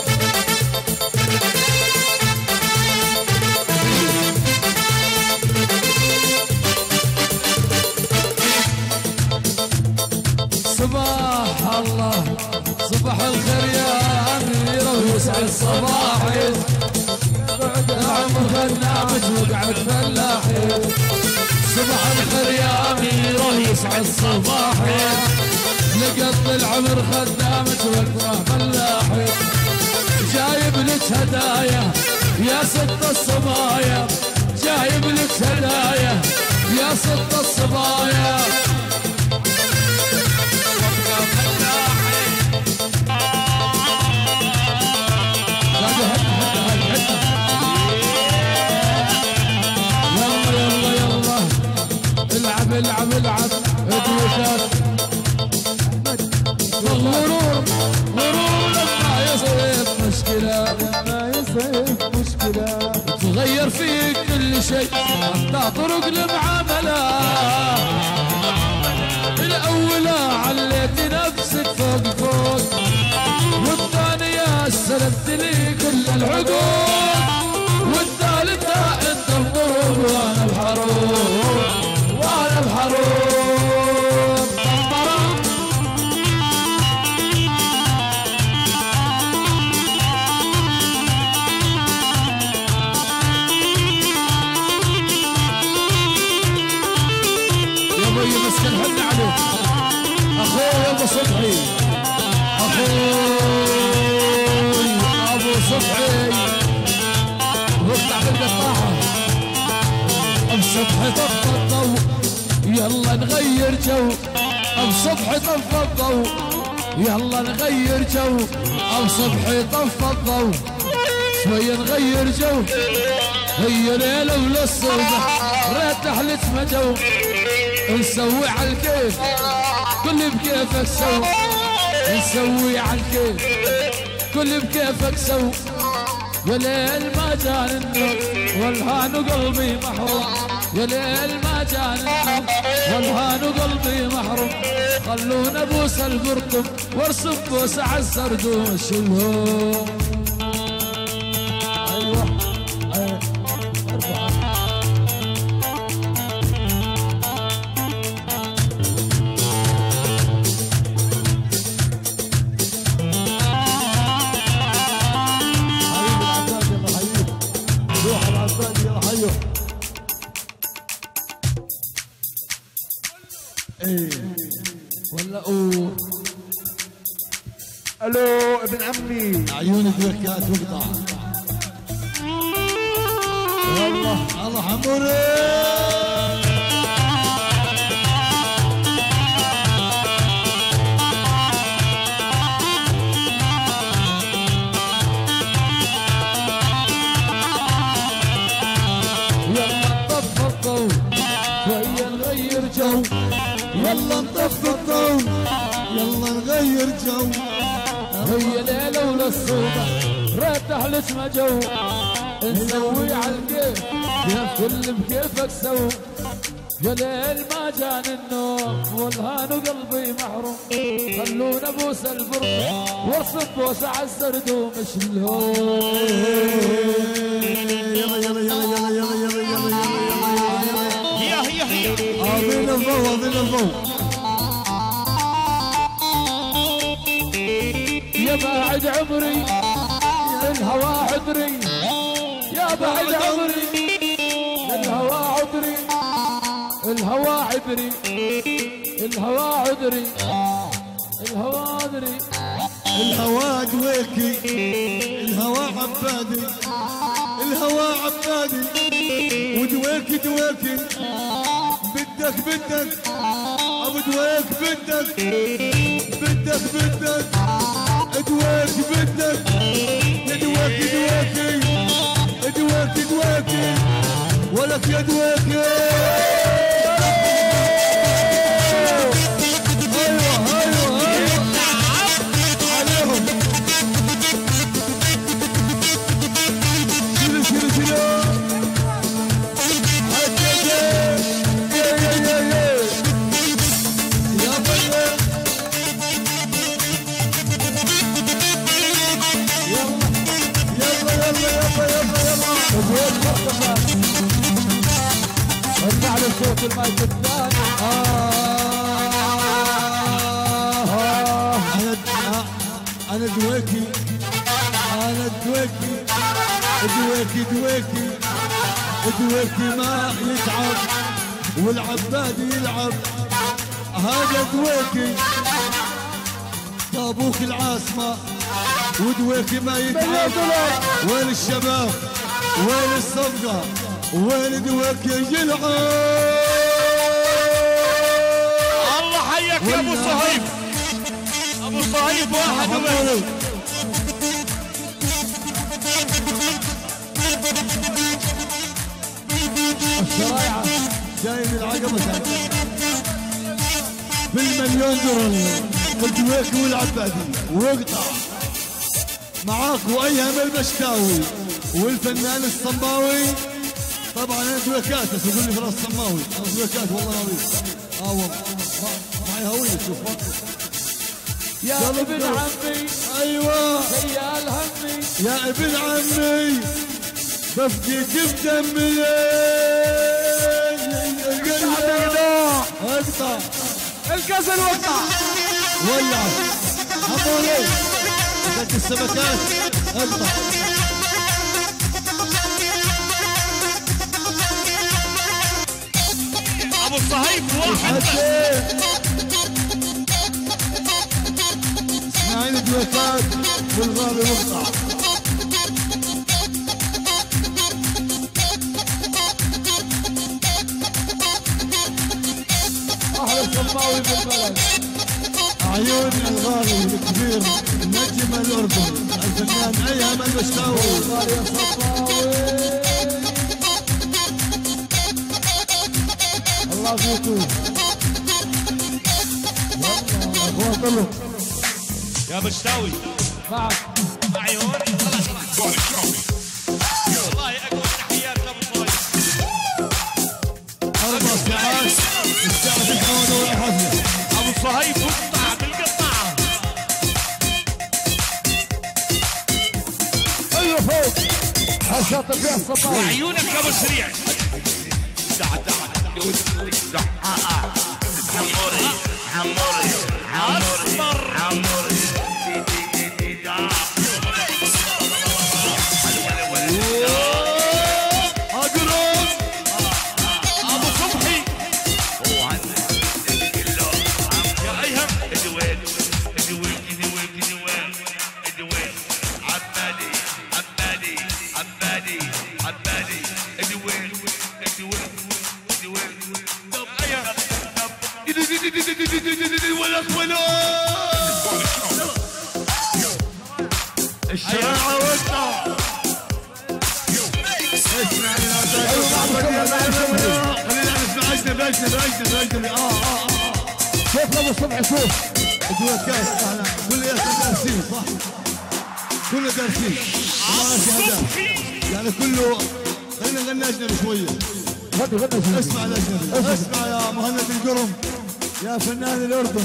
صباح الله صباح الخير يا أميرة ويسعد صباحك العمر خدامك وقعد فلاحي صباح الخير يا أميرة ويسعد صباحك لقط العمر خدامك وقعد فلاحي جايب لك هدايا يا ست الصبايا جايب لك هدايا يا ست الصبايا العب ادوشات غرور لما يصير مشكلة تغير فيك كل شيء حتى طرق المعاملة الأولى عليت نفسك فوق والثانية سلبت لي كل العقول والثالثة انت الضروب وانا الحروب يا ابوي مسكن حن عليك اخوي ابو صبحي اخوي ابو صبحي وقع بالقطاعه بصبحي طفى الضوء يلا نغير جو بصبحي طفى الضوء يلا نغير جو بصبحي طفى الضوء شوية نغير جو هي ليلة ولا الصبح ريت تحلت مجو نسوي على الكيف كل بكيفك سو نسوي على الكيف كل بكيفك سو يا ليل ما جان النوم والهان قلبي محروم يا ليل ما جان النوم والهان قلبي محروم خلونا بوس البرقم وارسم بوس على السردوش الهوم ايوه ارفع ولا اوه الو ابن عمي عيونك بركات وقطع والله الله حموري يلا نطفي الضوء يلا نغير جو هي ليلة ولا الصوبة ريت تحلت مجو نسوي على الكيف كل بكيفك سو يا ليل ما جاني النوم والهان وقلبي محروم خلونا ابوس الفرقة وارسم بوسة على السردوم شلون يلا يلا يلا يلا يلا يلا يلا يلا هي اعطينا الضوء اعطينا الضوء يا بعد عمري الهوى عذري يا بعد عمري الهوى عذري الهوى عذري الهوى عذري الهوى عذري الهوى دويكي الهوى عبادي الهوى عبادي ودويكي دويكي بدك ابو دويك بدك دويك بدك يا دويكي دويكي ولك يا دويكي ايوه عليهم شيلوا يا بلد ارجع لصوت المايك الثاني انا دويكي ما يتعب والعباد يلعب هذا دويكي طابوخ العاصمة ودويكي ما يتعب وين الشباب وين الصفقة وين دويكي يلعب الله حيك يا ابو صهيب واحد وبس الشرايعة جاي من العقبة بالمليون درهم الدويكي والعبادي واقطع معاك وايهم المشتاوي والفنان الصماوي طبعا انا دويكات بس يقول لي فراس الصماوي انا دويكات والله العظيم والله معي هويه شوف يا ابن عمي ايوه شيال همي يا ابن عمي بفديك بدمي اقطع الكسر وقطع ولع حمولي اكلت السمكات اقطع ابو صهيب واحد اسمعين الدويكات والغابة مقطع احلى صماوي بالبلد عيون الغالي الكبير نجم الاردن الفنان ايهم المشتاوي يا صماوي الله فيكم اخوان طلوا يا مشتاوي معك عيون والله اقوى تحيات ابو صهيب 4 ساعات الساعة 9 ودور الحفلة ابو صهيب وقطع بالقطعه ايوه فوق حشاط فيها الصماوي وعيونك يا ابو سريع ابو صبحي يا ايهم الشراعة وقطع خلينا نسمع اجنبي شوف ابو صبحي شوف الدويكات احنا كل دارسين صح كله دارسين ما شهادات يعني كله خلينا نغني اجنبي شويه اسمع الاجنبي، اسمع يا مهند القرم يا فنان الاردن.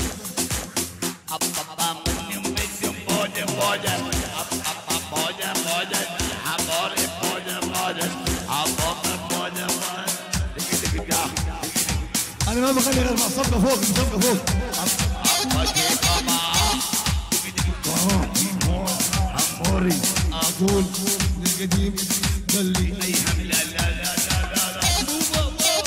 انا ما بخلي غير صفقه فوق صفقه فوق. عموري اقول للقديم قال لي اي حمله لا لا لا لا لا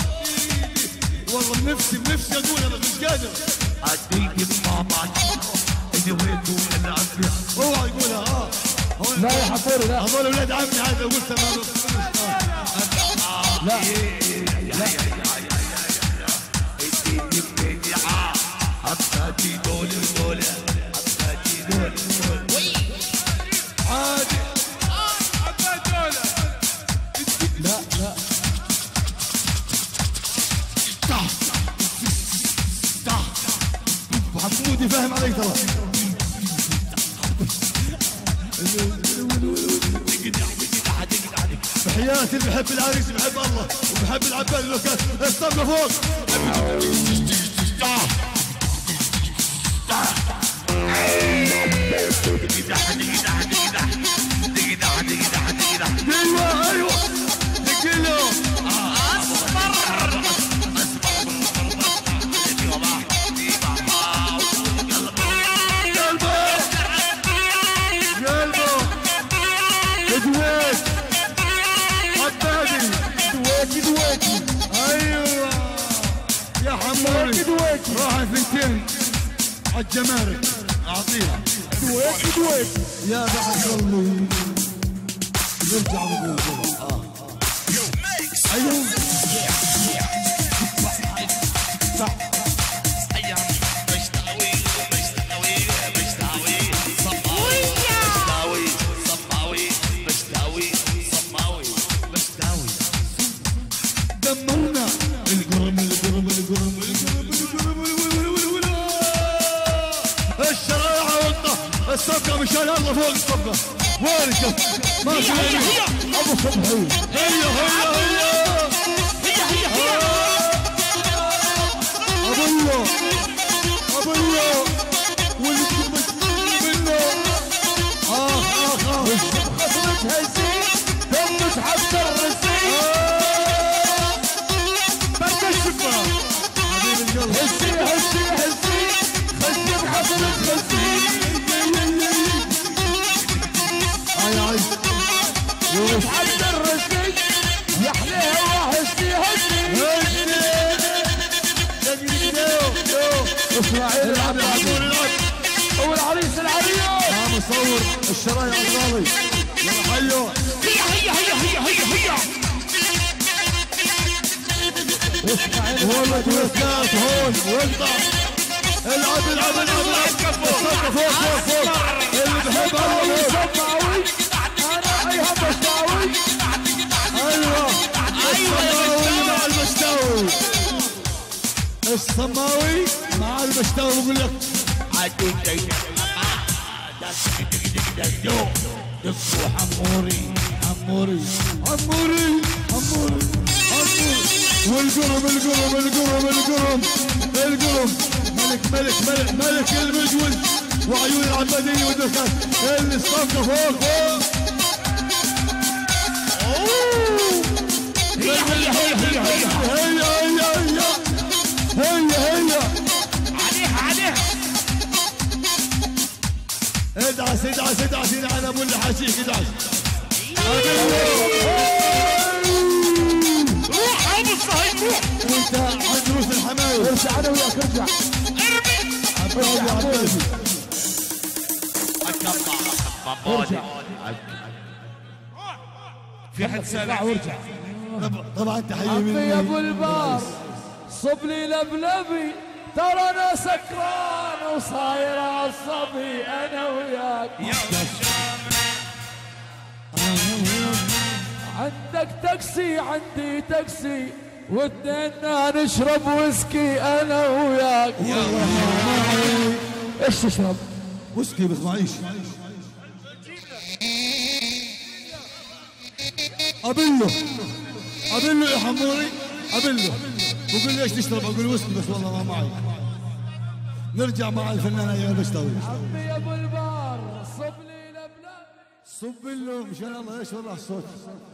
والله نفسي اقولها بس مش قادر. اديك ماما اللي وينتو العافيه اوعى يقولها. لا يا حفوري لا، هذول اولاد عمي هذا قلت لا عادي لا حمودي فاهم عليك ترى. تحياتي اللي بحب العريس بحب الله وبحب العباد لو كان الطبلة فوق. ايوه دقيله دويتي ايوه يا حموري راح ثنتين عالجمارك اعطيها دويتي يا بعد قلبي نرجع نقول ايوه دمرنا القرم الشرايع والطه الصفقه مشان الله فوق الصفقه وين الكف ما في ابو صبحي هي ابو الله واللي منه خسرتها يزيد دمت حتى الرصيد حبيب القلب هسي خسي بحضرة خسي هاي حتى الرصيد يا حليها هسي اسماعيل العب هو العريس يا مصور الشرايع الغالي يلا حيو هيا والله توسعت هون واقطع العب فوق اللي بحبها السماوي انا ايها مشتاوي ايوه السماوي مع المشتاوي بقول لك حموري والقرم ملك المجول وعيون العبادية والدكات اللي صفقة فوق هيا عليها ادعس انا ابو اللي حاشيك ادعس روح ابو الصهيب روح وانت عند روس الحماية ارجع انا وياك ارجع ارجع في حد سالع وارجع طبعا تحية مني يا ابو الباص صب لي لبلبي ترى انا سكران وصاير عصبي انا وياك عندك تاكسي عندي تاكسي ودنا نشرب ويسكي انا وياك ايش تشرب؟ ويسكي بس معيش ابله يا حموري ابله. بقول ليش تشرب؟ اقول ويسكي بس والله ما معي. نرجع مع الفنانة يا بشتاوي. عمي ابو البار صب لي لبلب. صب له مشان الله ايش والله الصوت.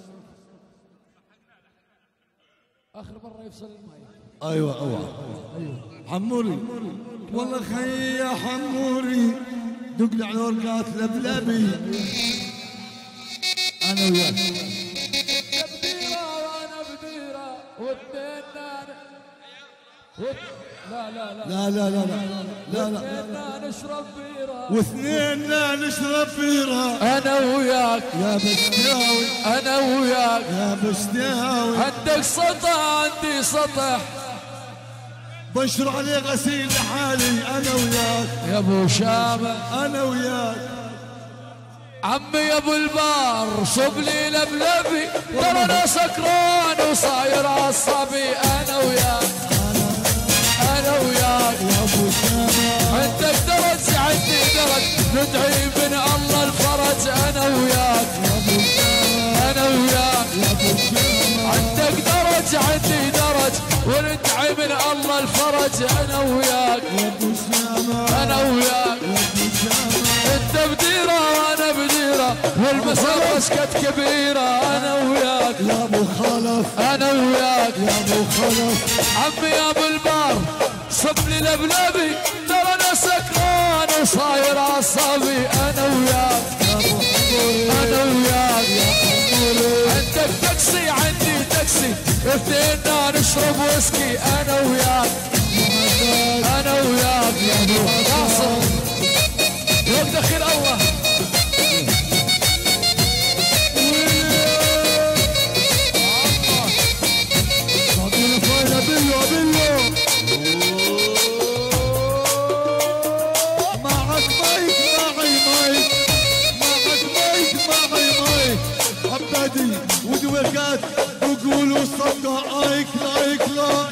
اخر مرة يفصل الماي. ايوه حموري والله خي يا حموري دق لي على ورقات لبلبي انا وياك. بديرة وانا بديرة واثنين لا لا لا لا لا لا لا لا واثنين نشرب بيرة واثنين نشرب بيرة انا وياك يا بشتاوي انا وياك يا بشتاوي. عندك سطح عندي سطح بنشر عليه غسيل لحالي انا وياك يا ابو شامة انا وياك. عمي يا ابو البار صب لي لبلبي ترى انا سكران وصاير عصبي انا وياك انا وياك يا ابو شامة عندك درج عندي درج ندعي من الله الفرج انا وياك يا ابو شامة انا وياك يا ابو شامة عندك درج عندي درج وندعي من الله الفرج انا وياك يا ابو شامة انا وياك يا ابو شامة. انت بديرة وانا بديرة والمسار مسكت كبيرة انا وياك يا ابو خلف انا وياك يا ابو خلف. عمي يا ابو البار صب لي لبلبي ترى انا سكران وصاير عصبي انا وياك يا ابو حموري انا وياك يا حموري. عندك تاكسي عندي تاكسي اثنين نشرب ويسكي انا وياك انا وياك يا ابو ناصر وقت اخير الله اعطينا فايدة بلو بلو. معك مايك معي مايك معك مايك معي مايك. عبادي ودويكات وقولوا صدق ايك لايك لا.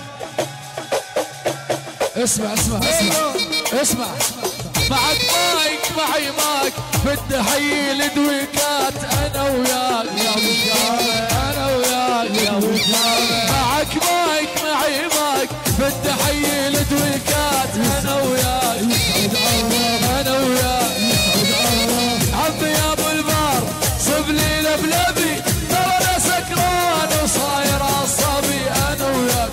اسمع اسمع اسمع اسمع معك مايك معي مايك بدي احيي الدويكات انا وياك يا ابو شامة انا وياك يا ابو شامة معك مايك معي مايك بدي احيي الدويكات انا وياك انا وياك عمي يا ابو البار صب لي لبلبي ترى انا سكران وصاير عصبي انا وياك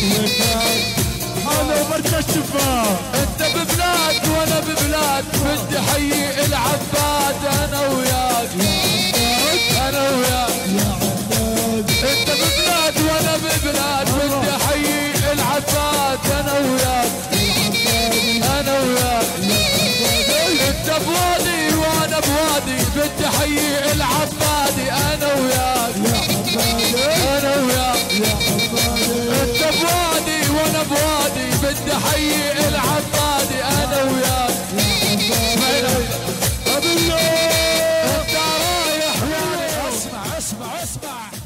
انا وبركة الشفاء. انت ببلاد وانا ببلاد بدي احيي العباد انا وياك انا وياك انت ببلاد وانا ببلاد بدي احيي العباد انا وياك انا وياك انت بوادي وانا بوادي بدي احيي العبادي انا وياك انا وياك انت بوادي وانا بوادي بدي احيي العبادي انا وياك انت رايح وياي اسمع اسمع اسمع